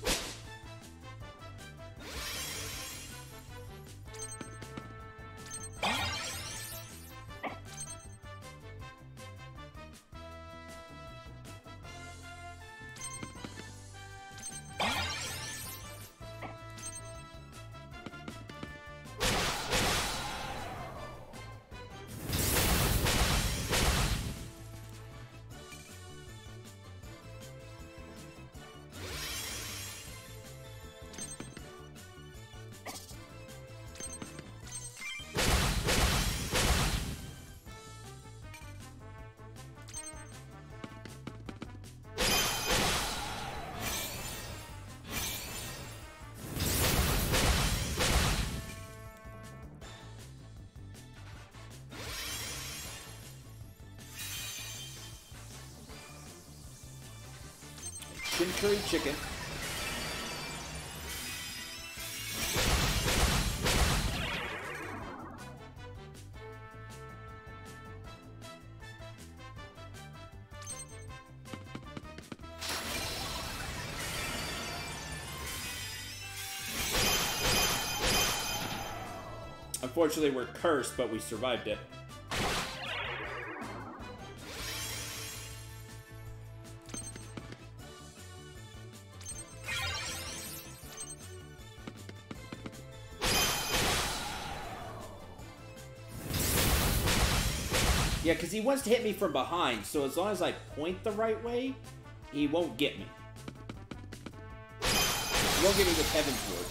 Chimichurri chicken. Unfortunately, we're cursed, but we survived it. Yeah, because he wants to hit me from behind, so as long as I point the right way, he won't get me. He won't get me with Heaven's Ward.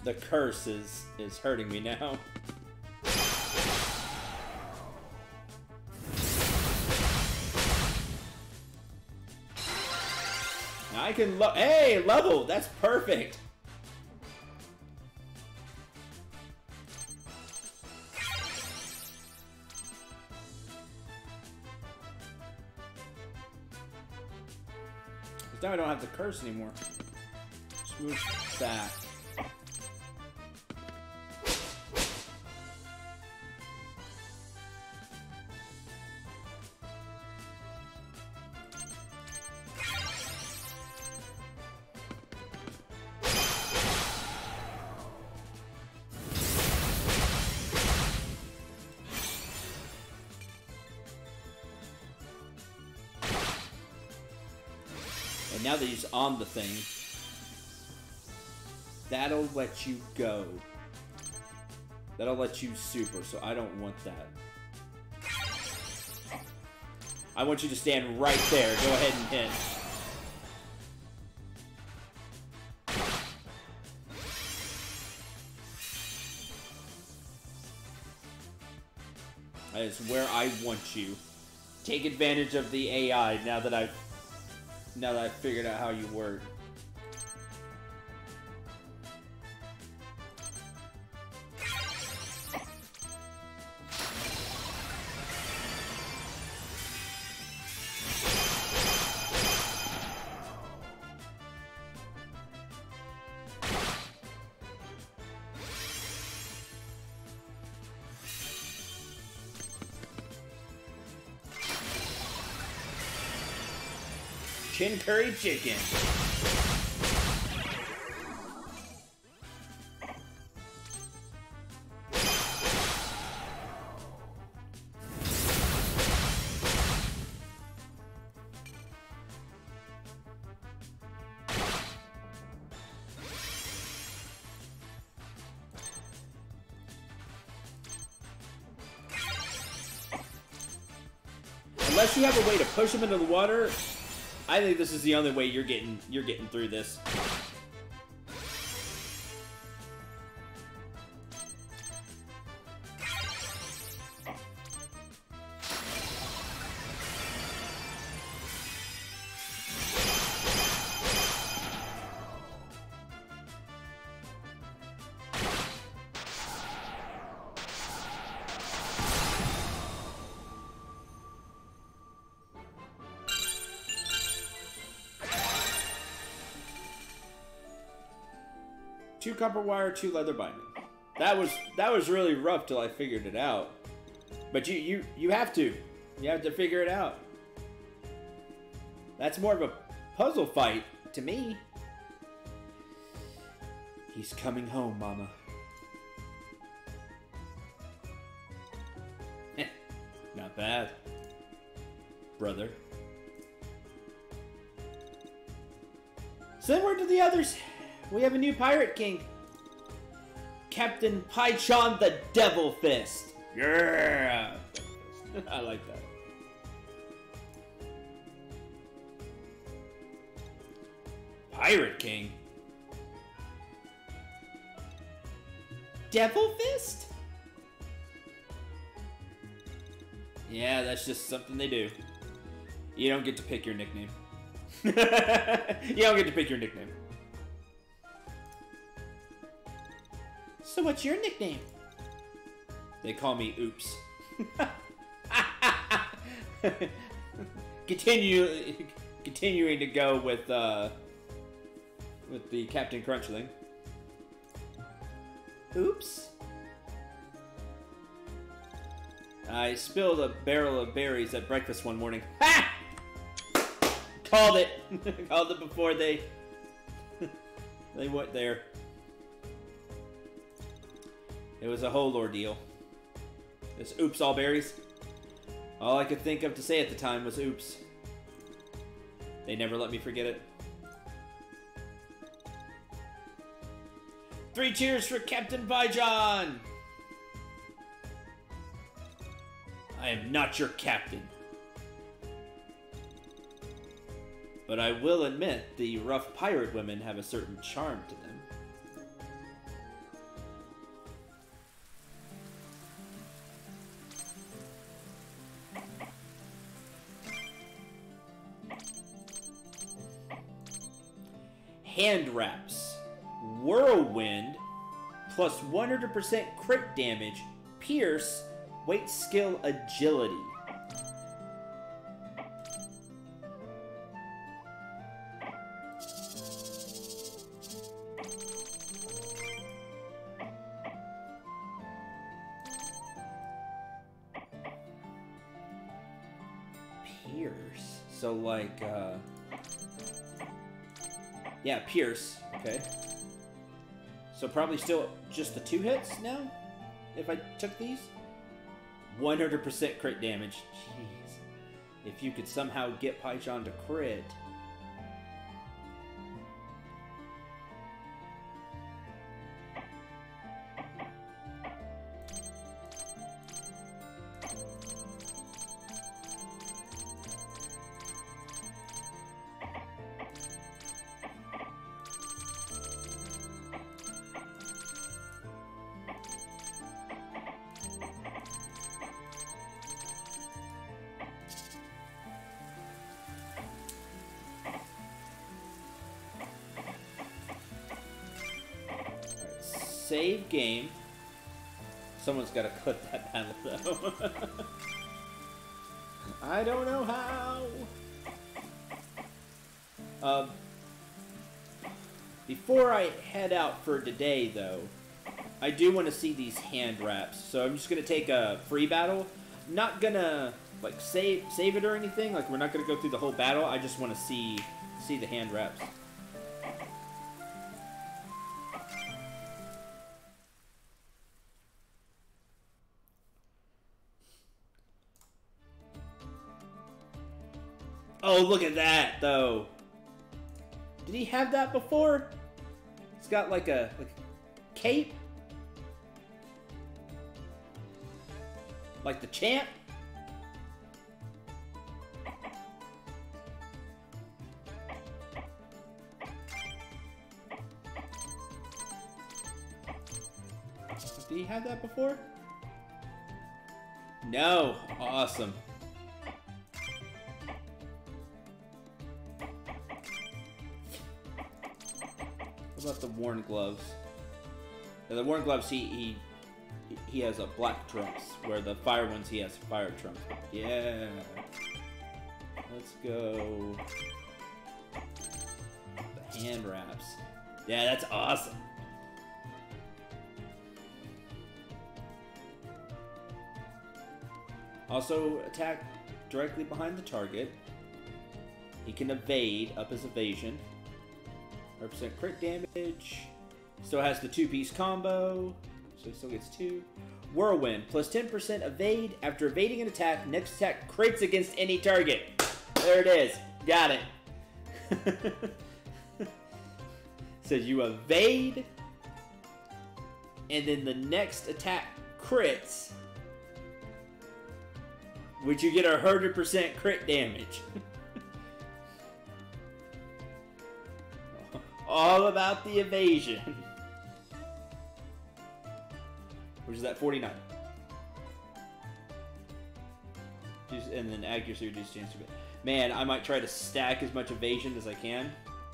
The curse is hurting me now. I can hey, level! That's perfect! Now I don't have the curse anymore. Just move back. And now that he's on the thing, that'll let you go. That'll let you super, so I don't want that. I want you to stand right there. Go ahead and hit. That is where I want you. Take advantage of the AI now that I've figured out how you work. Chin curry chicken. Unless you have a way to push him into the water, I think this is the only way you're getting through this. Two copper wire, two leather binding. That was really rough till I figured it out. But you have to. You have to figure it out. That's more of a puzzle fight to me. He's coming home, Mama. Not bad, brother. Send word to the others. We have a new pirate king. Captain Paichon the Devil Fist. Yeah. I like that. Pirate King? Devil Fist? Yeah, that's just something they do. You don't get to pick your nickname. You don't get to pick your nickname. So what's your nickname? They call me Oops. Continuing to go with the Captain Crunch thing. Oops. I spilled a barrel of berries at breakfast one morning. Ha! Called it. Called it before they went there. It was a whole ordeal. This oops all berries. All I could think of to say at the time was oops. They never let me forget it. 3 cheers for Captain Paichon! I am not your captain. But I will admit the rough pirate women have a certain charm to them. Hand Wraps. Whirlwind. Plus 100% crit damage. Pierce. Weight, skill, agility. Pierce. So like, yeah, Pierce. Okay. So probably still just the 2 hits now? If I took these? 100% crit damage. Jeez. If you could somehow get Paichon to crit. Save game. Someone's got to clip that battle, though. I don't know how. Before I head out for today, though, I do want to see these hand wraps. So I'm just going to take a free battle. I'm not going to, like, save it or anything. Like, we're not going to go through the whole battle. I just want to see the hand wraps. Oh, look at that, though. Did he have that before? It's got like a cape? Like the champ? Did he have that before? No. Awesome. What about the worn gloves? Now, the worn gloves, he has a black trunks, where the fire ones he has fire trunks. Yeah. Let's go. The hand wraps. Yeah, that's awesome. Also attack directly behind the target. He can evade, up his evasion. 100% crit damage. Still has the 2-piece combo, so he still gets 2. Whirlwind, plus 10% evade. After evading an attack, next attack crits against any target. There it is. Got it. Says you evade, and then the next attack crits, which you get 100% crit damage. All about the evasion. Which is at 49. And then accuracy reduced chance to be. Man, I might try to stack as much evasion as I can.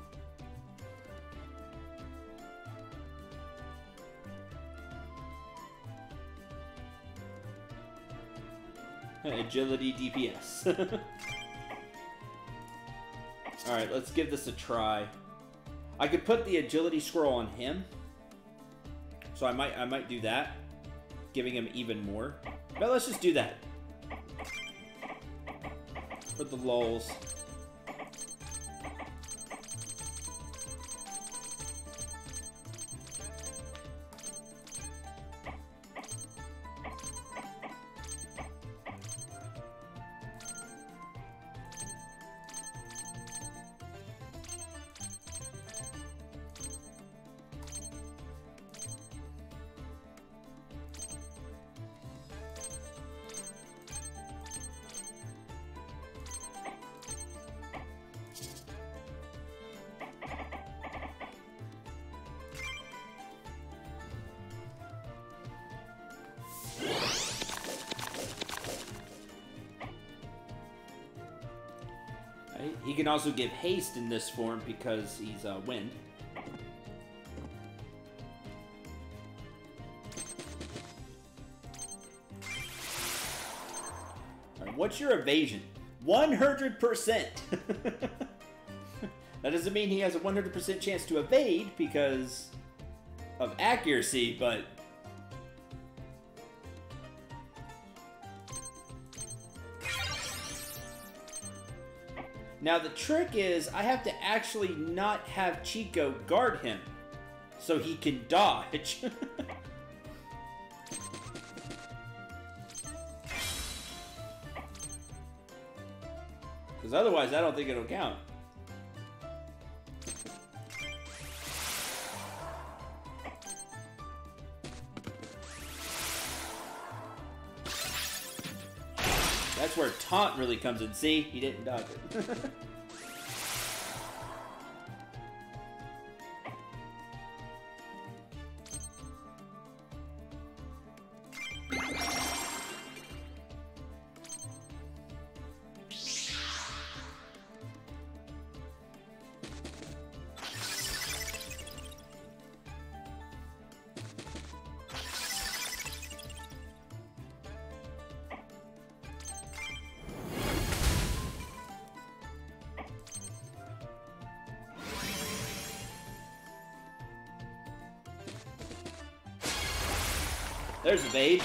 Agility DPS. Alright, let's give this a try. I could put the agility scroll on him. So I might do that. Giving him even more. But let's just do that. For the lulz. He can also give haste in this form because he's wind. What's your evasion? 100%! That doesn't mean he has a 100% chance to evade because of accuracy, but... Now the trick is, I have to actually not have Chico guard him, so he can dodge. Because otherwise, I don't think it'll count. That's where taunt really comes in. See? He didn't dodge it. There's evade.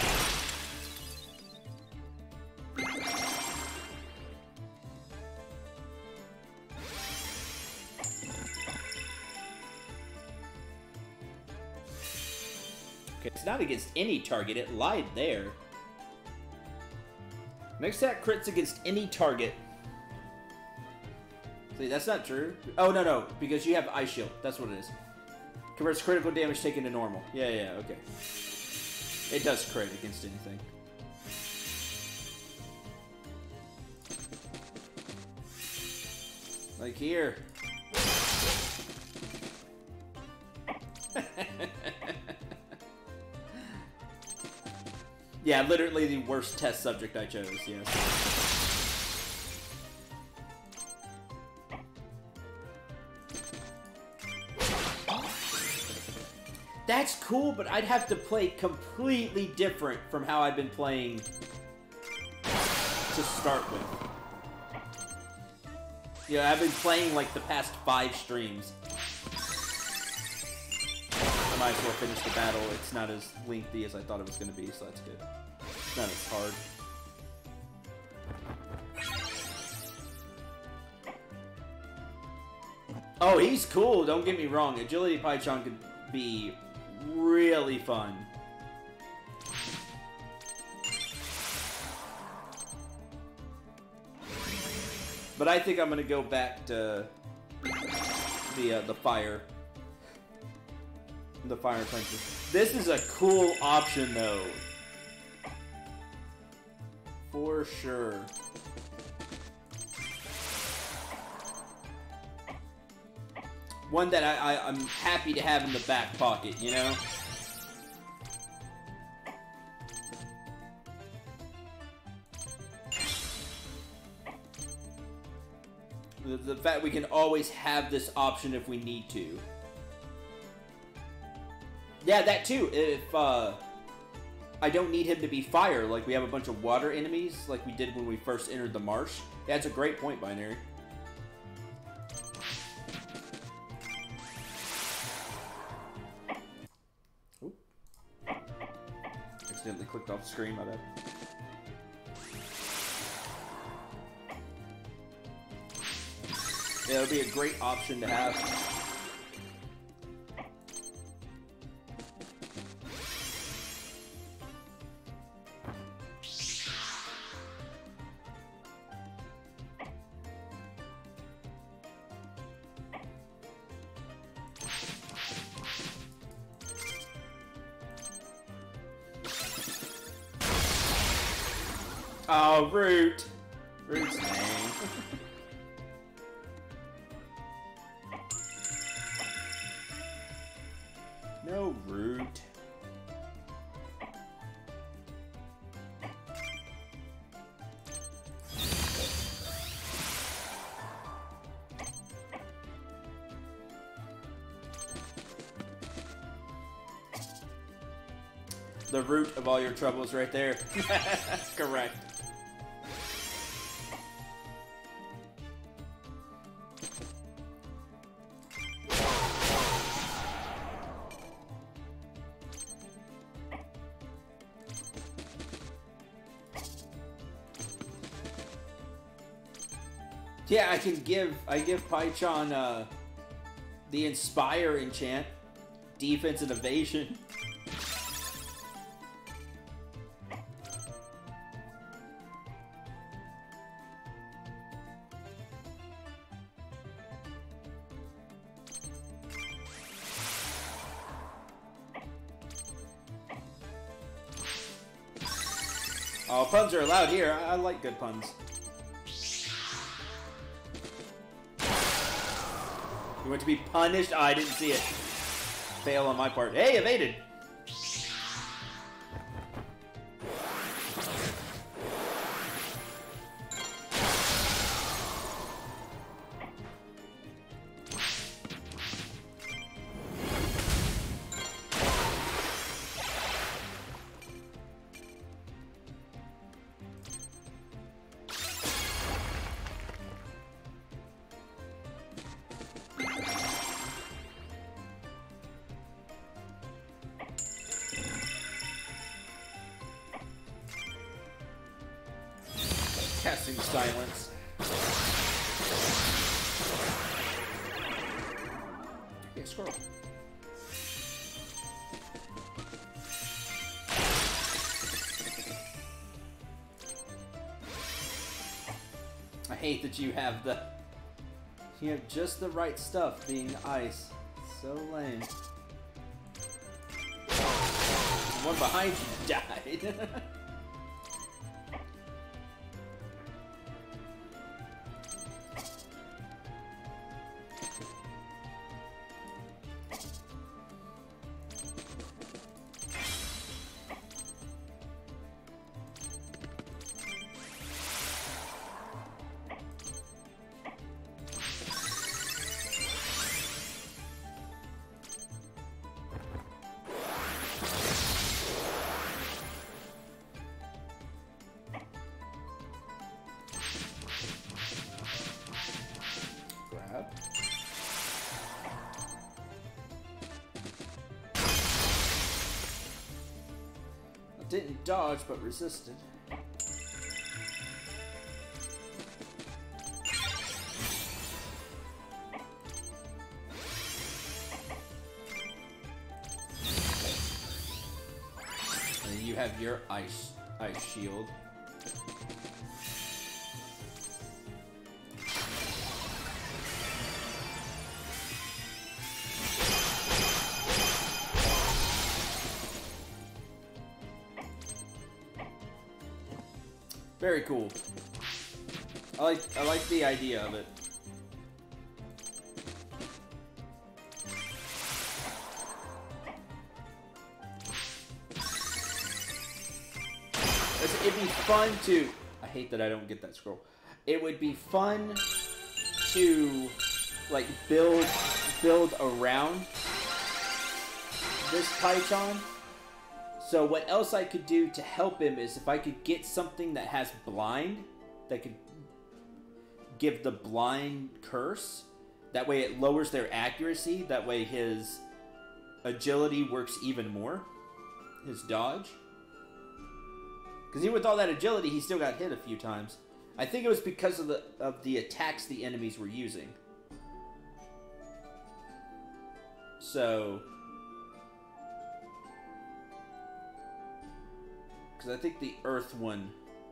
Okay, it's not against any target. It lied there. Next attack crits against any target. See, that's not true. Oh, no, because you have Ice Shield. That's what it is. Converts critical damage taken to normal. Yeah, okay. It does crit against anything. Like here. Yeah, literally the worst test subject I chose, yes. That's cool, but I'd have to play completely different from how I've been playing to start with. Yeah, I've been playing like the past 5 streams. I might as well finish the battle. It's not as lengthy as I thought it was going to be, so that's good. It's not as hard. Oh, he's cool, don't get me wrong. Agility Pychon could be really fun. But I think I'm gonna go back to the fire. The fire punches. This is a cool option though. For sure. One that I'm happy to have in the back pocket, you know? The fact we can always have this option if we need to. Yeah, that too. If I don't need him to be fire, like we have a bunch of water enemies, like we did when we first entered the marsh. Yeah, that's a great point, Binary. Oop. Accidentally clicked off the screen, my bad. Yeah, it would be a great option to have. Oh, Root! Root's name. No, Root. The root of all your troubles right there. Correct. Yeah, I give Paichon the Inspire enchant, defense and evasion. Oh, puns are allowed here. I like good puns. You want to be punished? Oh, I didn't see it. Fail on my part. Hey, evaded! Casting silence. Okay, scroll. I hate that you have just the right stuff being ice. So lame. The one behind you died. Grab. I didn't dodge, but resisted. And you have your ice shield. Very cool. I like the idea of it. It'd be fun to... I hate that I don't get that scroll. It would be fun to like build around this Paichon. So what else I could do to help him is if I could get something that has blind, that could give the blind curse. That way it lowers their accuracy. That way his agility works even more. His dodge. Because even with all that agility, he still got hit a few times. I think it was because of the attacks the enemies were using. So... because I think the earth one,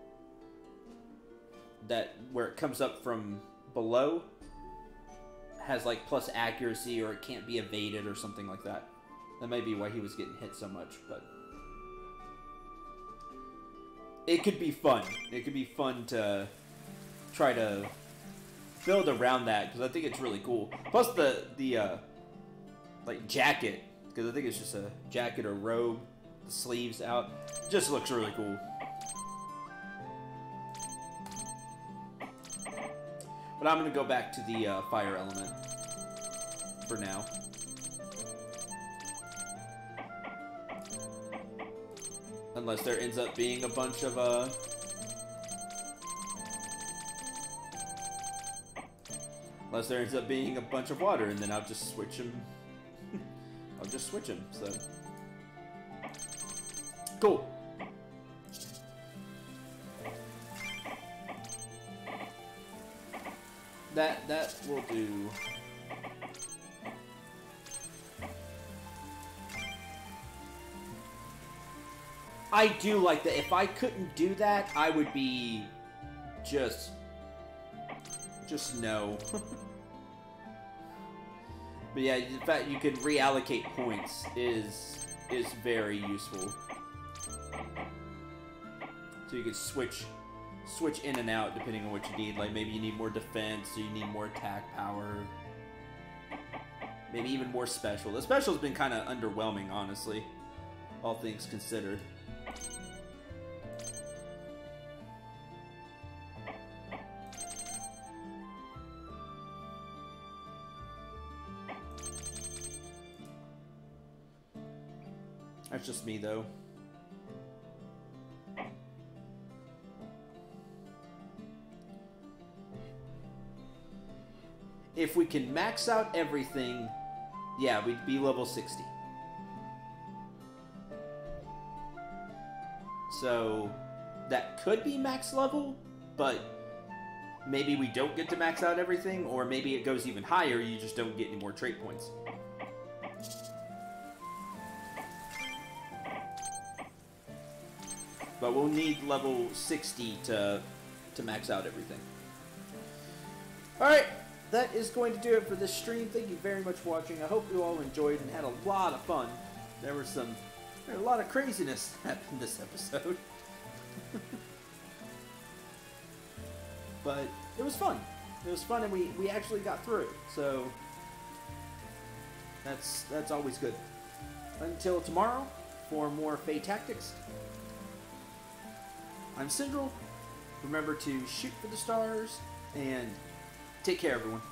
where it comes up from below, has like plus accuracy, or it can't be evaded or something like that. That may be why he was getting hit so much, but it could be fun. It could be fun to try to build around that, because I think it's really cool. Plus the like jacket, because I think it's just a jacket or robe, the sleeves out, just looks really cool. But I'm gonna go back to the fire element for now. Unless there ends up being a bunch of unless there ends up being a bunch of water, and then I'll just switch them. I'll just switch them. So cool. that will do. I do like that. If I couldn't do that, I would be just no. But yeah, the fact you can reallocate points is very useful. So you can switch in and out depending on what you need. Like maybe you need more defense, so you need more attack power. Maybe even more special. The special's been kind of underwhelming, honestly, all things considered. That's just me, though. If we can max out everything, yeah, we'd be level 60. So, that could be max level, but maybe we don't get to max out everything, or maybe it goes even higher, you just don't get any more trait points. But we'll need level 60 to max out everything. Alright, that is going to do it for this stream. Thank you very much for watching. I hope you all enjoyed and had a lot of fun. There was a lot of craziness happened this episode. But it was fun. It was fun, and we actually got through it. So that's always good. Until tomorrow for more Fae Tactics. I'm Syndral. Remember to shoot for the stars, and take care, everyone.